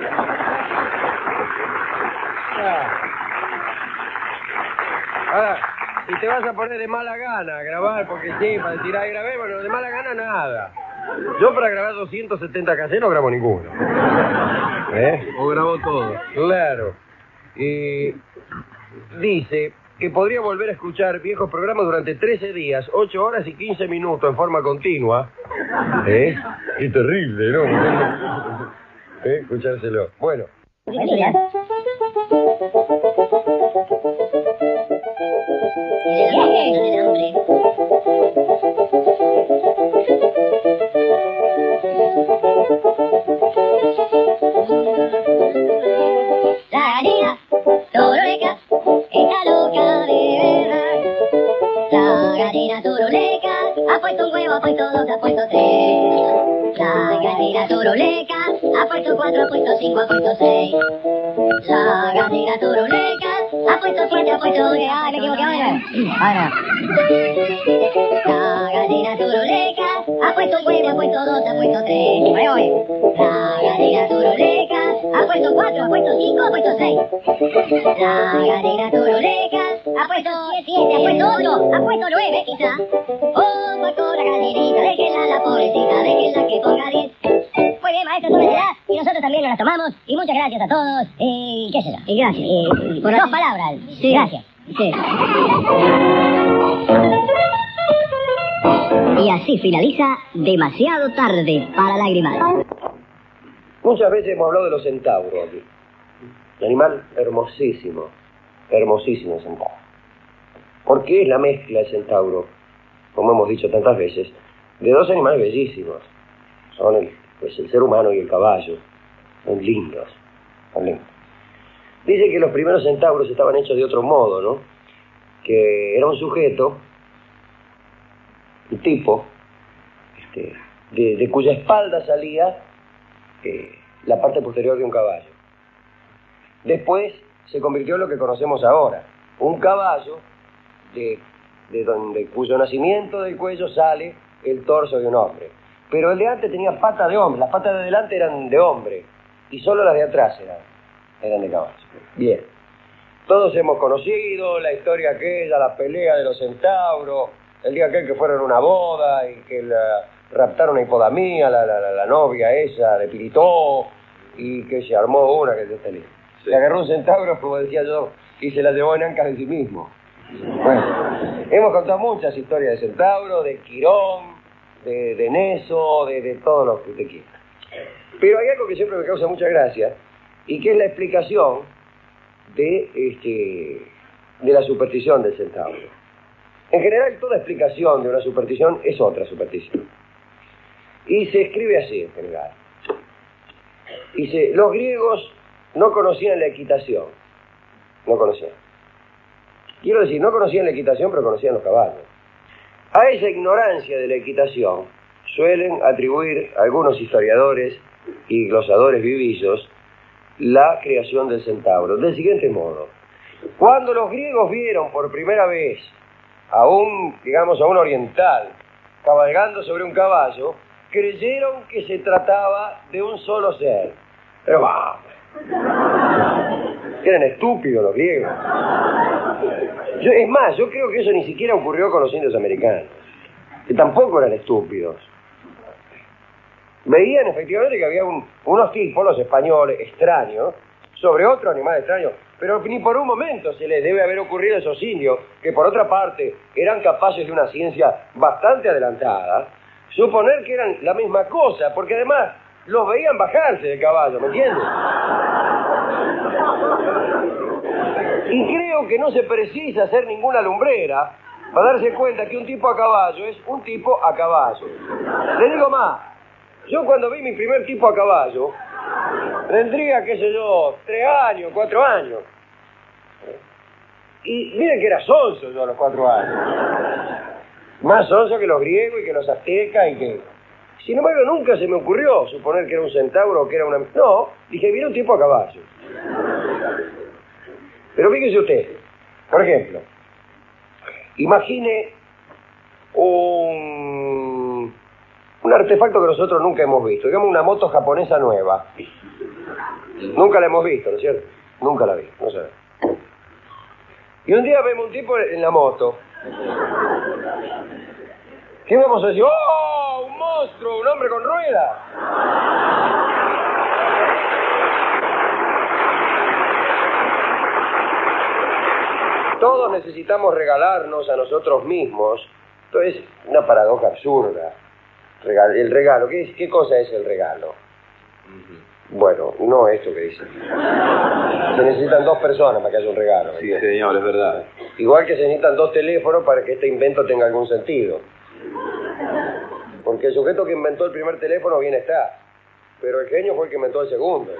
Ah. Ahora, si te vas a poner de mala gana a grabar, porque sí, para decir, ay, grabé, bueno, de mala gana nada. Yo para grabar doscientos setenta cassettes no grabo ninguno. ¿Eh? O grabó todo. Claro. Y dice que podría volver a escuchar viejos programas durante trece días, ocho horas y quince minutos en forma continua. ¿Eh? Qué terrible, ¿no? ¿Eh? Escuchárselo. Bueno. Buenos días. El hambre. La gallina turuleca está loca de verdad. La gallina turuleca ha puesto un huevo, ha puesto dos, ha puesto tres. La gallina turuleca ha puesto cuatro, ha puesto cinco, ha puesto seis. La gallina turuleca ha puesto siete, ha puesto nueve. Ay, me equivoqué, ahora. Ahora. La gallina turuleca ha puesto un huevo, ha puesto dos, ha puesto tres. Voy, voy. La gallina turuleca ha puesto cuatro, ha puesto cinco, ha puesto seis. La gallina turuleca ha puesto siete, ha puesto ocho, ha puesto nueve quizá. Oh, con la gallinita, déjenla la pobrecita, déjenla que ponga diez. Muy bien, maestro, su edad, y nosotros también nos las tomamos, y muchas gracias a todos, y qué sé yo. Y gracias. Y, por dos palabras, sí. Gracias. Sí. Y así finaliza Demasiado Tarde para Lagrimal. Muchas veces hemos hablado de los centauros aquí. Un animal hermosísimo, hermosísimo el centauro. Porque es la mezcla del centauro, como hemos dicho tantas veces, de dos animales bellísimos. Son el, pues el ser humano y el caballo. Son lindos, son lindos. Dice que los primeros centauros estaban hechos de otro modo, ¿no? Que era un sujeto, un tipo, este, de, de cuya espalda salía eh, la parte posterior de un caballo. Después se convirtió en lo que conocemos ahora, un caballo de, de donde cuyo nacimiento del cuello sale el torso de un hombre. Pero el de antes tenía patas de hombre, las patas de delante eran de hombre y solo las de atrás eran, eran de caballo. Bien, todos hemos conocido la historia aquella, la pelea de los centauros, el día aquel que fueron a una boda y que la raptaron a Hipodamía, la, la, la, la novia esa de Piritó, y que se armó una que Dios te libre. Se agarró un centauro, como decía yo, y se la llevó en ancas de sí mismo. Bueno, hemos contado muchas historias de centauro, de Quirón, de, de Neso, de, de todo lo que usted quiera. Pero hay algo que siempre me causa mucha gracia, y que es la explicación de, este, de la superstición del centauro. En general, toda explicación de una superstición es otra superstición. Y se escribe así, en general. Dice, los griegos no conocían la equitación. No conocían. Quiero decir, no conocían la equitación, pero conocían los caballos. A esa ignorancia de la equitación suelen atribuir algunos historiadores y glosadores vivillos la creación del centauro, del siguiente modo. Cuando los griegos vieron por primera vez a un, digamos, a un oriental cabalgando sobre un caballo, creyeron que se trataba de un solo ser. Pero vamos, eran estúpidos los griegos. Yo, es más, yo creo que eso ni siquiera ocurrió con los indios americanos, que tampoco eran estúpidos. Veían efectivamente que había un, unos tipos, los españoles, extraños, sobre otro animal extraño, pero ni por un momento se les debe haber ocurrido a esos indios, que por otra parte eran capaces de una ciencia bastante adelantada, suponer que eran la misma cosa, porque además los veían bajarse del caballo, ¿me entiendes? Y creo que no se precisa hacer ninguna lumbrera para darse cuenta que un tipo a caballo es un tipo a caballo. Le digo más, yo cuando vi mi primer tipo a caballo, tendría, qué sé yo, tres años, cuatro años. Y miren que era sonso yo a los cuatro años. Más sonso que los griegos y que los aztecas y que... Sin embargo, nunca se me ocurrió suponer que era un centauro o que era una... No, dije, viene un tipo a caballo. Pero fíjese usted, por ejemplo, imagine un... un artefacto que nosotros nunca hemos visto, digamos una moto japonesa nueva. Nunca la hemos visto, ¿no es cierto? Nunca la vi, no sé. Y un día vemos un tipo en la moto ¿Qué vamos a decir? ¡Oh! ¡Un monstruo! ¡Un hombre con ruedas! Todos necesitamos regalarnos a nosotros mismos. Esto es una paradoja absurda. Regal- el regalo, ¿qué, es, ¿qué cosa es el regalo? Uh-huh. Bueno, no esto que dice. Se necesitan dos personas para que haya un regalo. Sí, señor, es verdad. Igual que se necesitan dos teléfonos para que este invento tenga algún sentido. Porque el sujeto que inventó el primer teléfono bien está. Pero el genio fue el que inventó el segundo.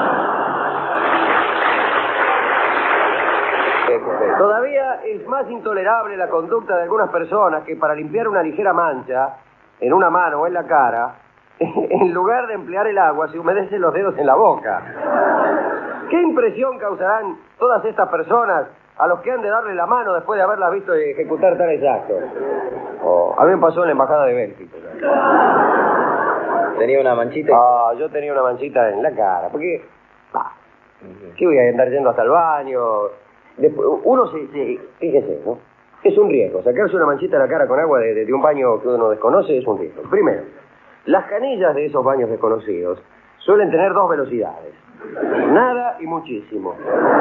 Todavía es más intolerable la conducta de algunas personas que para limpiar una ligera mancha en una mano o en la cara, en lugar de emplear el agua, se humedecen los dedos en la boca. ¿Qué impresión causarán todas estas personas a los que han de darle la mano después de haberlas visto ejecutar tales actos? Oh, a mí me pasó en la embajada de Bélgica. ¿Tenía una manchita? Ah, yo tenía una manchita en la cara, porque... Ah, ¿qué voy a andar yendo hasta el baño? Después, uno se, se... Fíjese, ¿no? Es un riesgo. Sacarse una manchita en la cara con agua de, de, de un baño que uno desconoce es un riesgo. Primero, las canillas de esos baños desconocidos suelen tener dos velocidades. Nada y muchísimo.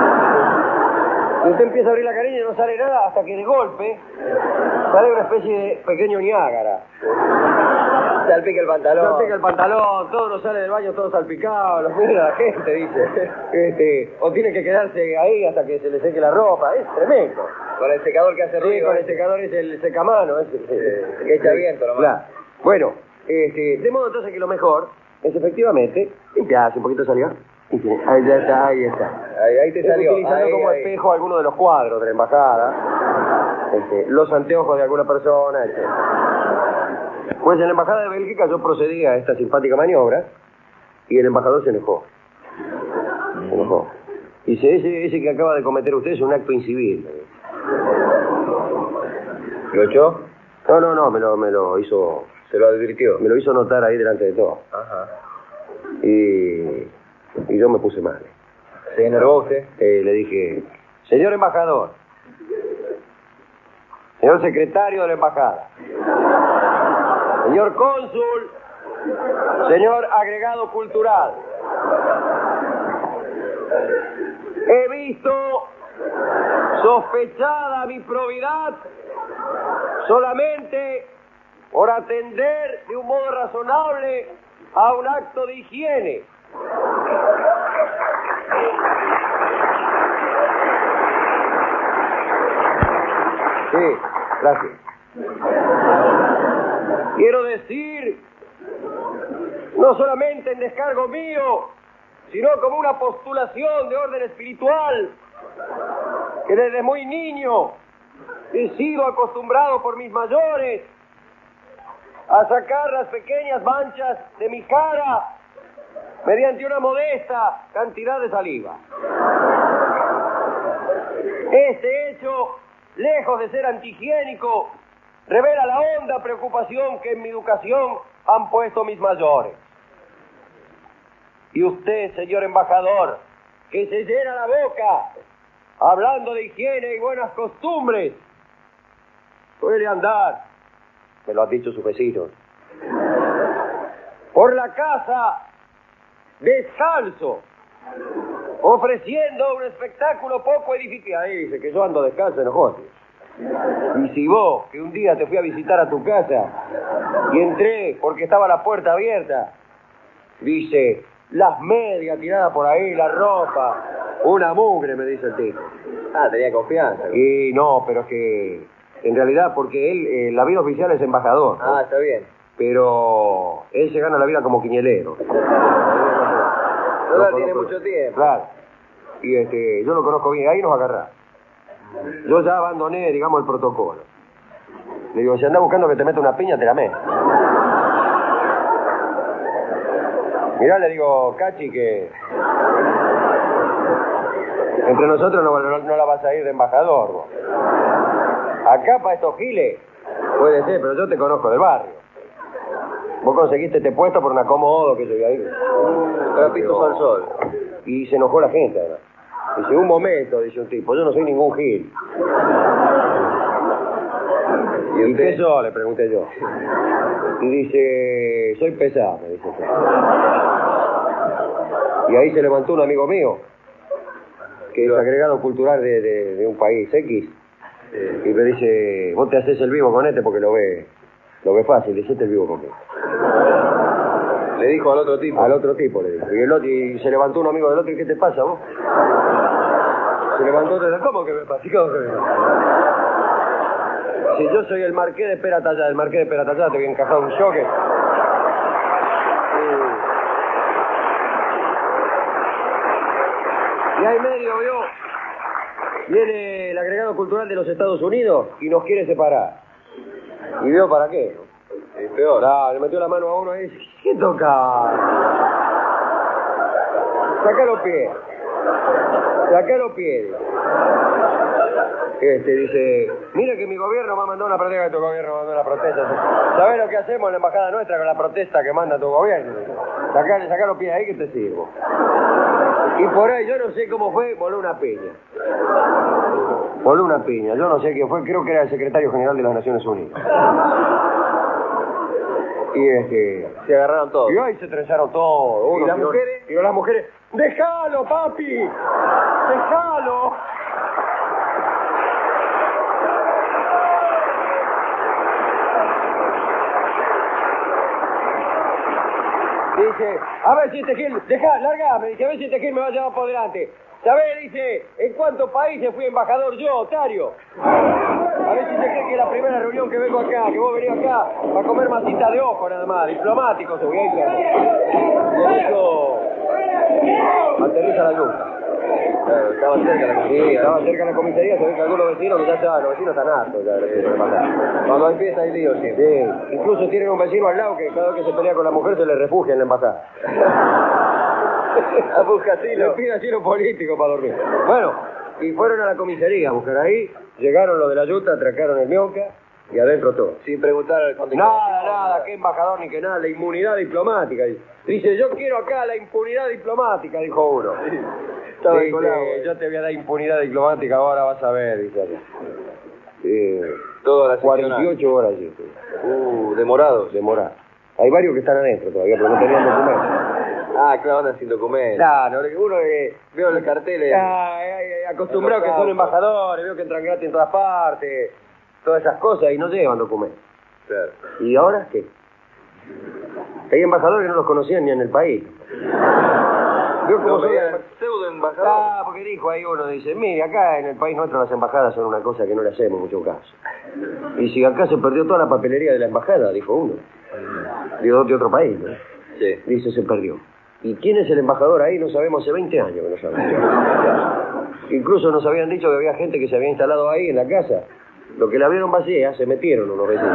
Y usted empieza a abrir la canilla y no sale nada hasta que de golpe sale una especie de pequeño Niágara. Salpica el pantalón. Salpica el pantalón, todo no sale del baño, todo salpicado, lo mira la gente, dice. Este, o tiene que quedarse ahí hasta que se le seque la ropa, es tremendo. Con el secador que hace Sí, ruido. con el secador es el secamano, ese. Eh, que echa viento nomás. Claro. Bueno, este, de modo entonces que lo mejor es efectivamente limpiarse un poquito de saliva. Ahí ya está, ahí está. Ahí, ahí te salió. Utilizando ahí, como ahí. espejo alguno de los cuadros de la embajada, este, los anteojos de alguna persona, etcétera. Pues en la embajada de Bélgica yo procedí a esta simpática maniobra y el embajador se enojó. Se enojó. Dice, ese, ese que acaba de cometer usted es un acto incivil. ¿Lo echó? No, no, no, me lo, me lo hizo... Se lo advirtió. Me lo hizo notar ahí delante de todo. Ajá. Y, y yo me puse mal. ¿Se enervó usted? Eh, le dije, señor embajador, señor secretario de la embajada, señor cónsul, señor agregado cultural, he visto sospechada mi probidad solamente por atender de un modo razonable a un acto de higiene. Sí, gracias. Quiero decir, no solamente en descargo mío, sino como una postulación de orden espiritual, que desde muy niño he sido acostumbrado por mis mayores a sacar las pequeñas manchas de mi cara mediante una modesta cantidad de saliva. Este hecho, lejos de ser antihigiénico, revela la honda preocupación que en mi educación han puesto mis mayores. Y usted, señor embajador, que se llena la boca hablando de higiene y buenas costumbres, suele andar, me lo han dicho sus vecinos, por la casa descalzo, ofreciendo un espectáculo poco edificante. Ahí dice que yo ando descalzo en los otros. Y si vos, que un día te fui a visitar a tu casa y entré porque estaba la puerta abierta, dice, las medias tiradas por ahí, la ropa, una mugre, me dice el tipo. Ah, tenía confianza. Y no, pero es que, en realidad, porque él, eh, la vida oficial es embajador, ¿no? Ah, está bien. Pero él se gana la vida como quiñelero. No la tiene mucho tiempo. Claro. Y este, yo lo conozco bien, ahí nos agarrá. Yo ya abandoné, digamos, el protocolo. Le digo, si andás buscando que te meta una piña, te la meto. Mirá, le digo, Cachi, que entre nosotros no, no, no la vas a ir de embajador, vos. Acá para estos giles, puede ser, pero yo te conozco del barrio. Vos conseguiste este puesto por un acomodo que yo iba a ir. Trapitos al sol. Y se enojó la gente, además. Dice, un momento, dice un tipo, yo no soy ningún gil. ¿Y ¿Y usted? qué sos? Le pregunté yo. Y dice, soy pesado, me dice. Y ahí se levantó un amigo mío, que es agregado cultural de, de, de un país X, y me dice, vos te haces el vivo con este porque lo ve, lo ve fácil, dice, este el vivo conmigo. Le dijo al otro tipo. Al otro tipo le dijo. Y, el otro, y se levantó un amigo del otro, ¿y qué te pasa vos? Se levantó otro, ¿cómo que me pasa? ¿Cómo que me pasa? Si yo soy el marqués de Peratallá, el marqués de Peratallá, te voy a encajar un choque. Y ahí medio, vio, viene el agregado cultural de los Estados Unidos y nos quiere separar. ¿Y vio para qué? Es peor. No, le metió la mano a uno y dice, ¿qué toca? Saca los pies. Saca los pies. Este dice, mira que mi gobierno me ha mandado una protesta, que tu gobierno mandó una protesta. ¿Sabés lo que hacemos en la embajada nuestra con la protesta que manda tu gobierno? Sacar, sacar los pies ahí que te sirvo. Y por ahí, yo no sé cómo fue, voló una piña. Voló una piña, yo no sé quién fue, creo que era el secretario general de las Naciones Unidas. Y este... Se agarraron todos. Y ahí se trenzaron todos. ¿Y las mujeres? Y las mujeres, ¡déjalo, papi! ¡Déjalo! Dice, a ver si este Gil, deja, largame, dice, a ver si este Gil me va a llevar por delante. ¿Sabés? Dice, ¿en cuántos países fui embajador yo, otario? A ver si se cree que es la primera reunión que vengo acá, que vos venís acá para comer masita de ojo nada más, diplomático, se voy a ir. Le dijo, aterriza la yuca. Claro, estaba cerca la Sí, comisaría. estaba cerca de la comisaría, se ve que algunos vecinos, ya saben, los vecinos están hartos ya de lo que le pasa. Cuando hay fiesta hay lío siempre. Sí, incluso tienen un vecino al lado que cada vez que se pelea con la mujer se le refugia en la embajada. A buscar asilo. Le pide asilo político para dormir. Bueno, y fueron a la comisaría a buscar ahí, llegaron los de la yuta, atracaron el Mionca y adentro todo. Sin preguntar al conde. Nada, nada, qué embajador ni que nada, la inmunidad diplomática. Dice, yo quiero acá la impunidad diplomática, dijo uno. Estaba Dice, colado. yo te voy a dar impunidad diplomática, ahora vas a ver, dice acá. Eh, Todas las cuarenta y ocho horas, sí. Uh, demorados. Demorado. Hay varios que están adentro todavía, pero no tenían documentos. Ah, claro, andan sin documentos. Claro, uno que... Veo el cartel. eh. Ah, eh, acostumbrado que son embajadores, veo que entran gratis en todas partes, todas esas cosas, y no llevan documentos. Claro. ¿Y ahora qué? Hay embajadores que no los conocían ni en el país. Veo cómo No, son vean, las- pseudo embajador. Ah, porque dijo ahí uno, dice, mire, acá en el país nuestro las embajadas son una cosa que no le hacemos mucho caso. Y si acá se perdió toda la papelería de la embajada, dijo uno. Digo, de otro país, ¿no? Sí. Dice, se perdió. ¿Y quién es el embajador ahí? No sabemos, hace veinte años que no sabemos. Incluso nos habían dicho que había gente que se había instalado ahí en la casa. Lo que la vieron vacía, se metieron unos vecinos.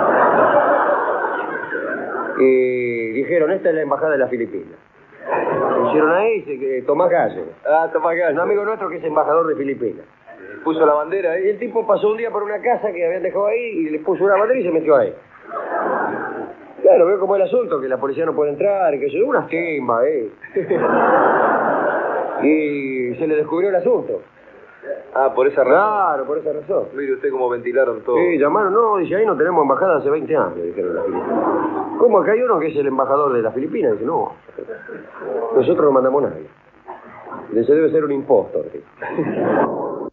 Y dijeron, esta es la embajada de las Filipinas. Pusieron ahí, se- que- Tomás Gallo. Ah, toma acá. Un amigo nuestro que es embajador de Filipinas. Puso la bandera Y ahí. el tipo pasó un día por una casa que habían dejado ahí y le puso una bandera y se metió ahí. Claro, veo como el asunto, que la policía no puede entrar, y que se unas timbas, eh. Y se le descubrió el asunto. Ah, por esa razón. Claro, por esa razón. Mire usted cómo ventilaron todo. Sí, llamaron, no, dice, ahí no tenemos embajada hace veinte años, dijeron las Filipinas. ¿Cómo? Acá hay uno que es el embajador de las Filipinas. Dice, no, nosotros no mandamos a nadie. Dice, debe ser un impostor. Dice.